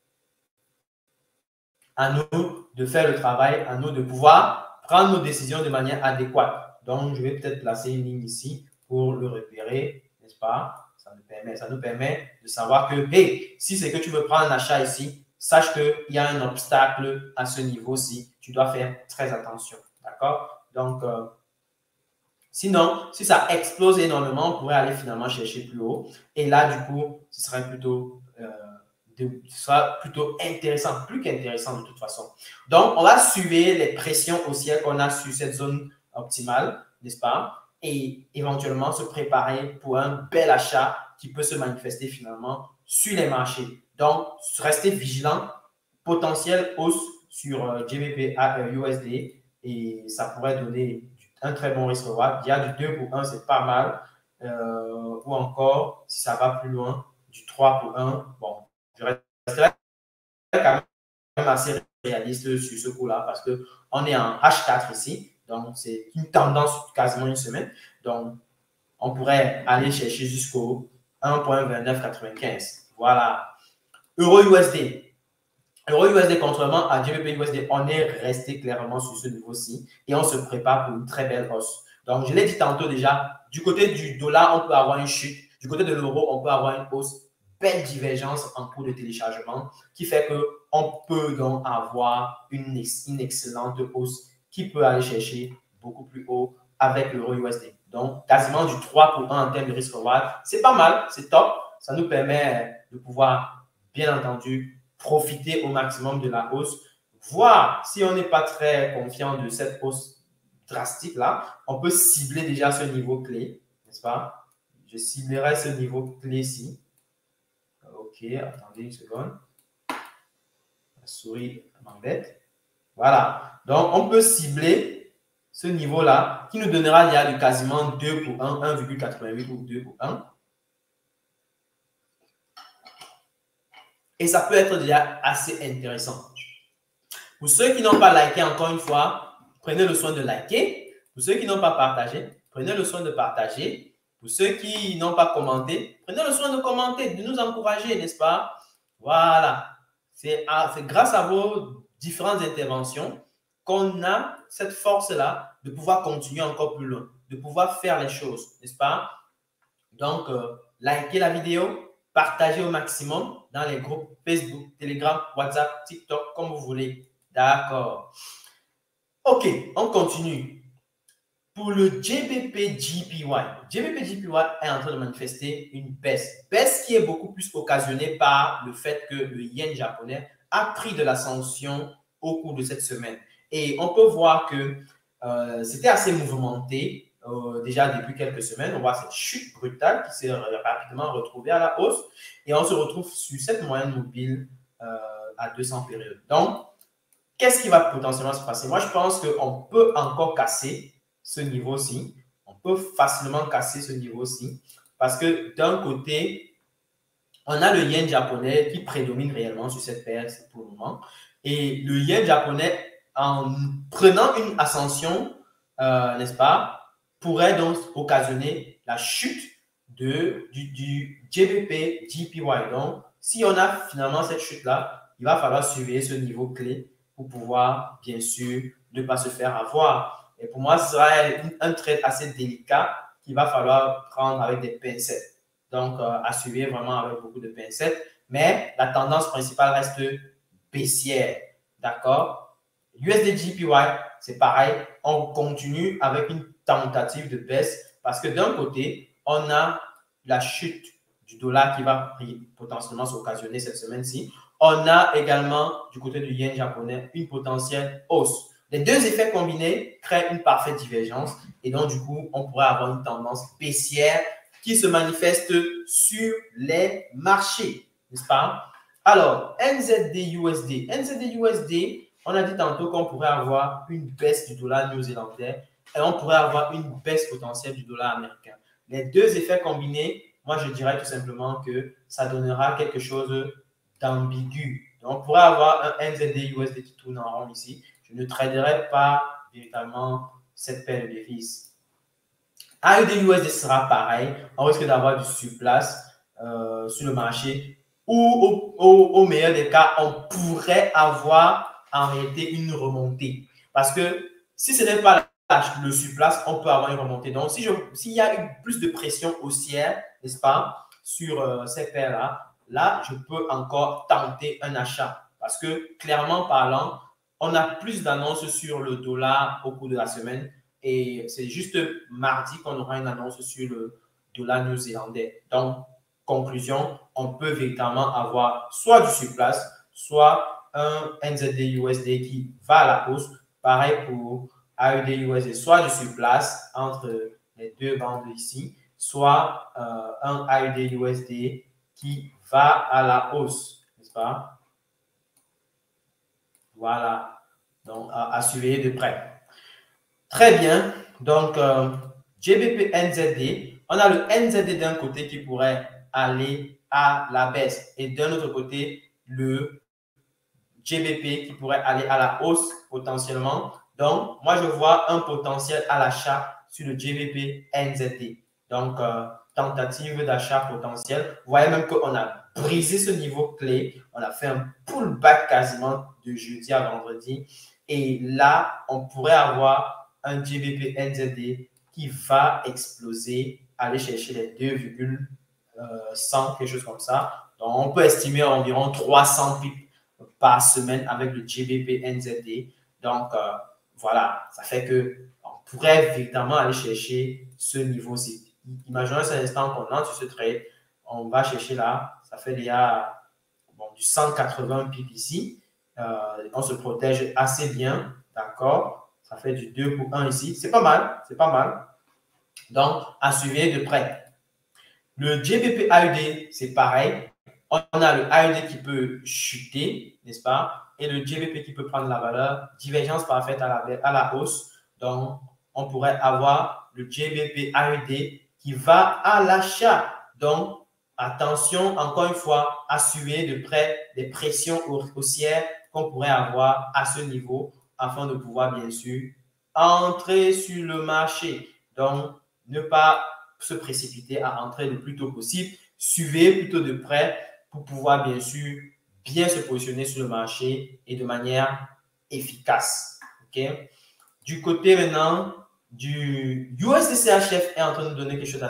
à nous de faire le travail, à nous de pouvoir prendre nos décisions de manière adéquate. Donc, je vais peut-être placer une ligne ici pour le repérer, n'est-ce pas? Ça nous permet, ça nous permet de savoir que, hey, si c'est que tu veux prendre un achat ici, sache qu'il y a un obstacle à ce niveau-ci. Tu dois faire très attention. D'accord? Donc, euh, sinon, si ça explose énormément, on pourrait aller finalement chercher plus haut. Et là, du coup, ce serait plutôt, euh, de, ce sera plutôt intéressant, plus qu'intéressant de toute façon. Donc, on va suivre les pressions haussières qu'on a sur cette zone optimale, n'est-ce pas? Et éventuellement se préparer pour un bel achat qui peut se manifester finalement sur les marchés. Donc, restez vigilant, potentiel hausse sur euh, G B P U S D et ça pourrait donner un très bon risque reward. Il y a du deux pour un, c'est pas mal. Euh, ou encore, si ça va plus loin, du trois pour un. Bon, je resterai quand même assez réaliste sur ce coup-là parce qu'on est en H quatre ici. Donc, c'est une tendance quasiment une semaine. Donc, on pourrait aller chercher jusqu'au un virgule vingt-neuf quatre-vingt-quinze. Voilà. Euro U S D. Euro U S D, contrairement à G B P U S D, on est resté clairement sur ce niveau-ci et on se prépare pour une très belle hausse. Donc, je l'ai dit tantôt déjà, du côté du dollar, on peut avoir une chute. Du côté de l'euro, on peut avoir une hausse. Belle divergence en cours de téléchargement qui fait qu'on peut donc avoir une, une excellente hausse qui peut aller chercher beaucoup plus haut avec l'euro U S D. Donc, quasiment du trois pour un en termes de risque reward. C'est pas mal, c'est top. Ça nous permet de pouvoir, bien entendu, profiter au maximum de la hausse, voir si on n'est pas très confiant de cette hausse drastique là, on peut cibler déjà ce niveau clé, n'est-ce pas? Je ciblerai ce niveau clé-ci. Ok, attendez une seconde. La souris m'embête. Voilà. Donc, on peut cibler ce niveau-là qui nous donnera il y a de quasiment deux pour un, un virgule quatre-vingt-huit ou deux pour un. Et ça peut être déjà assez intéressant. Pour ceux qui n'ont pas liké, encore une fois, prenez le soin de liker. Pour ceux qui n'ont pas partagé, prenez le soin de partager. Pour ceux qui n'ont pas commenté, prenez le soin de commenter, de nous encourager, n'est-ce pas? Voilà. C'est grâce à vos différentes interventions qu'on a cette force-là de pouvoir continuer encore plus loin, de pouvoir faire les choses, n'est-ce pas? Donc, euh, likez la vidéo, partagez au maximum dans les groupes Facebook, Telegram, WhatsApp, TikTok, comme vous voulez. D'accord. OK, on continue. Pour le J B P J P Y, J B P J P Y est en train de manifester une baisse. Baisse qui est beaucoup plus occasionnée par le fait que le yen japonais a pris de l'ascension au cours de cette semaine. Et on peut voir que euh, c'était assez mouvementé euh, déjà depuis quelques semaines. On voit cette chute brutale qui s'est rapidement retrouvée à la hausse. Et on se retrouve sur cette moyenne mobile euh, à deux cents périodes. Donc, qu'est-ce qui va potentiellement se passer? Moi, je pense qu'on peut encore casser ce niveau-ci. On peut facilement casser ce niveau-ci parce que d'un côté, on a le yen japonais qui prédomine réellement sur cette paire pour le moment. Et le yen japonais, en prenant une ascension, euh, n'est-ce pas, pourrait donc occasionner la chute de, du, du J B P J P Y. Donc, si on a finalement cette chute-là, il va falloir surveiller ce niveau clé pour pouvoir, bien sûr, ne pas se faire avoir. Et pour moi, ce sera un trade assez délicat qu'il va falloir prendre avec des pincettes. Donc, euh, à suivre vraiment avec beaucoup de pincettes. Mais la tendance principale reste baissière. D'accord? U S D J P Y, c'est pareil. On continue avec une tentative de baisse parce que d'un côté, on a la chute du dollar qui va potentiellement s'occasionner cette semaine-ci. On a également, du côté du yen japonais, une potentielle hausse. Les deux effets combinés créent une parfaite divergence et donc, du coup, on pourrait avoir une tendance baissière qui se manifeste sur les marchés, n'est-ce pas? Alors, N Z D U S D. N Z D U S D, on a dit tantôt qu'on pourrait avoir une baisse du dollar néo-zélandais et on pourrait avoir une baisse potentielle du dollar américain. Les deux effets combinés, moi, je dirais tout simplement que ça donnera quelque chose d'ambigu. On pourrait avoir un N Z D U S D qui tourne en rond ici. Je ne traderai pas véritablement cette paire de devises. A U D U S D sera pareil. On risque d'avoir du surplace euh, sur le marché ou au, au, au meilleur des cas, on pourrait avoir en réalité une remontée. Parce que si ce n'est pas le surplace, on peut avoir une remontée. Donc, si je, s'il y a eu plus de pression haussière, n'est-ce pas, sur euh, ces paires-là, là, je peux encore tenter un achat. Parce que clairement parlant, on a plus d'annonces sur le dollar au cours de la semaine. Et c'est juste mardi qu'on aura une annonce sur le dollar néo-zélandais. Donc, conclusion, on peut véritablement avoir soit du surplace, soit un N Z D U S D qui va à la hausse. Pareil pour A U D U S D, soit du surplace entre les deux bandes ici, soit euh, un A U D U S D qui va à la hausse, n'est-ce pas? Voilà. Donc, à, à surveiller de près. Très bien. Donc, euh, J B P N Z D, on a le N Z D d'un côté qui pourrait aller à la baisse et d'un autre côté, le J B P qui pourrait aller à la hausse potentiellement. Donc, moi, je vois un potentiel à l'achat sur le J B P N Z D. Donc, euh, tentative d'achat potentiel. Vous voyez même qu'on a brisé ce niveau clé. On a fait un pullback quasiment de jeudi à vendredi. Et là, on pourrait avoir un J B P N Z D qui va exploser, aller chercher les deux virgule cent, quelque chose comme ça. Donc, on peut estimer environ trois cents pips par semaine avec le J B P N Z D. Donc, euh, voilà, ça fait qu'on pourrait évidemment aller chercher ce niveau-ci. Imaginons un instant qu'on entre sur ce trade, on va chercher là, ça fait déjà bon, du cent quatre-vingts pips ici. Euh, on se protège assez bien, d'accord? Ça fait du deux pour un ici. C'est pas mal, c'est pas mal. Donc, à suivre de près. Le J B P A U D, c'est pareil. On a le A U D qui peut chuter, n'est-ce pas? Et le J B P qui peut prendre la valeur. Divergence parfaite à la, à la hausse. Donc, on pourrait avoir le J B P A U D qui va à l'achat. Donc, attention, encore une fois, à suivre de près des pressions haussières qu'on pourrait avoir à ce niveau afin de pouvoir, bien sûr, entrer sur le marché. Donc, ne pas se précipiter à entrer le plus tôt possible. Suivez plutôt de près pour pouvoir, bien sûr, bien se positionner sur le marché et de manière efficace. Okay? Du côté maintenant du U S D C H F est en train de donner quelque chose d'assez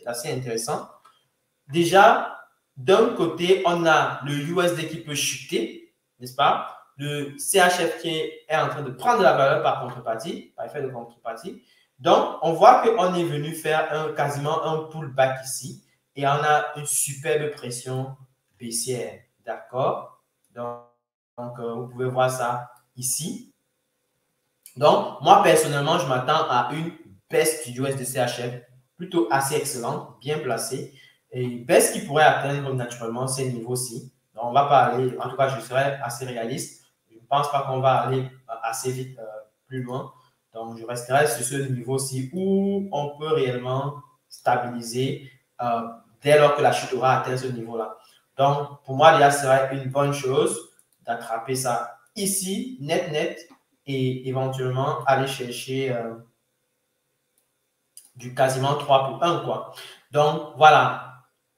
assez intéressant. Déjà, d'un côté, on a le U S D qui peut chuter, n'est-ce pas? Le C H F qui est en train de prendre de la valeur par contrepartie, par effet de contrepartie. Donc, on voit qu'on est venu faire un, quasiment un pullback ici et on a une superbe pression baissière. D'accord? Donc, donc euh, vous pouvez voir ça ici. Donc, moi, personnellement, je m'attends à une baisse du U S D C H F plutôt assez excellente, bien placée. Et baisse qui pourrait atteindre naturellement ces niveaux-ci. Donc, on ne va pas aller, en tout cas, je serai assez réaliste. Je ne pense pas qu'on va aller assez vite euh, plus loin. Donc, je resterai sur ce niveau-ci où on peut réellement stabiliser euh, dès lors que la chute aura atteint ce niveau-là. Donc, pour moi, il y a serait une bonne chose d'attraper ça ici, net, net, et éventuellement aller chercher euh, du quasiment trois pour un, quoi. Donc, voilà.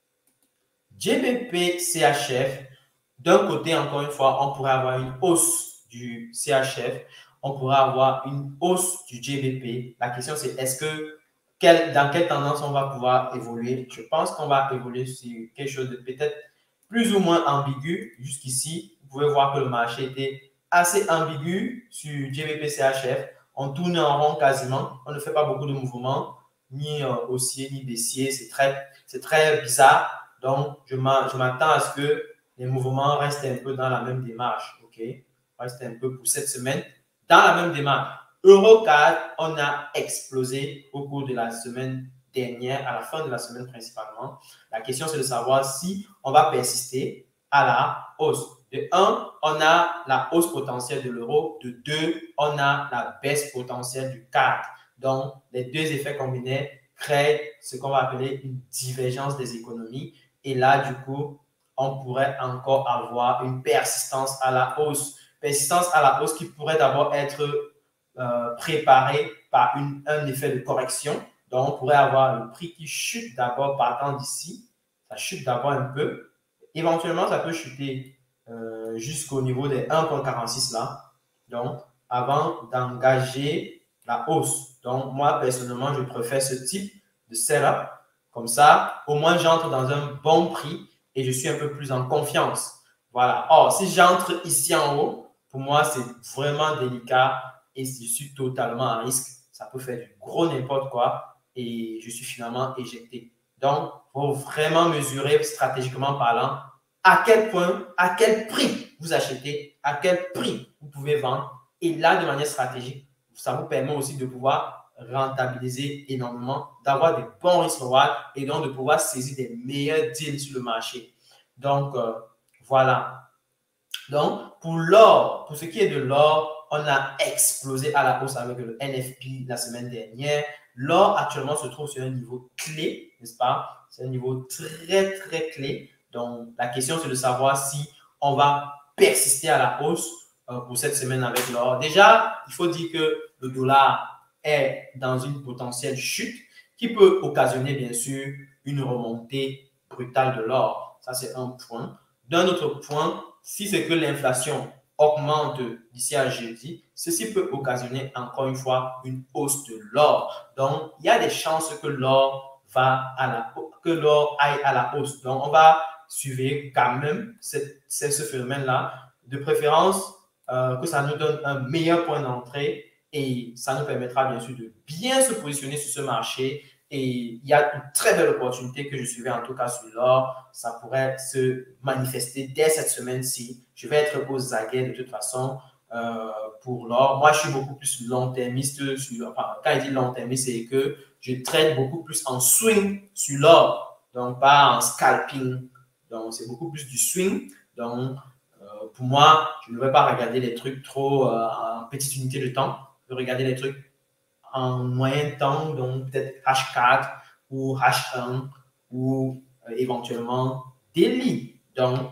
G B P C H F, d'un côté, encore une fois, on pourrait avoir une hausse du C H F, on pourrait avoir une hausse du G B P. La question, c'est est-ce que, quel, dans quelle tendance on va pouvoir évoluer? Je pense qu'on va évoluer sur quelque chose de peut-être plus ou moins ambigu. Jusqu'ici, vous pouvez voir que le marché était assez ambigu sur G B P C H F. On tourne en rond quasiment. On ne fait pas beaucoup de mouvements, ni euh, haussier, ni baissier. C'est très, c'est très bizarre. Donc, je m'attends à ce que les mouvements restent un peu dans la même démarche. OK? Restent un peu pour cette semaine dans la même démarche. Eurocard, on a explosé au cours de la semaine dernière, à la fin de la semaine principalement. La question, c'est de savoir si on va persister à la hausse. De un, on a la hausse potentielle de l'euro. De deux, on a la baisse potentielle du C A C. Donc, les deux effets combinés créent ce qu'on va appeler une divergence des économies. Et là, du coup, on pourrait encore avoir une persistance à la hausse. Persistance à la hausse qui pourrait d'abord être euh, préparée par une, un effet de correction. Donc, on pourrait avoir le prix qui chute d'abord partant d'ici. Ça chute d'abord un peu. Éventuellement, ça peut chuter euh, jusqu'au niveau des un virgule quarante-six là. Donc, avant d'engager la hausse. Donc, moi, personnellement, je préfère ce type de setup. Comme ça, au moins, j'entre dans un bon prix et je suis un peu plus en confiance. Voilà. Or, si j'entre ici en haut, pour moi, c'est vraiment délicat et je suis totalement à risque. Ça peut faire du gros n'importe quoi et je suis finalement éjecté. Donc, il faut vraiment mesurer stratégiquement parlant à quel point, à quel prix vous achetez, à quel prix vous pouvez vendre. Et là, de manière stratégique, ça vous permet aussi de pouvoir rentabiliser énormément, d'avoir des bons risques reward et donc de pouvoir saisir des meilleurs deals sur le marché. Donc, euh, voilà. Donc, pour l'or, pour ce qui est de l'or, on a explosé à la hausse avec le N F P la semaine dernière. L'or actuellement se trouve sur un niveau clé, n'est-ce pas? C'est un niveau très, très clé. Donc, la question, c'est de savoir si on va persister à la hausse euh, pour cette semaine avec l'or. Déjà, il faut dire que le dollar est dans une potentielle chute qui peut occasionner, bien sûr, une remontée brutale de l'or. Ça, c'est un point. D'un autre point, si c'est que l'inflation augmente d'ici à jeudi, ceci peut occasionner encore une fois une hausse de l'or. Donc, il y a des chances que l'or va à la que l'or aille à la hausse. Donc, on va suivre quand même cette, ce phénomène-là. De préférence, euh, que ça nous donne un meilleur point d'entrée et ça nous permettra bien sûr de bien se positionner sur ce marché. Et il y a une très belle opportunité que je suivais en tout cas sur l'or. Ça pourrait se manifester dès cette semaine-ci. Je vais être aux aguets de toute façon euh, pour l'or. Moi, je suis beaucoup plus long-termiste. Sur, enfin, quand je dis long-termiste, c'est que je traite beaucoup plus en swing sur l'or, donc pas en scalping. Donc, c'est beaucoup plus du swing. Donc, euh, pour moi, je ne vais pas regarder les trucs trop euh, en petite unité de temps. Je vais regarder les trucs en moyen temps, donc peut-être H quatre ou H un ou euh, éventuellement daily. Donc,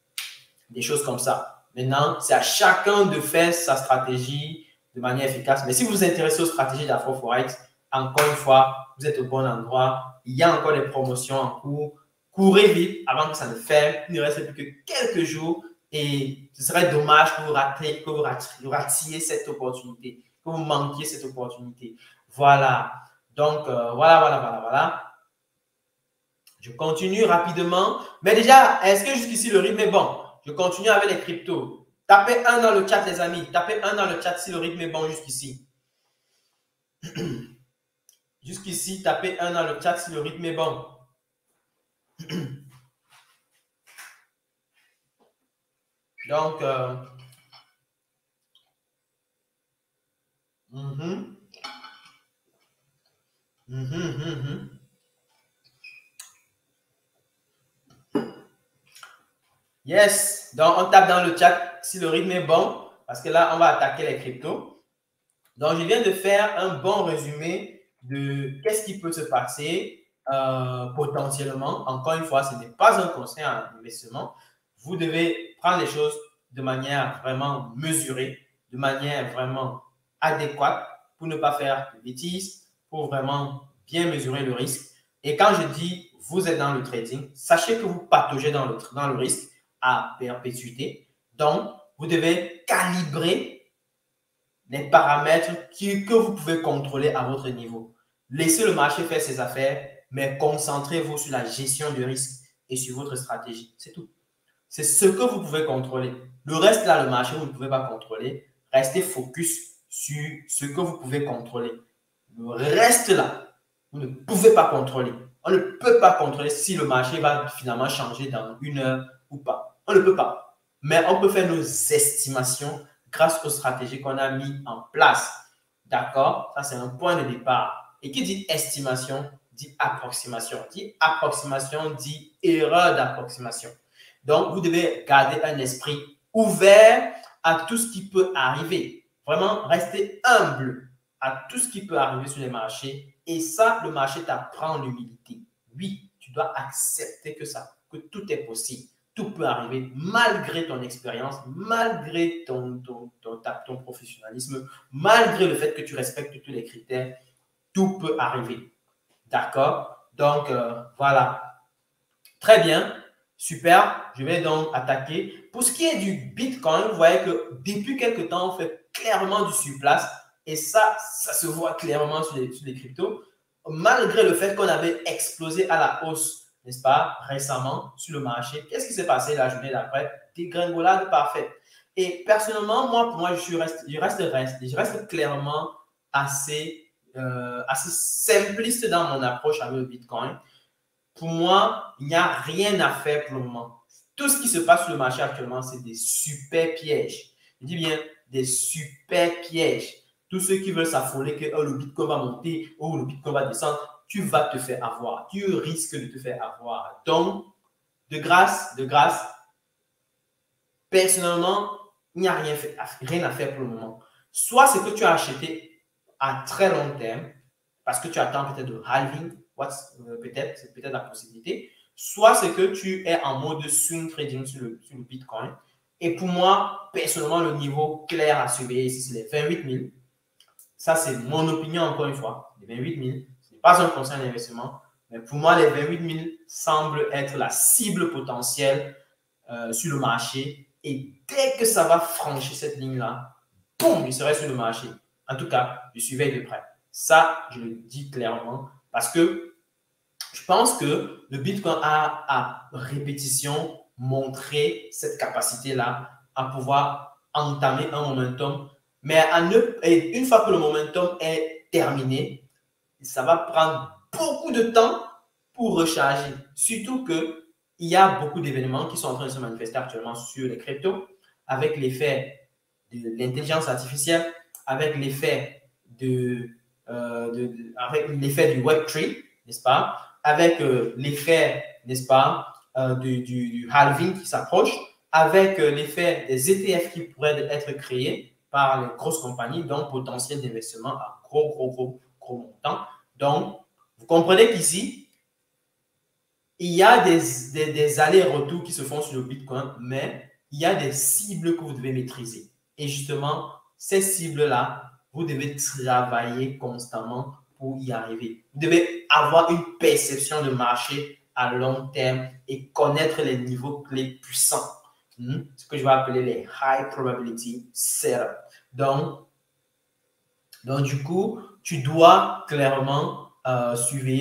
des choses comme ça. Maintenant, c'est à chacun de faire sa stratégie de manière efficace. Mais si vous vous intéressez aux stratégies d'AfroForex, encore une fois, vous êtes au bon endroit. Il y a encore des promotions en cours. Courez vite avant que ça ne ferme. Il ne reste plus que quelques jours et ce serait dommage que vous ratiez, que vous ratiez, ratiez cette opportunité, que vous manquiez cette opportunité. Voilà. Donc, euh, voilà, voilà, voilà, voilà. Je continue rapidement. Mais déjà, est-ce que jusqu'ici, le rythme est bon? Je continue avec les cryptos. Tapez un dans le chat, les amis. Tapez un dans le chat si le rythme est bon jusqu'ici. Jusqu'ici, tapez un dans le chat si le rythme est bon. Donc, euh, mm-hmm. Mm-hmm, mm-hmm. Yes, donc on tape dans le chat si le rythme est bon, parce que là, on va attaquer les cryptos. Donc, je viens de faire un bon résumé de qu'est-ce qui peut se passer euh, potentiellement. Encore une fois, ce n'est pas un conseil en investissement. Vous devez prendre les choses de manière vraiment mesurée, de manière vraiment adéquate pour ne pas faire de bêtises, pour vraiment bien mesurer le risque. Et quand je dis vous êtes dans le trading, sachez que vous pataugez dans le, dans le risque à perpétuité. Donc, vous devez calibrer les paramètres qui, que vous pouvez contrôler à votre niveau. Laissez le marché faire ses affaires, mais concentrez-vous sur la gestion du risque et sur votre stratégie. C'est tout. C'est ce que vous pouvez contrôler. Le reste, là, le marché, vous ne pouvez pas contrôler. Restez focus sur ce que vous pouvez contrôler. Le reste, là, vous ne pouvez pas contrôler. On ne peut pas contrôler si le marché va finalement changer dans une heure ou pas. On ne peut pas. Mais on peut faire nos estimations grâce aux stratégies qu'on a mis en place. D'accord? Ça, c'est un point de départ. Et qui dit estimation, dit approximation. Dit approximation, dit erreur d'approximation. Donc, vous devez garder un esprit ouvert à tout ce qui peut arriver. Vraiment, restez humble à tout ce qui peut arriver sur les marchés. Et ça, le marché t'apprend l'humilité. Oui, tu dois accepter que ça, que tout est possible. Tout peut arriver malgré ton expérience, malgré ton, ton, ton, ton professionnalisme, malgré le fait que tu respectes tous les critères. Tout peut arriver. D'accord? Donc, euh, voilà. Très bien. Super. Je vais donc attaquer. Pour ce qui est du Bitcoin, vous voyez que depuis quelques temps, on fait clairement du surplace. Et ça, ça se voit clairement sur les, sur les cryptos. Malgré le fait qu'on avait explosé à la hausse, n'est-ce pas, récemment sur le marché. Qu'est-ce qui s'est passé la journée d'après? Dégringolade parfaite. Et personnellement, moi, pour moi, je, suis reste, je, reste, reste, je reste clairement assez, euh, assez simpliste dans mon approche avec le Bitcoin. Pour moi, il n'y a rien à faire pour le moment. Tout ce qui se passe sur le marché actuellement, c'est des super pièges. Je dis bien des super pièges. Tous ceux qui veulent s'affoler que oh, le Bitcoin va monter ou oh, le Bitcoin va descendre, tu vas te faire avoir. Tu risques de te faire avoir. Donc, de grâce, de grâce, personnellement, il n'y a rien, fait, rien à faire pour le moment. Soit c'est que tu as acheté à très long terme, parce que tu attends peut-être le halving, peut-être, c'est peut-être la possibilité. Soit c'est que tu es en mode swing trading sur le, sur le Bitcoin. Et pour moi, personnellement, le niveau clair à surveiller ici, c'est les vingt-huit mille. Ça, c'est mon opinion, encore une fois. Les vingt-huit mille, ce n'est pas un conseil d'investissement. Mais pour moi, les vingt-huit mille semblent être la cible potentielle euh, sur le marché. Et dès que ça va franchir cette ligne-là, boum, il serait sur le marché. En tout cas, je surveille de près. Ça, je le dis clairement parce que je pense que le Bitcoin a à répétition montré cette capacité-là à pouvoir entamer un momentum. Mais à ne, et une fois que le momentum est terminé, ça va prendre beaucoup de temps pour recharger. Surtout qu'il y a beaucoup d'événements qui sont en train de se manifester actuellement sur les cryptos avec l'effet de l'intelligence artificielle, avec l'effet de, euh, de, de, avec l'effet du web trois, n'est-ce pas? Avec euh, l'effet, n'est-ce pas, euh, du, du, du halving qui s'approche, avec euh, l'effet des E T F qui pourraient être créés par les grosses compagnies, donc potentiel d'investissement à gros, gros, gros, gros montants. Donc, vous comprenez qu'ici, il y a des, des, des allers-retours qui se font sur le Bitcoin, mais il y a des cibles que vous devez maîtriser. Et justement, ces cibles-là, vous devez travailler constamment pour y arriver. Vous devez avoir une perception de marché à long terme et connaître les niveaux clés puissants. Hmm? Ce que je vais appeler les high probability setup. Donc, donc, du coup, tu dois clairement euh, surveiller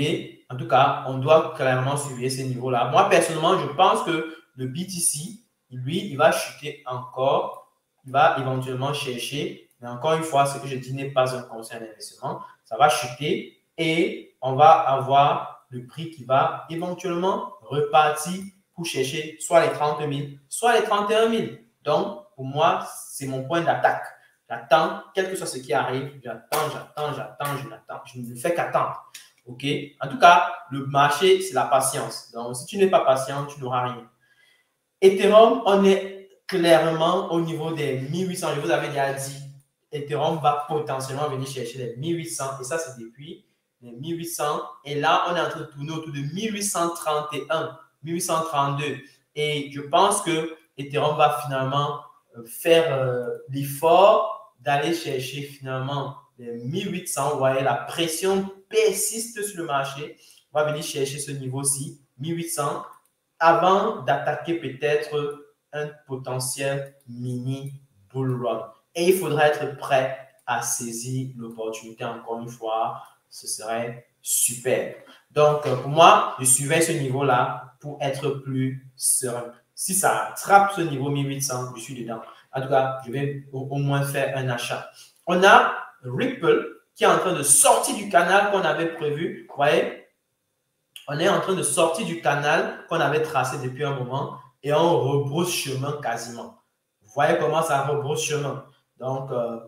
En tout cas, on doit clairement surveiller ces niveaux-là. Moi, personnellement, je pense que le B T C, lui, il va chuter encore. Il va éventuellement chercher. Mais encore une fois, ce que je dis n'est pas un conseil d'investissement. Ça va chuter et on va avoir le prix qui va éventuellement repartir pour chercher soit les trente mille, soit les trente et un mille. Donc, pour moi, c'est mon point d'attaque. J'attends, quel que soit ce qui arrive, j'attends, j'attends, j'attends, je n'attends. Je ne fais qu'attendre. OK? En tout cas, le marché, c'est la patience. Donc, si tu n'es pas patient, tu n'auras rien. Ethereum, on est clairement au niveau des mille huit cents. Je vous avais déjà dit, Ethereum va potentiellement venir chercher les mille huit cents. Et ça, c'est depuis les mille huit cents. Et là, on est en train de tourner autour de mille huit cent trente et un, mille huit cent trente-deux. Et je pense que Ethereum va finalement faire euh, l'effort d'aller chercher finalement les mille huit cents. Vous voyez, la pression persiste sur le marché. On va venir chercher ce niveau-ci, mille huit cents, avant d'attaquer peut-être un potentiel mini bull run. Et il faudra être prêt à saisir l'opportunité encore une fois. Ce serait super. Donc, pour moi, je suivais ce niveau-là pour être plus serein. Si ça attrape ce niveau mille huit cents, je suis dedans. En tout cas, je vais au, au moins faire un achat. On a Ripple qui est en train de sortir du canal qu'on avait prévu. Vous voyez, on est en train de sortir du canal qu'on avait tracé depuis un moment et on rebrousse chemin quasiment. Vous voyez comment ça rebrousse chemin. Donc, euh,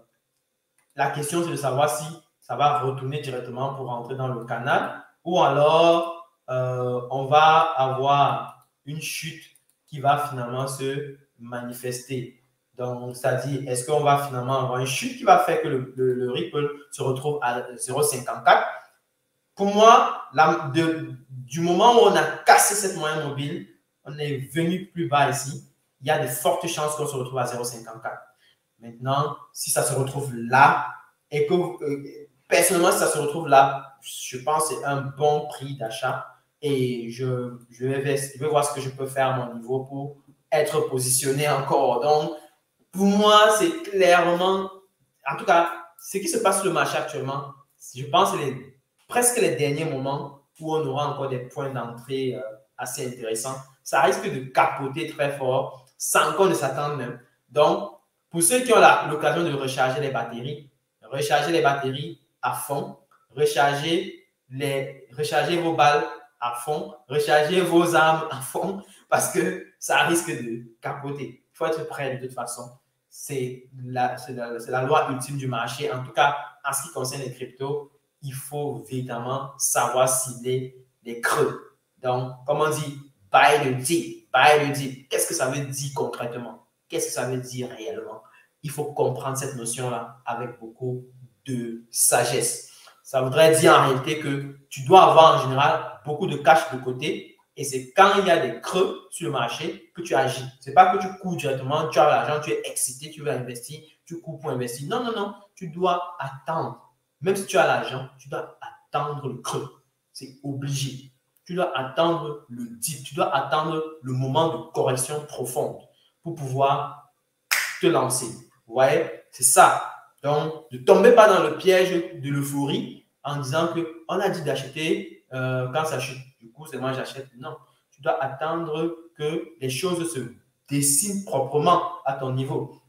la question, c'est de savoir si ça va retourner directement pour rentrer dans le canal ou alors euh, on va avoir une chute qui va finalement se manifester. Donc, c'est-à-dire, est-ce qu'on va finalement avoir une chute qui va faire que le, le, le Ripple se retrouve à zéro virgule cinquante-quatre? Pour moi, la, de, du moment où on a cassé cette moyenne mobile, on est venu plus bas ici, il y a de fortes chances qu'on se retrouve à zéro virgule cinquante-quatre. Maintenant, si ça se retrouve là, et que euh, personnellement, si ça se retrouve là, je pense que c'est un bon prix d'achat. Et je, je, vais, je vais voir ce que je peux faire à mon niveau pour être positionné encore. Donc, pour moi, c'est clairement, en tout cas, ce qui se passe sur le marché actuellement, je pense que c'est les, presque les derniers moments où on aura encore des points d'entrée euh, assez intéressants. Ça risque de capoter très fort sans qu'on ne s'attende même. Donc, pour ceux qui ont l'occasion de recharger les batteries, rechargez les batteries à fond, rechargez, les, rechargez vos balles à fond, rechargez vos armes à fond parce que ça risque de capoter. Il faut être prêt de toute façon. C'est la, la, la loi ultime du marché. En tout cas, en ce qui concerne les cryptos, il faut évidemment savoir cibler les creux. Donc, comme on dit, buy the dip, buy the dip. Qu'est-ce que ça veut dire concrètement? Qu'est-ce que ça veut dire réellement? Il faut comprendre cette notion-là avec beaucoup de sagesse. Ça voudrait dire en réalité que tu dois avoir en général beaucoup de cash de côté et c'est quand il y a des creux sur le marché que tu agis. Ce n'est pas que tu cours directement, tu as l'argent, tu es excité, tu veux investir, tu cours pour investir. Non, non, non, tu dois attendre. Même si tu as l'argent, tu dois attendre le creux. C'est obligé. Tu dois attendre le dip, tu dois attendre le moment de correction profonde pour pouvoir te lancer. Vous voyez, c'est ça. Donc, ne tombez pas dans le piège de l'euphorie en disant qu'on a dit d'acheter euh, quand ça chute. Du coup, c'est moi j'achète. Non, tu dois attendre que les choses se dessinent proprement à ton niveau.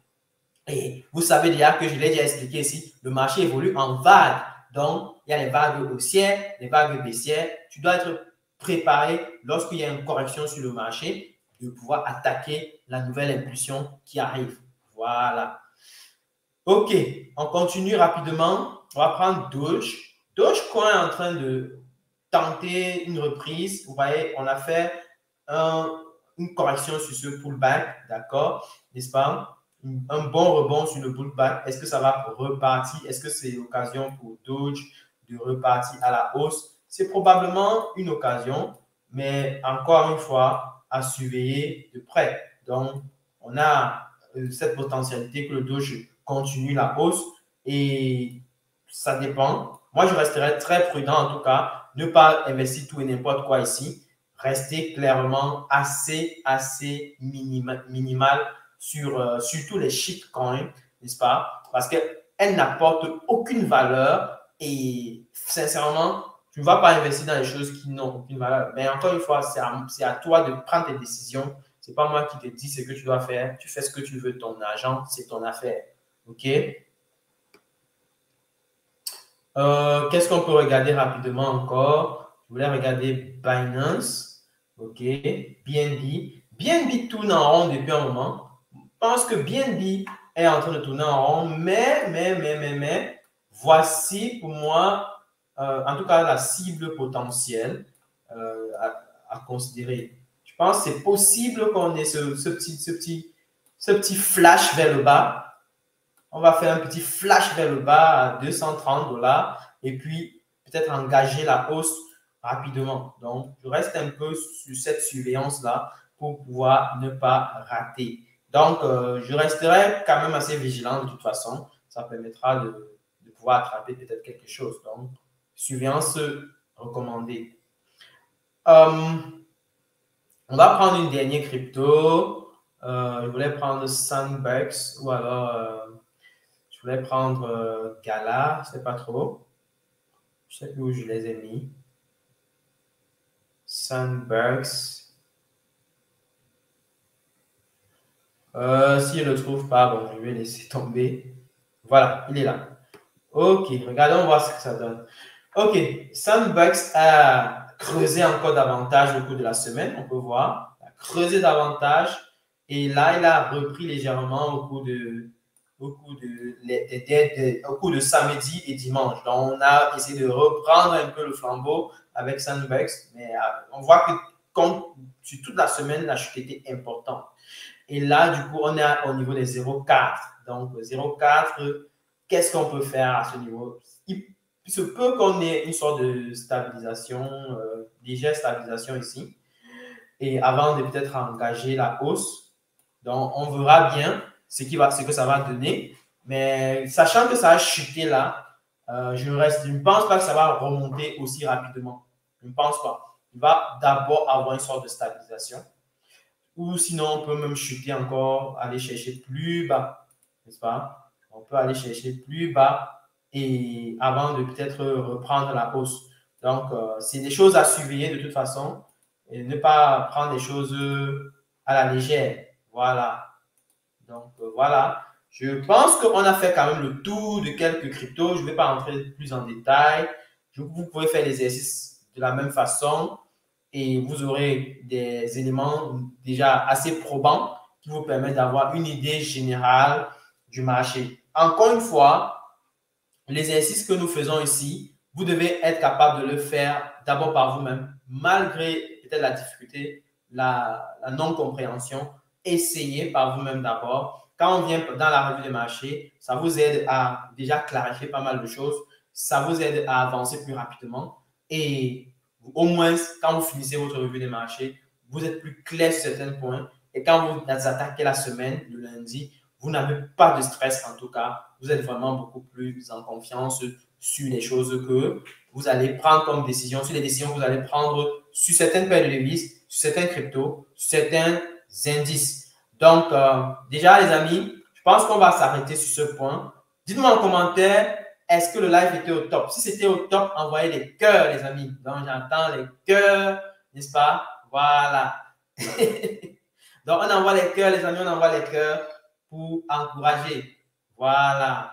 Et vous savez déjà que je l'ai déjà expliqué ici, le marché évolue en vagues. Donc, il y a les vagues haussières, les vagues baissières. Tu dois être préparé lorsqu'il y a une correction sur le marché de pouvoir attaquer la nouvelle impulsion qui arrive. Voilà. OK, on continue rapidement. On va prendre Doge. Dogecoin est en train de tenter une reprise. Vous voyez, on a fait un, une correction sur ce pullback, d'accord, n'est-ce pas? Un bon rebond sur le pullback. Est-ce que ça va repartir? Est-ce que c'est l'occasion pour Doge de repartir à la hausse? C'est probablement une occasion, mais encore une fois, à surveiller de près. Donc, on a cette potentialité que le Doge continue la hausse et ça dépend. Moi, je resterai très prudent en tout cas. Ne pas investir tout et n'importe quoi ici. Rester clairement assez, assez minimal, minimal sur euh, surtout les shitcoins, n'est-ce pas? Parce qu'elles n'apportent aucune valeur et sincèrement, tu ne vas pas investir dans les choses qui n'ont aucune valeur. Mais encore une fois, c'est à, c'est à toi de prendre tes décisions. Ce n'est pas moi qui te dis ce que tu dois faire. Tu fais ce que tu veux, ton argent, c'est ton affaire. OK? Euh, Qu'est-ce qu'on peut regarder rapidement encore? Je voulais regarder Binance. OK. B N B. B N B tourne en rond depuis un moment. Je pense que B N B est en train de tourner en rond, mais, mais, mais, mais, mais, voici pour moi, euh, en tout cas, la cible potentielle euh, à, à considérer. Je pense que c'est possible qu'on ait ce, ce, petit, ce, petit, ce petit flash vers le bas. On va faire un petit flash vers le bas à deux cent trente dollars et puis peut-être engager la hausse rapidement. Donc, je reste un peu sur cette surveillance-là pour pouvoir ne pas rater. Donc, euh, je resterai quand même assez vigilant de toute façon. Ça permettra de, de pouvoir attraper peut-être quelque chose. Donc, surveillance recommandée. Euh, on va prendre une dernière crypto. Euh, je voulais prendre Sandbox ou alors... Euh, je voulais prendre euh, Gala, je ne sais pas trop. Je ne sais plus où je les ai mis. Sandbox. Euh, si je ne le trouve pas, bon, je vais laisser tomber. Voilà, il est là. Ok, regardons voir ce que ça donne. Ok, Sandbox a creusé encore davantage au cours de la semaine, on peut voir. Il a creusé davantage. Et là, il a repris légèrement au cours de, au cours de, de, de, de, au cours de samedi et dimanche. Donc, on a essayé de reprendre un peu le flambeau avec Sandbox, mais euh, on voit que comme, sur toute la semaine, la chute était importante. Et là, du coup, on est au niveau des zéro virgule quatre. Donc, zéro virgule quatre, qu'est-ce qu'on peut faire à ce niveau? Il se peut qu'on ait une sorte de stabilisation, euh, légère stabilisation ici, et avant de peut-être engager la hausse. Donc, on verra bien ce, qui va, ce que ça va donner. Mais sachant que ça a chuté là, euh, je, reste, je ne pense pas que ça va remonter aussi rapidement. Je ne pense pas. Il va d'abord avoir une sorte de stabilisation. Ou sinon, on peut même chuter encore, aller chercher plus bas, n'est-ce pas? On peut aller chercher plus bas et avant de peut-être reprendre la hausse. Donc, euh, c'est des choses à surveiller de toute façon et ne pas prendre des choses à la légère. Voilà. Donc, euh, voilà. Je pense qu'on a fait quand même le tour de quelques cryptos. Je ne vais pas entrer plus en détail. Je, vous pouvez faire l'exercice de la même façon et vous aurez des éléments déjà assez probants qui vous permettent d'avoir une idée générale du marché. Encore une fois, l'exercice que nous faisons ici, vous devez être capable de le faire d'abord par vous-même, malgré peut-être la difficulté, la, la non-compréhension. Essayez par vous-même d'abord. Quand on vient dans la revue des marchés, ça vous aide à déjà clarifier pas mal de choses. Ça vous aide à avancer plus rapidement et au moins, quand vous finissez votre revue des marchés, vous êtes plus clair sur certains points. Et quand vous attaquez la semaine, le lundi, vous n'avez pas de stress en tout cas. Vous êtes vraiment beaucoup plus en confiance sur les choses que vous allez prendre comme décision, sur les décisions que vous allez prendre sur certaines paires de devises, sur certains cryptos, sur certains indices. Donc, euh, déjà, les amis, je pense qu'on va s'arrêter sur ce point. Dites-moi en commentaire, est-ce que le live était au top? Si c'était au top, envoyez les cœurs, les amis. Donc, j'entends les cœurs, n'est-ce pas? Voilà. Donc, on envoie les cœurs, les amis, on envoie les cœurs pour encourager. Voilà.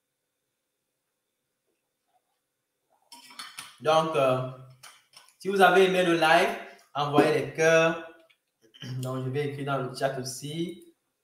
Donc, euh, si vous avez aimé le live, envoyez les cœurs. Donc, je vais écrire dans le chat aussi.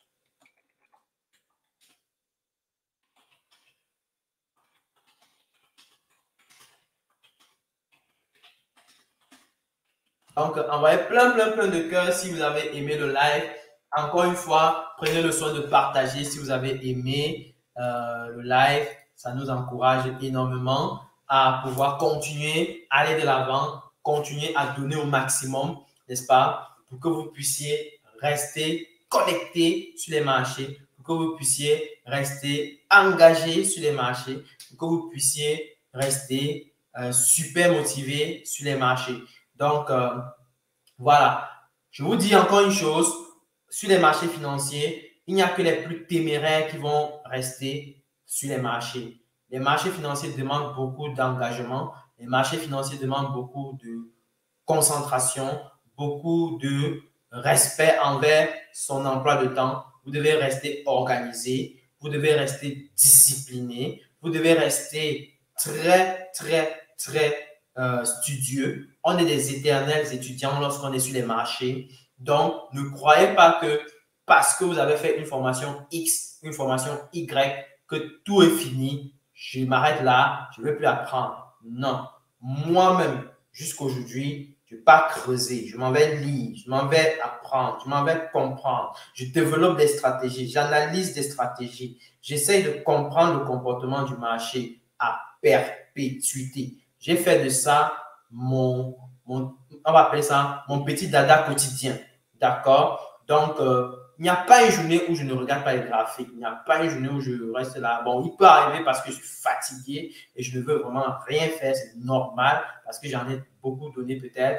Donc, envoyez plein, plein, plein de cœurs si vous avez aimé le live. Encore une fois, prenez le soin de partager si vous avez aimé euh, le live. Ça nous encourage énormément à pouvoir continuer, aller de l'avant, continuer à donner au maximum, n'est-ce pas, pour que vous puissiez rester connecté sur les marchés, pour que vous puissiez rester engagé sur les marchés, pour que vous puissiez rester euh, super motivé sur les marchés. Donc, euh, voilà. Je vous dis encore une chose, sur les marchés financiers, il n'y a que les plus téméraires qui vont rester sur les marchés. Les marchés financiers demandent beaucoup d'engagement, Les marchés financiers demandent beaucoup de concentration, beaucoup de respect envers son emploi de temps. Vous devez rester organisé, vous devez rester discipliné, vous devez rester très, très, très euh, studieux. On est des éternels étudiants lorsqu'on est sur les marchés. Donc, ne croyez pas que parce que vous avez fait une formation X, une formation Y, que tout est fini. Je m'arrête là, je ne veux plus apprendre. Non. Moi-même, jusqu'aujourd'hui, je ne vais pas creuser, je m'en vais lire, je m'en vais apprendre, je m'en vais comprendre. Je développe des stratégies, j'analyse des stratégies. J'essaie de comprendre le comportement du marché à perpétuité. J'ai fait de ça mon, mon, on va appeler ça mon petit dada quotidien. D'accord? Donc, euh, il n'y a pas une journée où je ne regarde pas les graphiques. Il n'y a pas une journée où je reste là. Bon, il peut arriver parce que je suis fatigué et je ne veux vraiment rien faire. C'est normal parce que j'en ai beaucoup donné peut-être.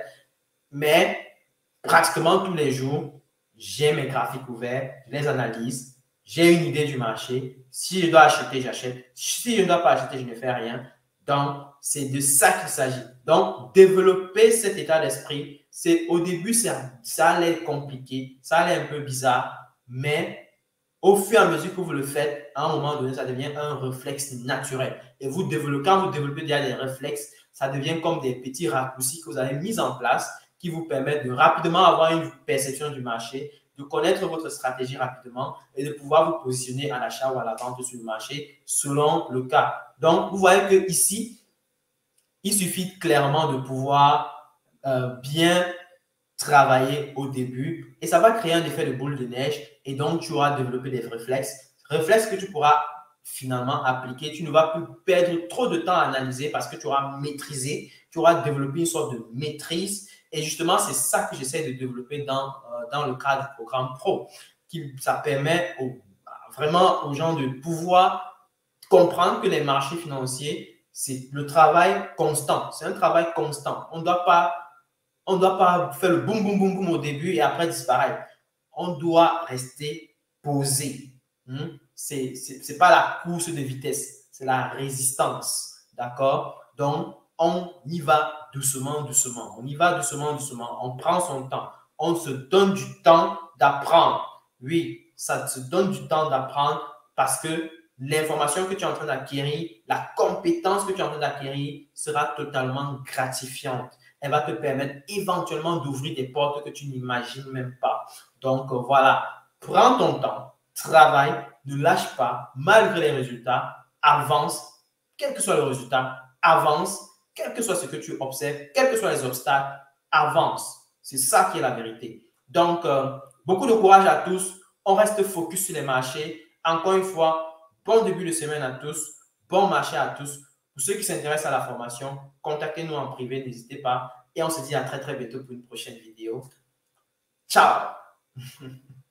Mais pratiquement tous les jours, j'ai mes graphiques ouverts, je les analyse, j'ai une idée du marché. Si je dois acheter, j'achète. Si je ne dois pas acheter, je ne fais rien. Donc, c'est de ça qu'il s'agit. Donc, développer cet état d'esprit, c'est au début, ça, ça allait être compliqué, ça allait un peu bizarre, mais au fur et à mesure que vous le faites, à un moment donné, ça devient un réflexe naturel. Et vous développez, quand vous développez déjà des réflexes, ça devient comme des petits raccourcis que vous avez mis en place qui vous permettent de rapidement avoir une perception du marché, de connaître votre stratégie rapidement et de pouvoir vous positionner à l'achat ou à la vente sur le marché selon le cas. Donc, vous voyez que ici, il suffit clairement de pouvoir euh, bien travailler au début et ça va créer un effet de boule de neige et donc tu auras développé des réflexes, réflexes que tu pourras finalement appliquer. Tu ne vas plus perdre trop de temps à analyser parce que tu auras maîtrisé, tu auras développé une sorte de maîtrise et justement c'est ça que j'essaie de développer dans, euh, dans le cadre du programme Pro. Qui, ça permet au, vraiment aux gens de pouvoir comprendre que les marchés financiers, c'est le travail constant. C'est un travail constant. On ne doit pas On ne doit pas faire le boum, boum, boum, boum au début et après disparaître. On doit rester posé. Hmm? Ce n'est pas la course de vitesse, c'est la résistance. D'accord? Donc, on y va doucement, doucement. On y va doucement, doucement. On prend son temps. On se donne du temps d'apprendre. Oui, ça se donne du temps d'apprendre parce que l'information que tu es en train d'acquérir, la compétence que tu es en train d'acquérir sera totalement gratifiante. Elle va te permettre éventuellement d'ouvrir des portes que tu n'imagines même pas. Donc, euh, voilà, prends ton temps, travaille, ne lâche pas, malgré les résultats, avance, quel que soit le résultat, avance, quel que soit ce que tu observes, quels que soient les obstacles, avance. C'est ça qui est la vérité. Donc, euh, beaucoup de courage à tous. On reste focus sur les marchés. Encore une fois, bon début de semaine à tous, bon marché à tous. Pour ceux qui s'intéressent à la formation, contactez-nous en privé, n'hésitez pas. Et on se dit à très très bientôt pour une prochaine vidéo. Ciao!